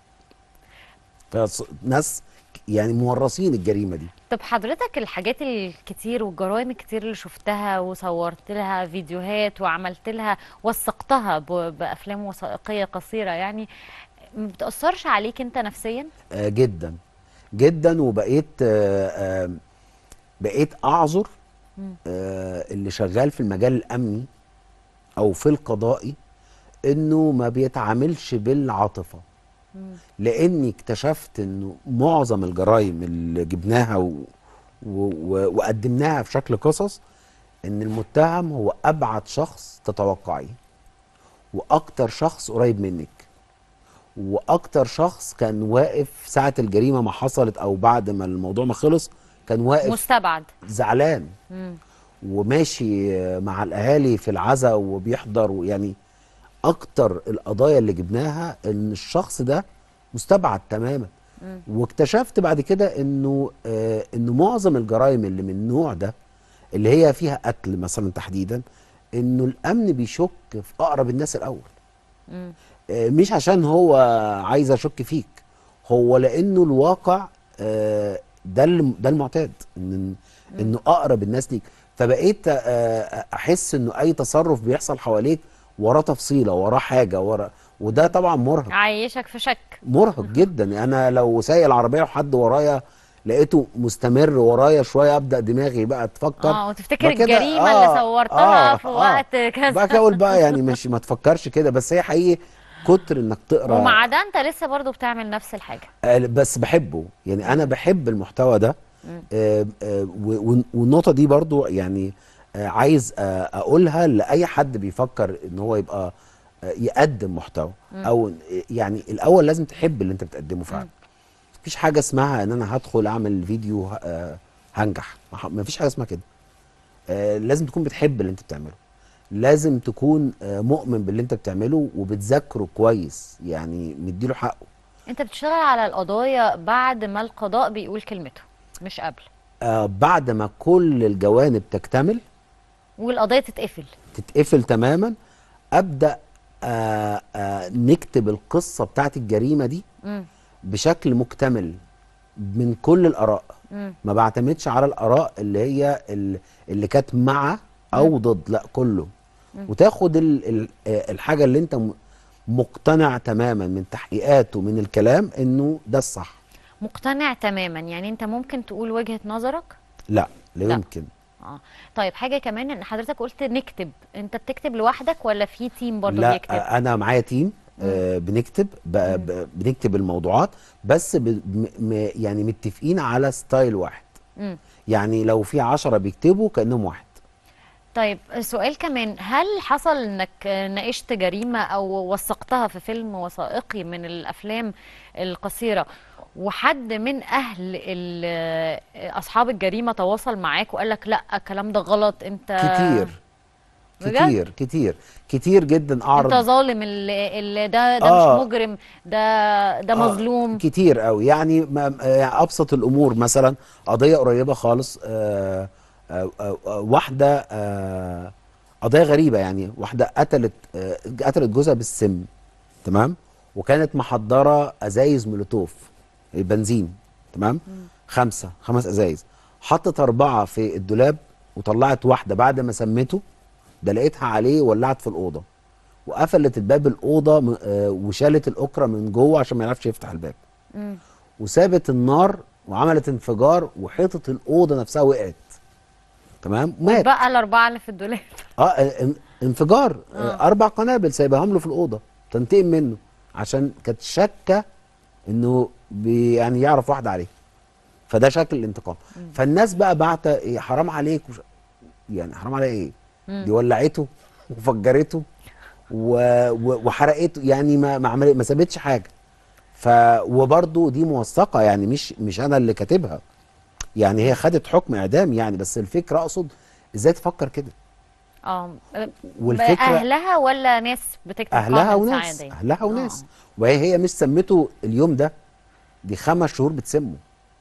فناس يعني مورثين الجريمه دي. طب حضرتك الحاجات الكتير والجرائم الكتير اللي شفتها وصورت لها فيديوهات وعملت لها وثقتها بافلام وثائقيه قصيره، يعني ما بتاثرش عليك انت نفسيا؟ آه جدا جدا. وبقيت آه آه بقيت اعذر آه اللي شغال في المجال الامني او في القضائي انه ما بيتعاملش بالعاطفه. لاني اكتشفت انه معظم الجرائم اللي جبناها و... و... و... وقدمناها في شكل قصص، ان المتهم هو ابعد شخص تتوقعيه، واكتر شخص قريب منك، واكتر شخص كان واقف ساعه الجريمه ما حصلت او بعد ما الموضوع ما خلص، كان واقف مستبعد زعلان مم. وماشي مع الاهالي في العزاء وبيحضر. يعني اكتر القضايا اللي جبناها ان الشخص ده مستبعد تماما. مم. واكتشفت بعد كده انه آه انه معظم الجرائم اللي من النوع ده اللي هي فيها قتل مثلا تحديدا، انه الامن بيشك في اقرب الناس الاول. مم. آه مش عشان هو عايز اشك فيك، هو لانه الواقع آه ده ده المعتاد، ان انه اقرب الناس ليك. فبقيت آه احس انه اي تصرف بيحصل حواليك وراه تفصيله، وراه حاجه، وراه، وده طبعا مرهق. عايشك في شك. مرهق جدا. انا لو سايق العربيه وحد ورايا لقيته مستمر ورايا شويه، ابدا دماغي بقى تفكر اه وتفتكر بقى الجريمه آه اللي صورتها آه في آه وقت كذا. بقى اقول بقى يعني مش ما تفكرش كده، بس هي حقيقي كتر انك تقرا. ومع ده انت لسه برضو بتعمل نفس الحاجه. آه بس بحبه، يعني انا بحب المحتوى ده. آه آه والنقطه دي برضو يعني آه عايز آه اقولها لاي حد بيفكر ان هو يبقى آه يقدم محتوى، مم. او يعني الاول لازم تحب اللي انت بتقدمه فعلا. مفيش حاجه اسمها ان انا هدخل اعمل فيديو آه هنجح، مفيش حاجه اسمها كده. آه لازم تكون بتحب اللي انت بتعمله، لازم تكون آه مؤمن باللي انت بتعمله وبتذاكره كويس، يعني مديله حقه. انت بتشتغل على القضايا بعد ما القضاء بيقول كلمته مش قبل؟ آه بعد ما كل الجوانب تكتمل والقضايا تتقفل تتقفل تماما، ابدا آه آه نكتب القصه بتاعت الجريمه دي م. بشكل مكتمل من كل الاراء. م. ما بعتمدش على الاراء اللي هي اللي كانت مع او ضد، لا كله. م. وتاخد ال ال الحاجه اللي انت مقتنع تماما من تحقيقات ومن الكلام انه ده الصح. مقتنع تماما يعني انت ممكن تقول وجهه نظرك؟ لا لا, لا. يمكن. اه طيب حاجه كمان، ان حضرتك قلت نكتب، انت بتكتب لوحدك ولا في تيم برضه بيكتب؟ لا انا معايا تيم آه بنكتب بنكتب الموضوعات، بس ب يعني متفقين على ستايل واحد. مم. يعني لو في عشرة بيكتبوا كأنهم واحد. طيب سؤال كمان، هل حصل انك ناقشت جريمه او وثقتها في فيلم وثائقي من الافلام القصيره وحد من اهل اصحاب الجريمه تواصل معاك وقال لك لا الكلام ده غلط انت؟ كتير كتير كتير كتير جدا. اعرض انت ظالم، اللي ده ده آه مش مجرم، ده ده مظلوم. آه كتير قوي. يعني ابسط الامور مثلا قضيه قريبه خالص، آه آه آه واحده آه قضيه غريبه، يعني واحده قتلت آه قتلت جوزها بالسم، تمام، وكانت محضره ازايز مولوتوف البنزين، تمام؟ خمسه خمس ازايز، حطت اربعه في الدولاب وطلعت واحده بعد ما سمته، ده لقيتها عليه ولعت في الاوضه وقفلت الباب الاوضه م- آه، وشالت الاكره من جوه عشان ما يعرفش يفتح الباب، مم. وسابت النار وعملت انفجار وحيطه الاوضه نفسها وقعت، تمام؟ مات. بقى الاربعه اللي في الدولاب. اه ان- انفجار آه. اربع قنابل سايبهم له في الاوضه تنتقم منه عشان كانت شاكه انه بي يعني يعرف واحده عليه، فده شكل الانتقام. فالناس بقى بعت إيه حرام عليك وش... يعني حرام عليها ايه؟ مم. دي ولعته وفجرته و... و... وحرقته، يعني ما ما عمل ما سابتش حاجه. ف وبرده دي موثقه، يعني مش مش انا اللي كاتبها، يعني هي خدت حكم اعدام يعني، بس الفكره اقصد ازاي تفكر كده. اه والفكرة- اهلها ولا ناس بتكتب اهلها كومنتس وناس عادية؟ اهلها وناس وهي هي مش سمته اليوم ده، دي خمس شهور بتسمه.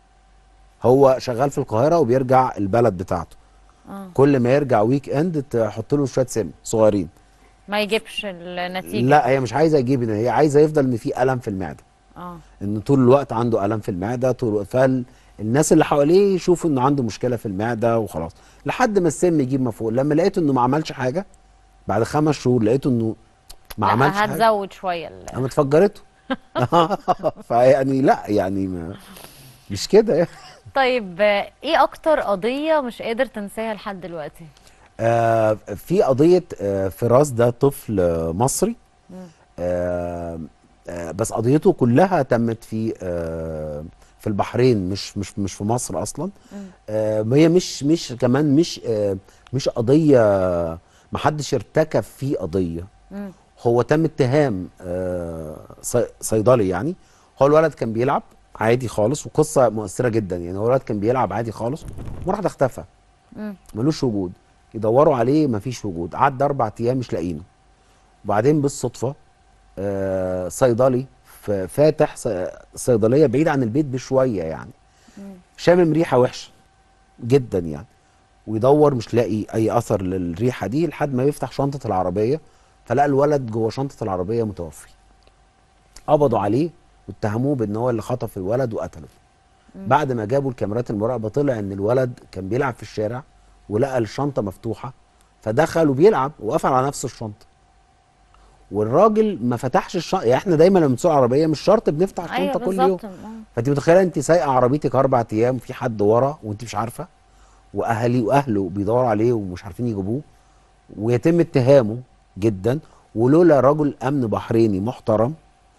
هو شغال في القاهره وبيرجع البلد بتاعته، اه كل ما يرجع ويك اند تحط له شويه سم صغيرين. ما يجيبش النتيجة. لا هي مش عايزه يجيب، إن هي عايزه يفضل ان في الم في المعده، اه ان طول الوقت عنده الم في المعده طول الوقت، فالناس اللي حواليه يشوفوا انه عنده مشكله في المعده وخلاص، لحد ما السم يجيب مفعول. لما لقيته انه ما عملش حاجه بعد خمس شهور، لقيته انه ما لا، عملش حاجه، هتزود شوية ال- قامت اتفجرته. فيعني لا يعني ما مش كده يعني. طيب آه، ايه اكتر قضية مش قادر تنساها لحد دلوقتي؟ آه في قضيه آه فراس، ده طفل آه مصري، مم. آه آه بس قضيته كلها تمت في آه في البحرين، مش مش مش في مصر اصلا. آه هي مش مش كمان مش آه مش قضيه، ما حدش ارتكب فيه قضيه، مم. هو تم اتهام آه صي- صيدلي يعني. هو الولد كان بيلعب عادي خالص، وقصه مؤثره جدا يعني. هو الولد كان بيلعب عادي خالص ومره واحده اختفى، مم. ملوش وجود، يدوروا عليه مفيش وجود، عدى اربع ايام مش لاقيينه. وبعدين بالصدفه آه صيدلي ف- فاتح ص- صيدليه بعيد عن البيت بشويه يعني، شامم ريحه وحشه جدا يعني، ويدور مش لاقي اي اثر للريحه دي لحد ما يفتح شنطه العربيه، فلقى الولد جوه شنطه العربيه متوفي. قبضوا عليه واتهموه بان هو اللي خطف الولد وقتله. بعد ما جابوا الكاميرات المراقبه طلع ان الولد كان بيلعب في الشارع ولقى الشنطه مفتوحه، فدخل وبيلعب وقفل على نفس الشنطه. والراجل ما فتحش الشنطه، يعني احنا دايما لما بنسوق عربيه مش شرط بنفتح الشنطه ايوه كل يوم. بالظبط. آه. فانت متخيله انت سايقه عربيتك اربع ايام وفي حد ورا وانت مش عارفه، واهلي واهله بيدوروا عليه ومش عارفين يجيبوه، ويتم اتهامه جدا. ولولا رجل امن بحريني محترم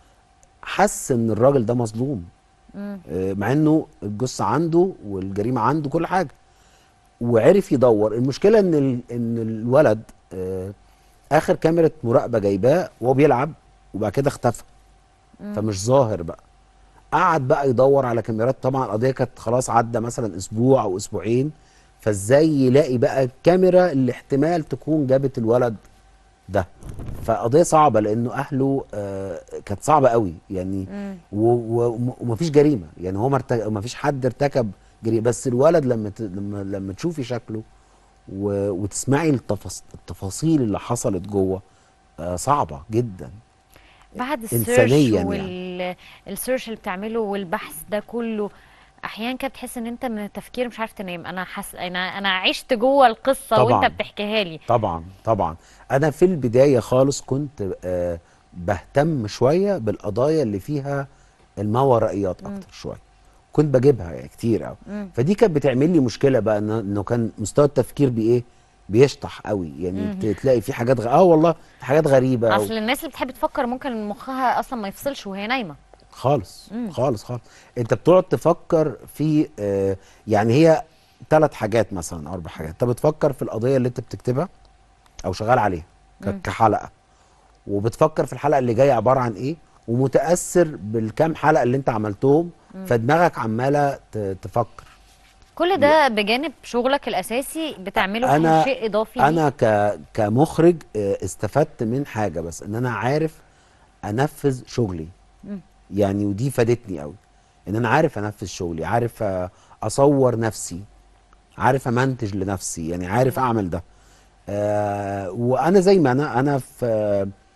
حس ان الراجل ده مظلوم، مم. آه، مع انه الجثه عنده والجريمه عنده كل حاجه، وعرف يدور. المشكله ان ال- ان الولد آه، اخر كاميرا مراقبه جايباه وهو بيلعب وبعد كده اختفى، مم. فمش ظاهر بقى. قعد بقى يدور على كاميرات، طبعا القضيه كانت خلاص عدى مثلا اسبوع او اسبوعين، فازاي يلاقي بقى الكاميرا اللي احتمال تكون جابت الولد ده. فقضيه صعبه لانه اهله آه كانت صعبه قوي يعني، مم. و- و- ومفيش جريمه يعني، هو مرتك... مفيش حد ارتكب جريمه، بس الولد لما ت... لما لما تشوفي شكله و... وتسمعي التفاص... التفاصيل اللي حصلت جوه آه صعبه جدا. بعد السيرش إنسانياً يعني. والسيرش اللي بتعمله والبحث ده كله، احيانا كده بتحس ان انت من التفكير مش عارف تنام. انا حس... انا انا عشت جوه القصه طبعاً. وانت بتحكيها لي. طبعا طبعا انا في البدايه خالص كنت آه بهتم شويه بالقضايا اللي فيها الماورائيات مم. اكتر شويه، كنت بجيبها يعني كتير قوي. مم. فدي كانت بتعمل لي مشكله بقى، إنه- انه كان مستوى التفكير بايه بيشطح قوي يعني. مم. ت- تلاقي في حاجات غ... اه والله حاجات غريبه اصل الناس اللي بتحب تفكر ممكن مخها اصلا ما يفصلش وهي نايمه. خالص مم. خالص خالص. انت بتقعد تفكر في آه يعني هي ثلاث حاجات مثلا او اربع حاجات. انت بتفكر في القضيه اللي انت بتكتبها او شغال عليها ك- مم. كحلقه، وبتفكر في الحلقه اللي جايه عباره عن ايه، ومتاثر بالكام حلقه اللي انت عملتهم، مم. فدماغك عماله ت- تفكر. كل ده بجانب شغلك الاساسي بتعمله انا شيء اضافي ليه؟ انا ك كمخرج آه، استفدت من حاجه، بس ان انا عارف انفذ شغلي مم. يعني، ودي فادتني قوي ان انا عارف انفذ شغلي، عارف آه، اصور نفسي، عارف امنتج لنفسي يعني، عارف اعمل ده. آه وانا زي ما انا انا في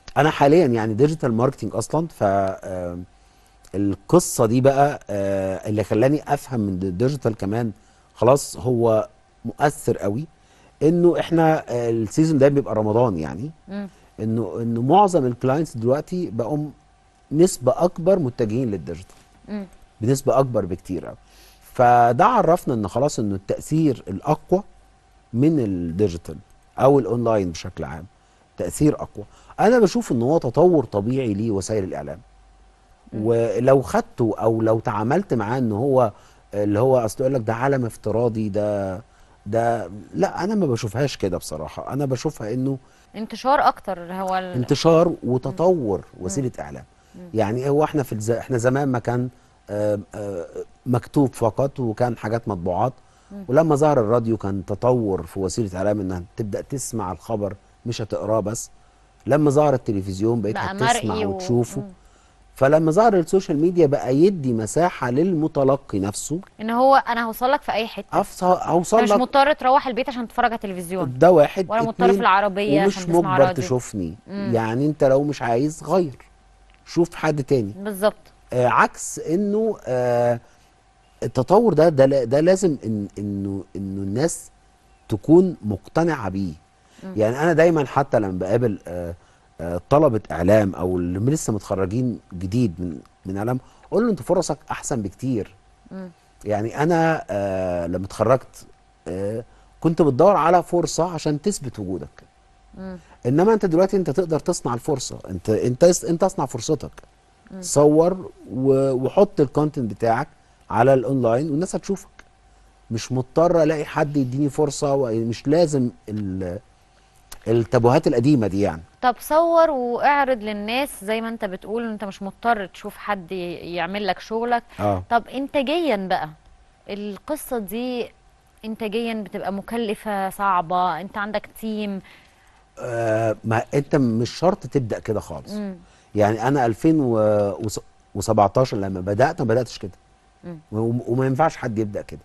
انا حاليا يعني ديجيتال ماركتنج اصلا، ف آه، القصه دي بقى آه، اللي خلاني افهم من الديجيتال كمان خلاص هو مؤثر قوي، انه احنا آه، السيزون ده بيبقى رمضان يعني، مم. انه انه معظم الكلاينتس دلوقتي بقوا نسبه اكبر متجهين للديجيتال مم. بنسبه اكبر بكتير قوي. فده عرفنا ان خلاص انه التاثير الاقوى من الديجيتال او الاونلاين بشكل عام تاثير اقوى. انا بشوف ان هو تطور طبيعي لوسائل الاعلام، ولو خدته او لو تعاملت معاه ان هو اللي هو اصل يقول لك ده عالم افتراضي، ده ده لا، انا ما بشوفهاش كده بصراحه. انا بشوفها انه انتشار اكتر هو ال... انتشار وتطور وسيله اعلام. يعني هو احنا في الز... احنا زمان ما كان آه، آه، مكتوب فقط وكان حاجات مطبوعات، مم. ولما ظهر الراديو كان تطور في وسيله اعلام انها تبدا تسمع الخبر مش هتقراه بس. لما ظهر التلفزيون بقيت بقى هتسمع مرئي و- وتشوفه. مم. فلما ظهر السوشيال ميديا بقى يدي مساحه للمتلقي نفسه. ان هو انا هوصل لك في اي حته، أفص- اوصل انت مش لك مضطر تروح البيت عشان تتفرج على التلفزيون، ده واحد ولا مضطر اتنين، في العربيه ومش عشان تسمع مجبر راديو. تشوفني. مم. يعني انت لو مش عايز غير شوف حد تاني. بالظبط. آه عكس انه آه التطور ده ده, لا- ده لازم إن انه انه الناس تكون مقتنعه بيه. مم. يعني انا دايما حتى لما بقابل آه آه طلبه اعلام او اللي لسه متخرجين جديد من من اعلام، اقول له انت فرصك احسن بكتير. مم. يعني انا آه لما اتخرجت آه كنت بتدور على فرصه عشان تثبت وجودك، مم. انما انت دلوقتي انت تقدر تصنع الفرصه. انت انت انت اصنع فرصتك. مم. صور و- وحط الكونتنت بتاعك على الاونلاين والناس هتشوفك. مش مضطر الاقي حد يديني فرصه، ومش لازم ال- التابوهات القديمه دي يعني. طب صور واعرض للناس زي ما انت بتقول، انت مش مضطر تشوف حد ي- يعمل لك شغلك. اه طب انتاجيا بقى القصه دي انتاجيا بتبقى مكلفه صعبه، انت عندك تيم. آه ما انت مش شرط تبدا كده خالص. مم. يعني انا ألفين وسبعتاشر لما بدات ما بداتش كده، مم. وم- وما ينفعش حد يبدا كده.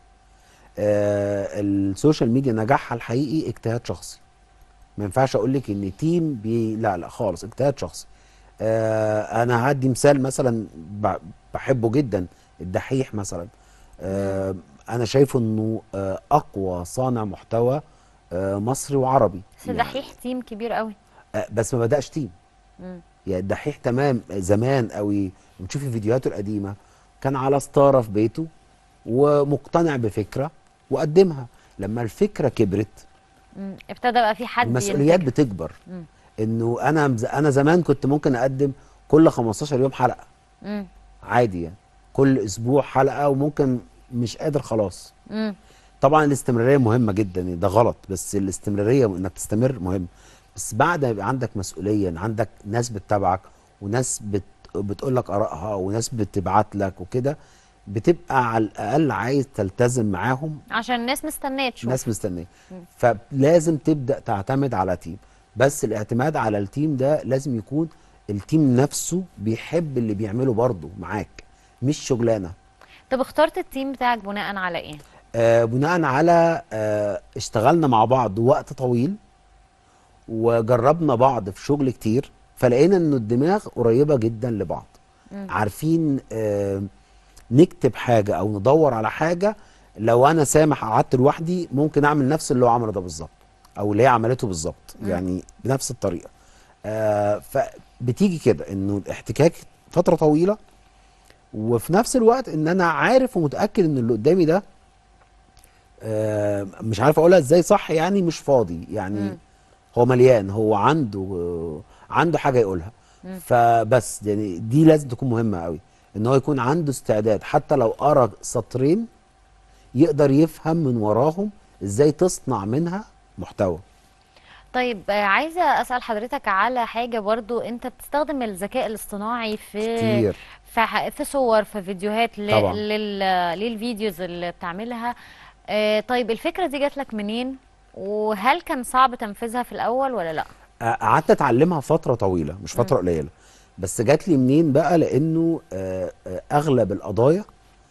آه السوشيال ميديا نجاحها الحقيقي اجتهاد شخصي. ما ينفعش اقول لك ان تيم بي لا لا خالص، اجتهاد شخصي. آه انا هدي مثال مثلا ب- بحبه جدا، الدحيح مثلا. آه انا شايفه انه آه اقوى صانع محتوى آه مصري وعربي. بس دحيح تيم كبير قوي. آه بس ما بداش تيم. مم. يعني الدحيح تمام زمان قوي، بتشوفي فيديوهاته القديمه كان على ستاره في بيته ومقتنع بفكره وقدمها. لما الفكره كبرت مم. ابتدى بقى في حد المسؤوليات ينتج. بتكبر. مم. انه انا انا زمان كنت ممكن اقدم كل خمستاشر يوم حلقه مم. عادي، يعني كل اسبوع حلقه، وممكن مش قادر خلاص. مم. طبعا الاستمراريه مهمه جدا، ده غلط، بس الاستمراريه انك تستمر مهم. بس بعد ما يبقى عندك مسؤوليه، عندك ناس بتتابعك وناس بت بتقول لك ارائها وناس بتبعت لك وكده، بتبقى على الاقل عايز تلتزم معاهم. عشان الناس مستنيه تشوف. ناس مستنيه. مم. فلازم تبدا تعتمد على تيم، بس الاعتماد على التيم ده لازم يكون التيم نفسه بيحب اللي بيعمله برضه معاك، مش شغلانه. طب اخترت التيم بتاعك بناء على ايه؟ آه بناء على آه اشتغلنا مع بعض وقت طويل، وجربنا بعض في شغل كتير، فلقينا انه الدماغ قريبه جدا لبعض. مم. عارفين آه نكتب حاجه او ندور على حاجه، لو انا سامح قعدت لوحدي ممكن اعمل نفس اللي هو عمله ده بالظبط، او اللي هي عملته بالظبط، مم. يعني بنفس الطريقه. آه فبتيجي كده انه الاحتكاك فتره طويله، وفي نفس الوقت ان انا عارف ومتاكد ان اللي قدامي ده آه مش عارف اقولها ازاي صح، يعني مش فاضي، يعني مم. هو مليان، هو عنده آه عنده حاجه يقولها. مم. فبس يعني دي لازم تكون مهمه قوي، ان هو يكون عنده استعداد حتى لو قرا سطرين يقدر يفهم من وراهم ازاي تصنع منها محتوى. طيب آه، عايزه اسال حضرتك على حاجه برضو، انت بتستخدم الذكاء الاصطناعي في كتير. في, ح- في صور، في فيديوهات ل... طبعا. لل... للفيديوز اللي بتعملها. آه، طيب الفكره دي جات لك منين؟ وهل كان صعب تنفيذها في الاول ولا لا؟ آه، قعدت اتعلمها فتره طويله مش فتره قليله، بس جات لي منين بقى؟ لانه آه، آه، اغلب القضايا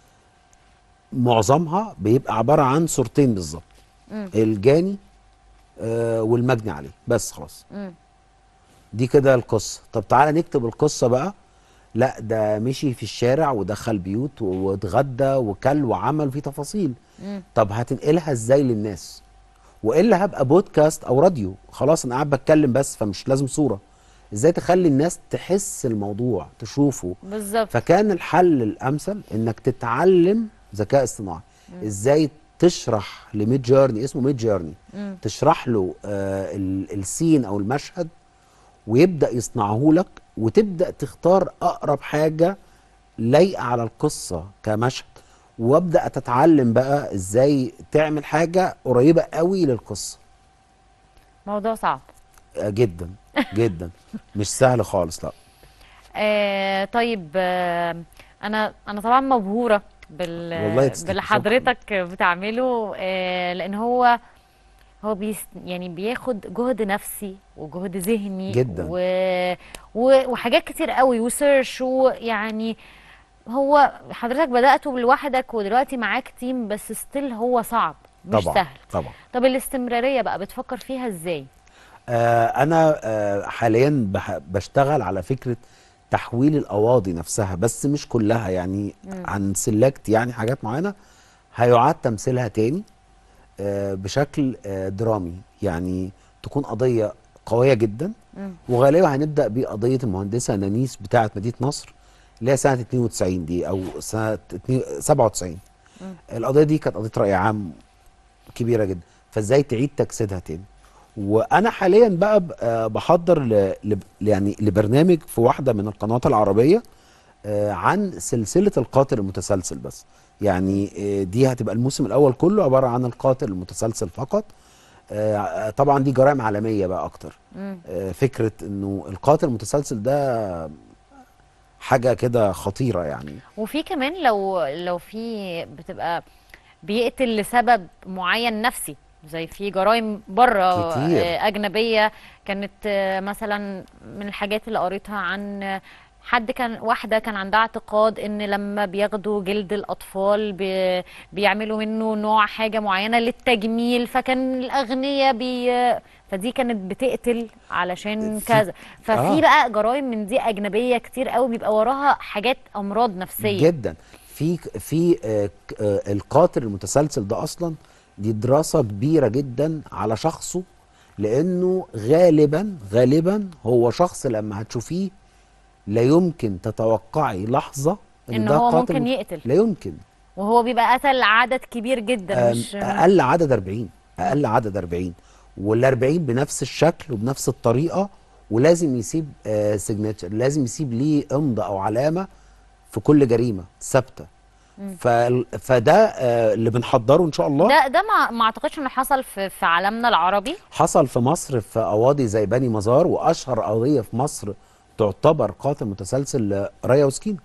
معظمها بيبقى عباره عن صورتين بالظبط، مم. الجاني آه، والمجني عليه، بس خلاص. مم. دي كده القصه. طب تعالى نكتب القصه بقى. لا ده مشي في الشارع ودخل بيوت واتغدى وكل وعمل في تفاصيل. مم. طب هتنقلها ازاي للناس؟ والا هبقى بودكاست او راديو، خلاص انا قاعد بتكلم بس فمش لازم صوره. ازاي تخلي الناس تحس الموضوع تشوفه؟ بالظبط. فكان الحل الامثل انك تتعلم ذكاء اصطناعي. مم. ازاي تشرح لميد جيرني، اسمه ميد جيرني، مم. تشرح له آه ال- السين او المشهد ويبدا يصنعه لك، وتبدا تختار اقرب حاجه لايقه على القصه كمشهد، وابدا تتعلم بقى ازاي تعمل حاجه قريبه قوي للقصه. موضوع صعب. آه جدا جدا مش سهل خالص. لا آه طيب، آه انا انا طبعا مبهوره بال والله تستاهل. باللي حضرتك بتعمله، آه لان هو هو بيس يعني بياخد جهد نفسي وجهد ذهني جدا. و... و... وحاجات كتير قوي وسيرش، ويعني هو حضرتك بدأته لوحدك ودلوقتي معاك تيم، بس ستيل هو صعب مش طبعا سهل. طبعا. طب الاستمرارية بقى بتفكر فيها ازاي؟ آه انا آه حاليا بح- بشتغل على فكره تحويل القواضي نفسها، بس مش كلها يعني. مم. عن سلكت يعني حاجات معينه هيعاد تمثيلها تاني آه بشكل آه درامي، يعني تكون قضيه قويه جدا. مم. وغالبا هنبدا بقضيه المهندسه نانيس بتاعه مدينه نصر اللي هي سنه اتنين وتسعين دي او سنه سبعة وتسعين. مم. القضيه دي كانت قضيه راي عام كبيره جدا، فازاي تعيد تجسيدها تاني. وانا حاليا بقى ب- آه بحضر ل... ل... يعني لبرنامج في واحده من القنوات العربيه آه عن سلسله القاتل المتسلسل بس. يعني آه دي هتبقى الموسم الاول كله عباره عن القاتل المتسلسل فقط. آه طبعا دي جرائم عالميه بقى اكتر. مم. آه فكره انه القاتل المتسلسل ده حاجه كده خطيره يعني. وفي كمان لو لو في بتبقى بيقتل لسبب معين نفسي، زي في جرائم بره كتير. آه، أجنبية كانت، آه، مثلا من الحاجات اللي قريتها عن آه، حد كان واحدة كان عندها اعتقاد ان لما بياخدوا جلد الأطفال بي بيعملوا منه نوع حاجة معينة للتجميل، فكان الأغنياء بي فدي كانت بتقتل علشان كذا. ففي آه. بقى جرائم من دي أجنبية كتير قوي بيبقى وراها حاجات أمراض نفسية جدا. في في آه، ك- آه، القاتل المتسلسل ده اصلا دي دراسه كبيره جدا على شخصه، لانه غالبا غالبا هو شخص لما هتشوفيه لا يمكن تتوقعي لحظه إن ده هو قاتل. ممكن يقتل. لا يمكن. وهو بيبقى قتل عدد كبير جدا، آم، مش اقل عدد أربعين، اقل عدد أربعين، وال أربعين بنفس الشكل وبنفس الطريقه، ولازم يسيب سيجنتشر، لازم يسيب ليه امضه او علامه في كل جريمه ثابته. مم. فال- فده آه، اللي بنحضره ان شاء الله. ده ده ما ما اعتقدش انه حصل في في عالمنا العربي. حصل في مصر في قواضي زي بني مزار، واشهر قضيه في مصر تعتبر قاتل متسلسل رايا وسكينه.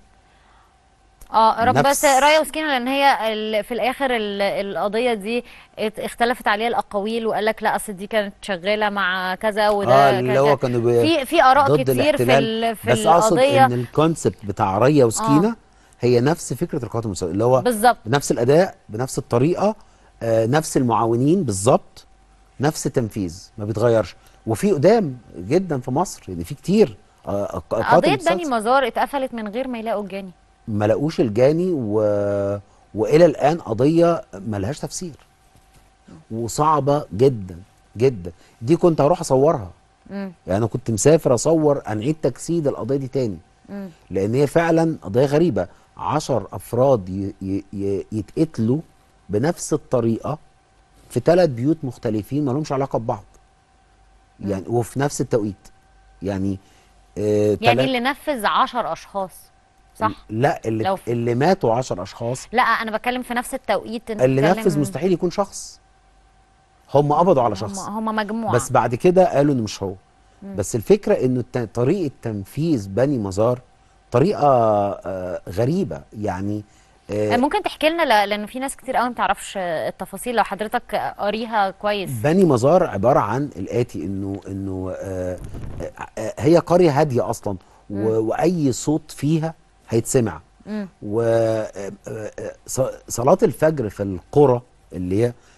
اه رب نفس- بس رايه وسكينه، لان هي ال- في الاخر ال- القضيه دي ات- اختلفت عليها الاقاويل، وقال لك لا اصل دي كانت شغاله مع كذا وده اه اللي كذا. هو كانوا بي- في في اراء ضد كتير في الاحتلال. ال- في بس اقصد القضيه. ان الكونسبت بتاع رايا وسكينه آه. هي نفس فكره القاتل المتسلسل، اللي هو بالظبط. بنفس الاداء بنفس الطريقه آه نفس المعاونين بالظبط، نفس التنفيذ ما بيتغيرش. وفي قدام جدا في مصر يعني في كتير آه قاتل قضيه متسلسل بني مزار اتقفلت من غير ما يلاقوا الجاني. ما لاقوش الجاني و... والى الان قضيه ملهاش تفسير وصعبه جدا جدا. دي كنت هروح اصورها، مم. يعني انا كنت مسافر اصور انعيد تجسيد القضيه دي تاني، مم. لان هي فعلا قضيه غريبه. عشر افراد ي... ي... ي... يتقتلوا بنفس الطريقه في ثلاث بيوت مختلفين ما لهمش علاقه ببعض، يعني وفي نفس التوقيت. يعني آه يعني تلات- اللي نفذ عشر اشخاص صح؟ لا اللي لو في- اللي ماتوا عشر اشخاص. لا انا بتكلم في نفس التوقيت. انت اللي بتتكلم- نفذ مستحيل يكون شخص، هم قبضوا على هم شخص هم مجموعه. بس بعد كده قالوا انه مش هو. مم. بس الفكره انه الت- طريقه تنفيذ بني مزار طريقه آه غريبه يعني. آه ممكن تحكي لنا ل- لان في ناس كتير قوي ما تعرفش التفاصيل، لو حضرتك قاريها كويس. بني مزار عباره عن الاتي، انه انه آه آه هي قريه هاديه اصلا، و- واي صوت فيها هيتسمع. مم. وصلاه الفجر في القرى اللي هي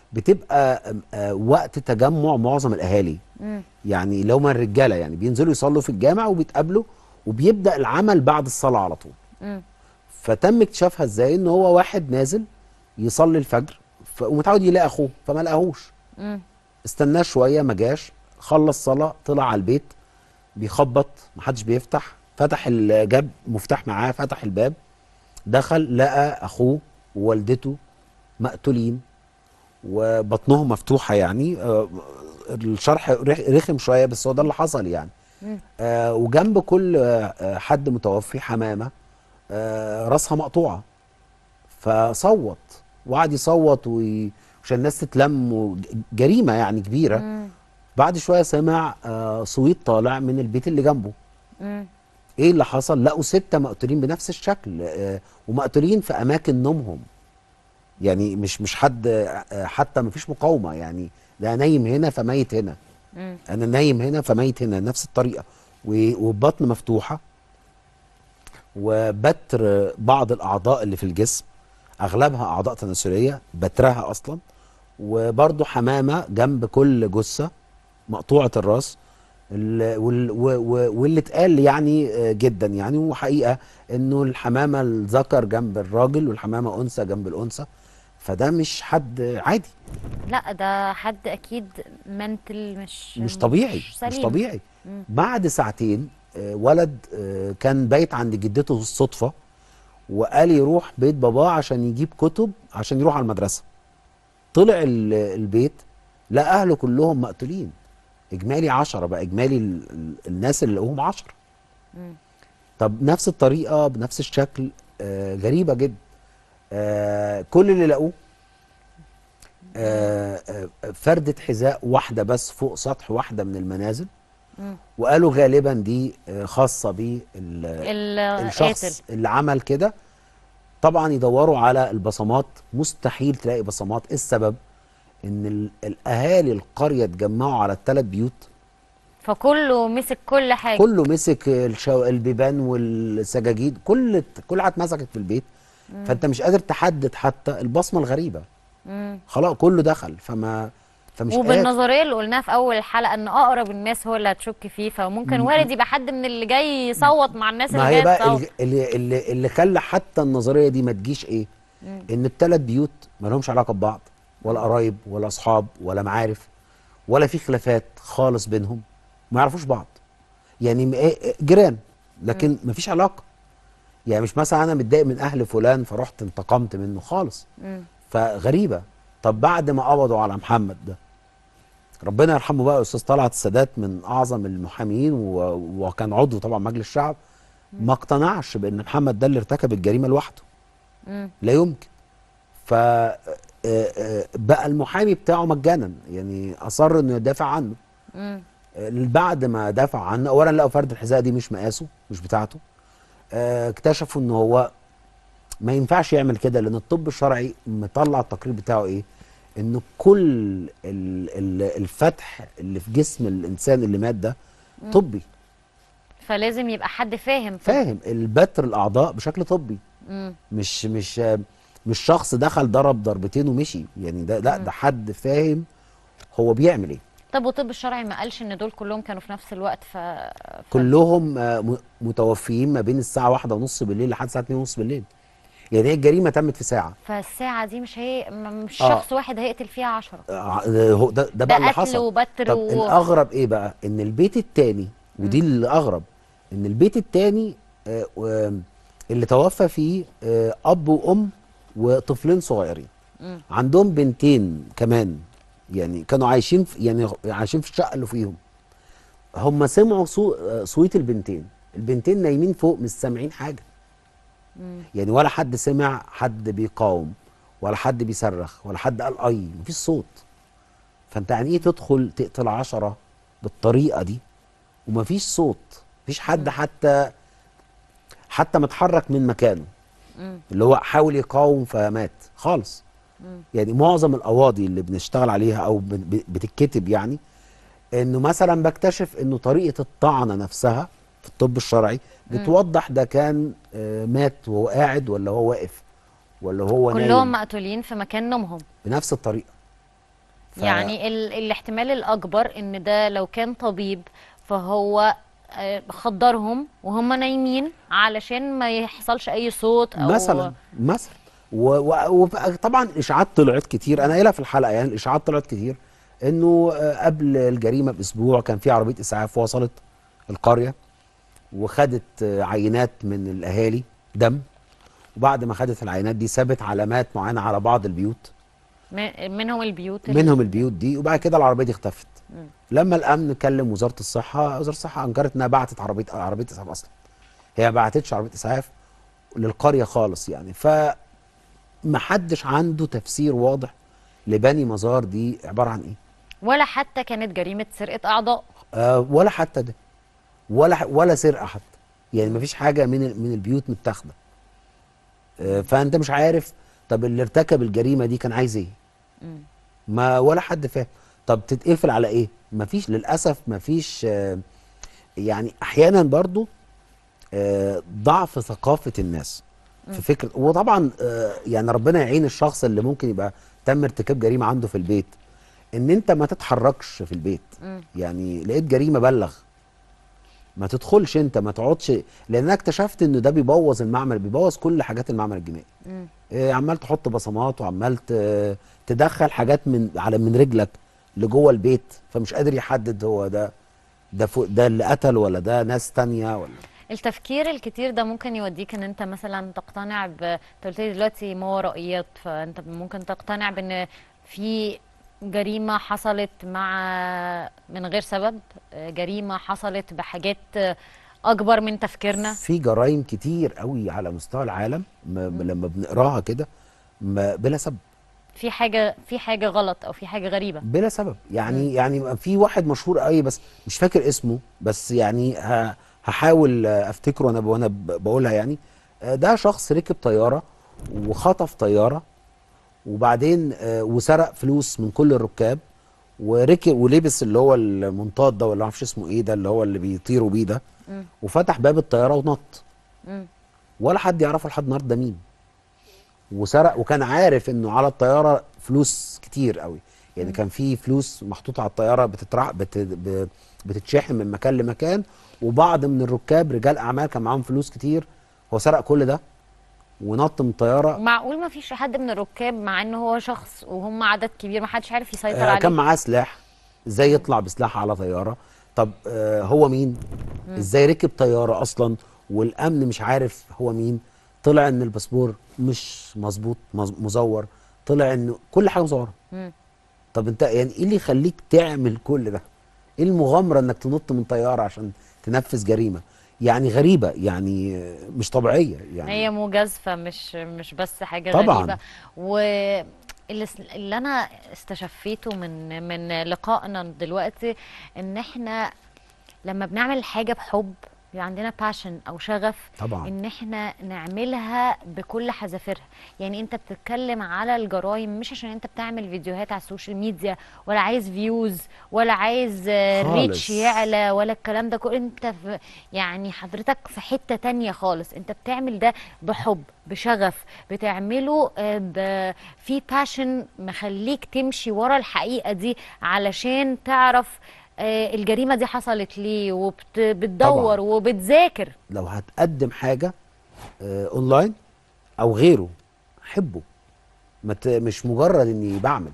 بتبقى آه، وقت تجمع معظم الاهالي. مم. يعني لو ما الرجاله يعني بينزلوا يصلوا في الجامع وبيتقابلوا وبيبدا العمل بعد الصلاه على طول. مم. فتم اكتشافها ازاي؟ ان هو واحد نازل يصلي الفجر ف- ومتعود يلاقي اخوه فما لقاهوش، مم. استناه شويه ما جاش، خلص صلاه طلع على البيت بيخبط محدش بيفتح، فتح ال- جاب مفتاح معاه فتح الباب، دخل لقى اخوه ووالدته مقتولين وبطنهم مفتوحه. يعني آه، الشرح رخ- رخم شويه بس هو ده اللي حصل يعني. مم. آه وجنب كل آه آه، حد متوفي حمامه آه راسها مقطوعه، فصوت وقعد يصوت وي- عشان الناس تتلم وج- جريمه يعني كبيره. مم. بعد شويه سمع آه صويت طالع من البيت اللي جنبه. مم. ايه اللي حصل؟ لقوا ستة مقتولين بنفس الشكل آه ومقتولين في اماكن نومهم. يعني مش مش حد آه حتى ما فيش مقاومه، يعني ده نايم هنا فميت هنا، مم. انا نايم هنا فميت هنا، نفس الطريقه و- والبطن مفتوحه وبتر بعض الاعضاء اللي في الجسم اغلبها اعضاء تناسليه بترها اصلا، وبرضه حمامه جنب كل جثه مقطوعه الراس. ال- وال- و- و- واللي اتقال يعني آه، جدا يعني وحقيقه انه الحمامه الذكر جنب الراجل والحمامه انثى جنب الانثى، فده مش حد عادي، لا ده حد اكيد منتل مش مش طبيعي مش مش سليم. طبيعي. مم. بعد ساعتين آه، ولد آه، كان بايت عند جدته بالصدفه وقال يروح بيت باباه عشان يجيب كتب عشان يروح على المدرسه. طلع ال- البيت لقى اهله كلهم مقتولين، اجمالي عشرة بقى، اجمالي ال- ال- الناس اللي لقوهم عشرة. مم. طب نفس الطريقه بنفس الشكل آه، غريبه جدا. آه، كل اللي لقوه آه، آه، فردة حذاء واحده بس فوق سطح واحده من المنازل، مم. وقالوا غالبا دي آه، خاصه القاتل. بالشخص اللي عمل كده. طبعا يدوروا على البصمات، مستحيل تلاقي بصمات. إيه السبب؟ ان ال- الاهالي القريه اتجمعوا على الثلاث بيوت، فكله مسك كل حاجه. كله مسك الشو... البيبان والسجاجيد، كل كل حاجه اتمسكت في البيت. مم. فانت مش قادر تحدد حتى البصمه الغريبه، مم. خلاص كله دخل فما فمش قادر. وبالنظريه اللي قلناها في اول الحلقه ان اقرب الناس هو اللي هتشك فيه، فممكن م- وارد يبقى حد من اللي جاي يصوت مع الناس ما اللي هي جايه بقى تصوت. اللي اللي اللي, اللي خلى حتى النظريه دي ما تجيش ايه؟ مم. ان الثلاث بيوت ما لهمش علاقه ببعض، ولا قرايب ولا اصحاب ولا معارف، ولا في خلافات خالص بينهم، ما يعرفوش بعض. يعني م- إيه- إيه جيران لكن ما فيش علاقه. يعني مش مثلا انا متضايق من اهل فلان فرحت انتقمت منه خالص، مم. فغريبه. طب بعد ما قبضوا على محمد ده، ربنا يرحمه بقى استاذ طلعت السادات من اعظم المحامين و... وكان عضو طبعا مجلس الشعب، ما اقتنعش بان محمد ده اللي ارتكب الجريمه لوحده، مم. لا يمكن. ف آه، آه، بقى المحامي بتاعه مجانا، يعني اصر انه يدافع عنه. مم. آه، بعد ما دافع عنه اولا لقوا فرد الحذاء دي مش مقاسه، مش بتاعته. آه، اكتشفوا ان هو ما ينفعش يعمل كده، لان الطب الشرعي مطلع التقرير بتاعه ايه؟ ان كل ال- ال- الفتح اللي في جسم الانسان اللي مات ده مم. طبي، فلازم يبقى حد فاهم. فاهم البتر الاعضاء بشكل طبي، مم. مش مش مش شخص دخل ضرب ضربتين ومشي، يعني ده لا، مم. ده حد فاهم هو بيعمل ايه. طب والطب الشرعي ما قالش ان دول كلهم كانوا في نفس الوقت ف, ف... كلهم آه، م- متوفيين ما بين الساعه واحدة ونص بالليل لحد الساعه اتنين ونص بالليل، يعني هي الجريمه تمت في ساعه. فالساعه دي مش هي م- مش آه. شخص واحد هيقتل فيها عشرة. آه، ده هو ده, ده بقى اللي قتل حصل. وبتر طب و... الاغرب ايه بقى؟ ان البيت التاني، ودي اللي اغرب، ان البيت التاني آه، و- اللي توفى فيه آه، اب وام وطفلين صغيرين، مم. عندهم بنتين كمان، يعني كانوا عايشين في يعني عايشين في الشقه اللي فيهم. هم سمعوا صو- آه، صويت البنتين، البنتين نايمين فوق مش سامعين حاجه، مم. يعني ولا حد سمع حد بيقاوم ولا حد بيصرخ ولا حد قال اي، مفيش صوت. فانت يعني ايه تدخل تقتل عشرة بالطريقه دي ومفيش صوت؟ مفيش حد حتى حتى متحرك من مكانه، مم. اللي هو حاول يقاوم فمات خالص. مم. يعني معظم القواضي اللي بنشتغل عليها او بن- ب- بتتكتب، يعني انه مثلا بكتشف انه طريقه الطعنه نفسها في الطب الشرعي بتوضح ده كان آه، مات وهو قاعد ولا هو واقف ولا هو نايم، كلهم مقتولين في مكان نومهم. بنفس الطريقه. ف... يعني ال... الاحتمال الاكبر ان ده لو كان طبيب فهو آه، خدرهم وهم نايمين علشان ما يحصلش اي صوت او مثلا مثلا وطبعا اشاعات طلعت كتير، انا قايلها في الحلقه، يعني الاشاعات طلعت كتير انه قبل الجريمه باسبوع كان في عربيه اسعاف وصلت القريه وخدت عينات من الاهالي دم، وبعد ما خدت العينات دي سابت علامات معينه على بعض البيوت، منهم البيوت منهم البيوت دي، وبعد كده العربيه دي اختفت. م. لما الامن كلم وزاره الصحه، وزاره الصحه انكرت انها بعتت عربيه عربيه اسعاف اصلا. هي ما بعتتش عربيه اسعاف للقريه خالص يعني. ف ما حدش عنده تفسير واضح لبني مزار دي عباره عن ايه، ولا حتى كانت جريمه سرقه اعضاء، آه ولا حتى ده، ولا ولا سرقه حتى، يعني ما فيش حاجه من من البيوت متاخده. آه فانت مش عارف طب اللي ارتكب الجريمه دي كان عايز ايه؟ ما ولا حد فاهم. طب تتقفل على ايه؟ ما فيش للاسف، ما فيش آه يعني احيانا برضو آه ضعف ثقافه الناس في فكره. وطبعا آه يعني ربنا يعين الشخص اللي ممكن يبقى تم ارتكاب جريمه عنده في البيت، ان انت ما تتحركش في البيت. م. يعني لقيت جريمه بلغ، ما تدخلش انت، ما تقعدش، لان انا اكتشفت انه ده بيبوظ المعمل، بيبوظ كل حاجات المعمل الجنائي. آه عمال تحط بصمات وعمال تدخل حاجات من على من رجلك لجوه البيت، فمش قادر يحدد هو ده ده ده اللي قتل ولا ده ناس تانية ولا. التفكير الكتير ده ممكن يوديك ان انت مثلا تقتنع ب انت قلت لي دلوقتي ما ورائيات، فانت ممكن تقتنع بان في جريمه حصلت مع من غير سبب، جريمه حصلت بحاجات اكبر من تفكيرنا. في جرائم كتير قوي على مستوى العالم لما بنقراها كده بلا سبب، في حاجه في حاجه غلط او في حاجه غريبه بلا سبب. يعني م. يعني في واحد مشهور قوي بس مش فاكر اسمه، بس يعني ها هحاول افتكره وانا وانا بقولها. يعني ده شخص ركب طياره وخطف طياره وبعدين وسرق فلوس من كل الركاب، وركب ولبس اللي هو المنطاد ده ولا ما اعرفش اسمه ايه ده اللي هو اللي بيطيروا بيه ده، وفتح باب الطياره ونط، ولا حد يعرفه لحد النهارده ده مين. وسرق وكان عارف انه على الطياره فلوس كتير قوي، يعني كان في فلوس محطوطه على الطياره بتترح بت بتتشحن من مكان لمكان، وبعض من الركاب رجال اعمال كان معاهم فلوس كتير. هو سرق كل ده ونط من الطياره. معقول ما فيش حد من الركاب مع انه هو شخص وهم عدد كبير ما حدش عارف يسيطر آه عليه؟ كان معاه سلاح، ازاي يطلع بسلاح على طياره؟ طب آه هو مين؟ مم. ازاي ركب طياره اصلا والامن مش عارف هو مين؟ طلع ان الباسبور مش مظبوط مزور، طلع انه كل حاجه مزوره. طب انت يعني ايه اللي يخليك تعمل كل ده؟ ايه المغامره انك تنط من طياره عشان تنفذ جريمه؟ يعني غريبه، يعني مش طبيعيه. يعني هي مجازفه، مش مش بس حاجه طبعا. غريبه. واللي اللي انا استشفيته من من لقائنا دلوقتي ان احنا لما بنعمل حاجه بحب بيبقى عندنا باشن او شغف طبعا ان احنا نعملها بكل حذافيرها. يعني انت بتتكلم على الجرائم مش عشان انت بتعمل فيديوهات على السوشيال ميديا ولا عايز فيوز ولا عايز ريتش يعلى ولا الكلام ده كله. انت في يعني حضرتك في حتة تانية خالص، انت بتعمل ده بحب بشغف، بتعمله في باشن مخليك تمشي ورا الحقيقة دي علشان تعرف الجريمه دي حصلت ليه، وبتدور وبتذاكر. لو هتقدم حاجه آه اونلاين او غيره حبه، مش مجرد اني بعمل.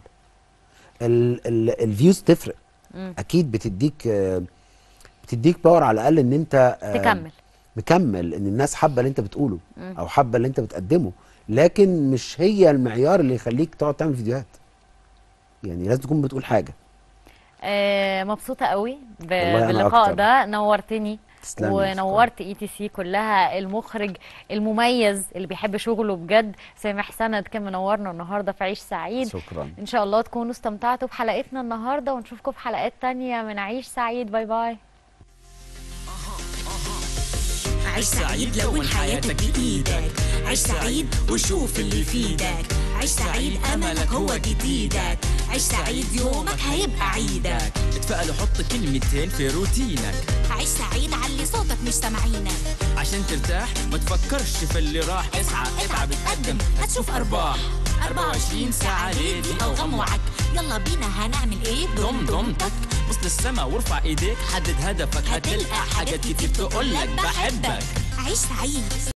الفيوز تفرق. م. اكيد بتديك آه بتديك باور على الاقل ان انت آه تكمل مكمل، ان الناس حابه اللي انت بتقوله م. او حابه اللي انت بتقدمه، لكن مش هي المعيار اللي يخليك تقعد تعمل فيديوهات. يعني لازم تكون بتقول حاجه. آه مبسوطه قوي باللقاء ده، نورتني ونورت اي تي سي كلها. المخرج المميز اللي بيحب شغله بجد سامح سند كان منورنا النهارده في عيش سعيد. شكرا. ان شاء الله تكونوا استمتعتوا بحلقتنا النهارده، ونشوفكم في حلقات تانية من عيش سعيد. باي باي. عيش سعيد لون حياتك بإيدك، عيش سعيد وشوف اللي يفيدك، عيش سعيد أملك هو جديدك، عيش سعيد يومك هيبقى عيدك. اتفائل وحط كلمتين في روتينك. عيش سعيد علي صوتك مش سامعينك. عشان ترتاح ما تفكرش في اللي راح. اسعى اتعب اتقدم هتشوف ارباح. أربعة وعشرين ساعة ليه دي اوغام وعك. يلا بينا هنعمل ايه؟ ضم ضمتك بص للسما وارفع ايديك. حدد هدفك هتلقى حاجات كتير تقولك بحبك. عيش سعيد.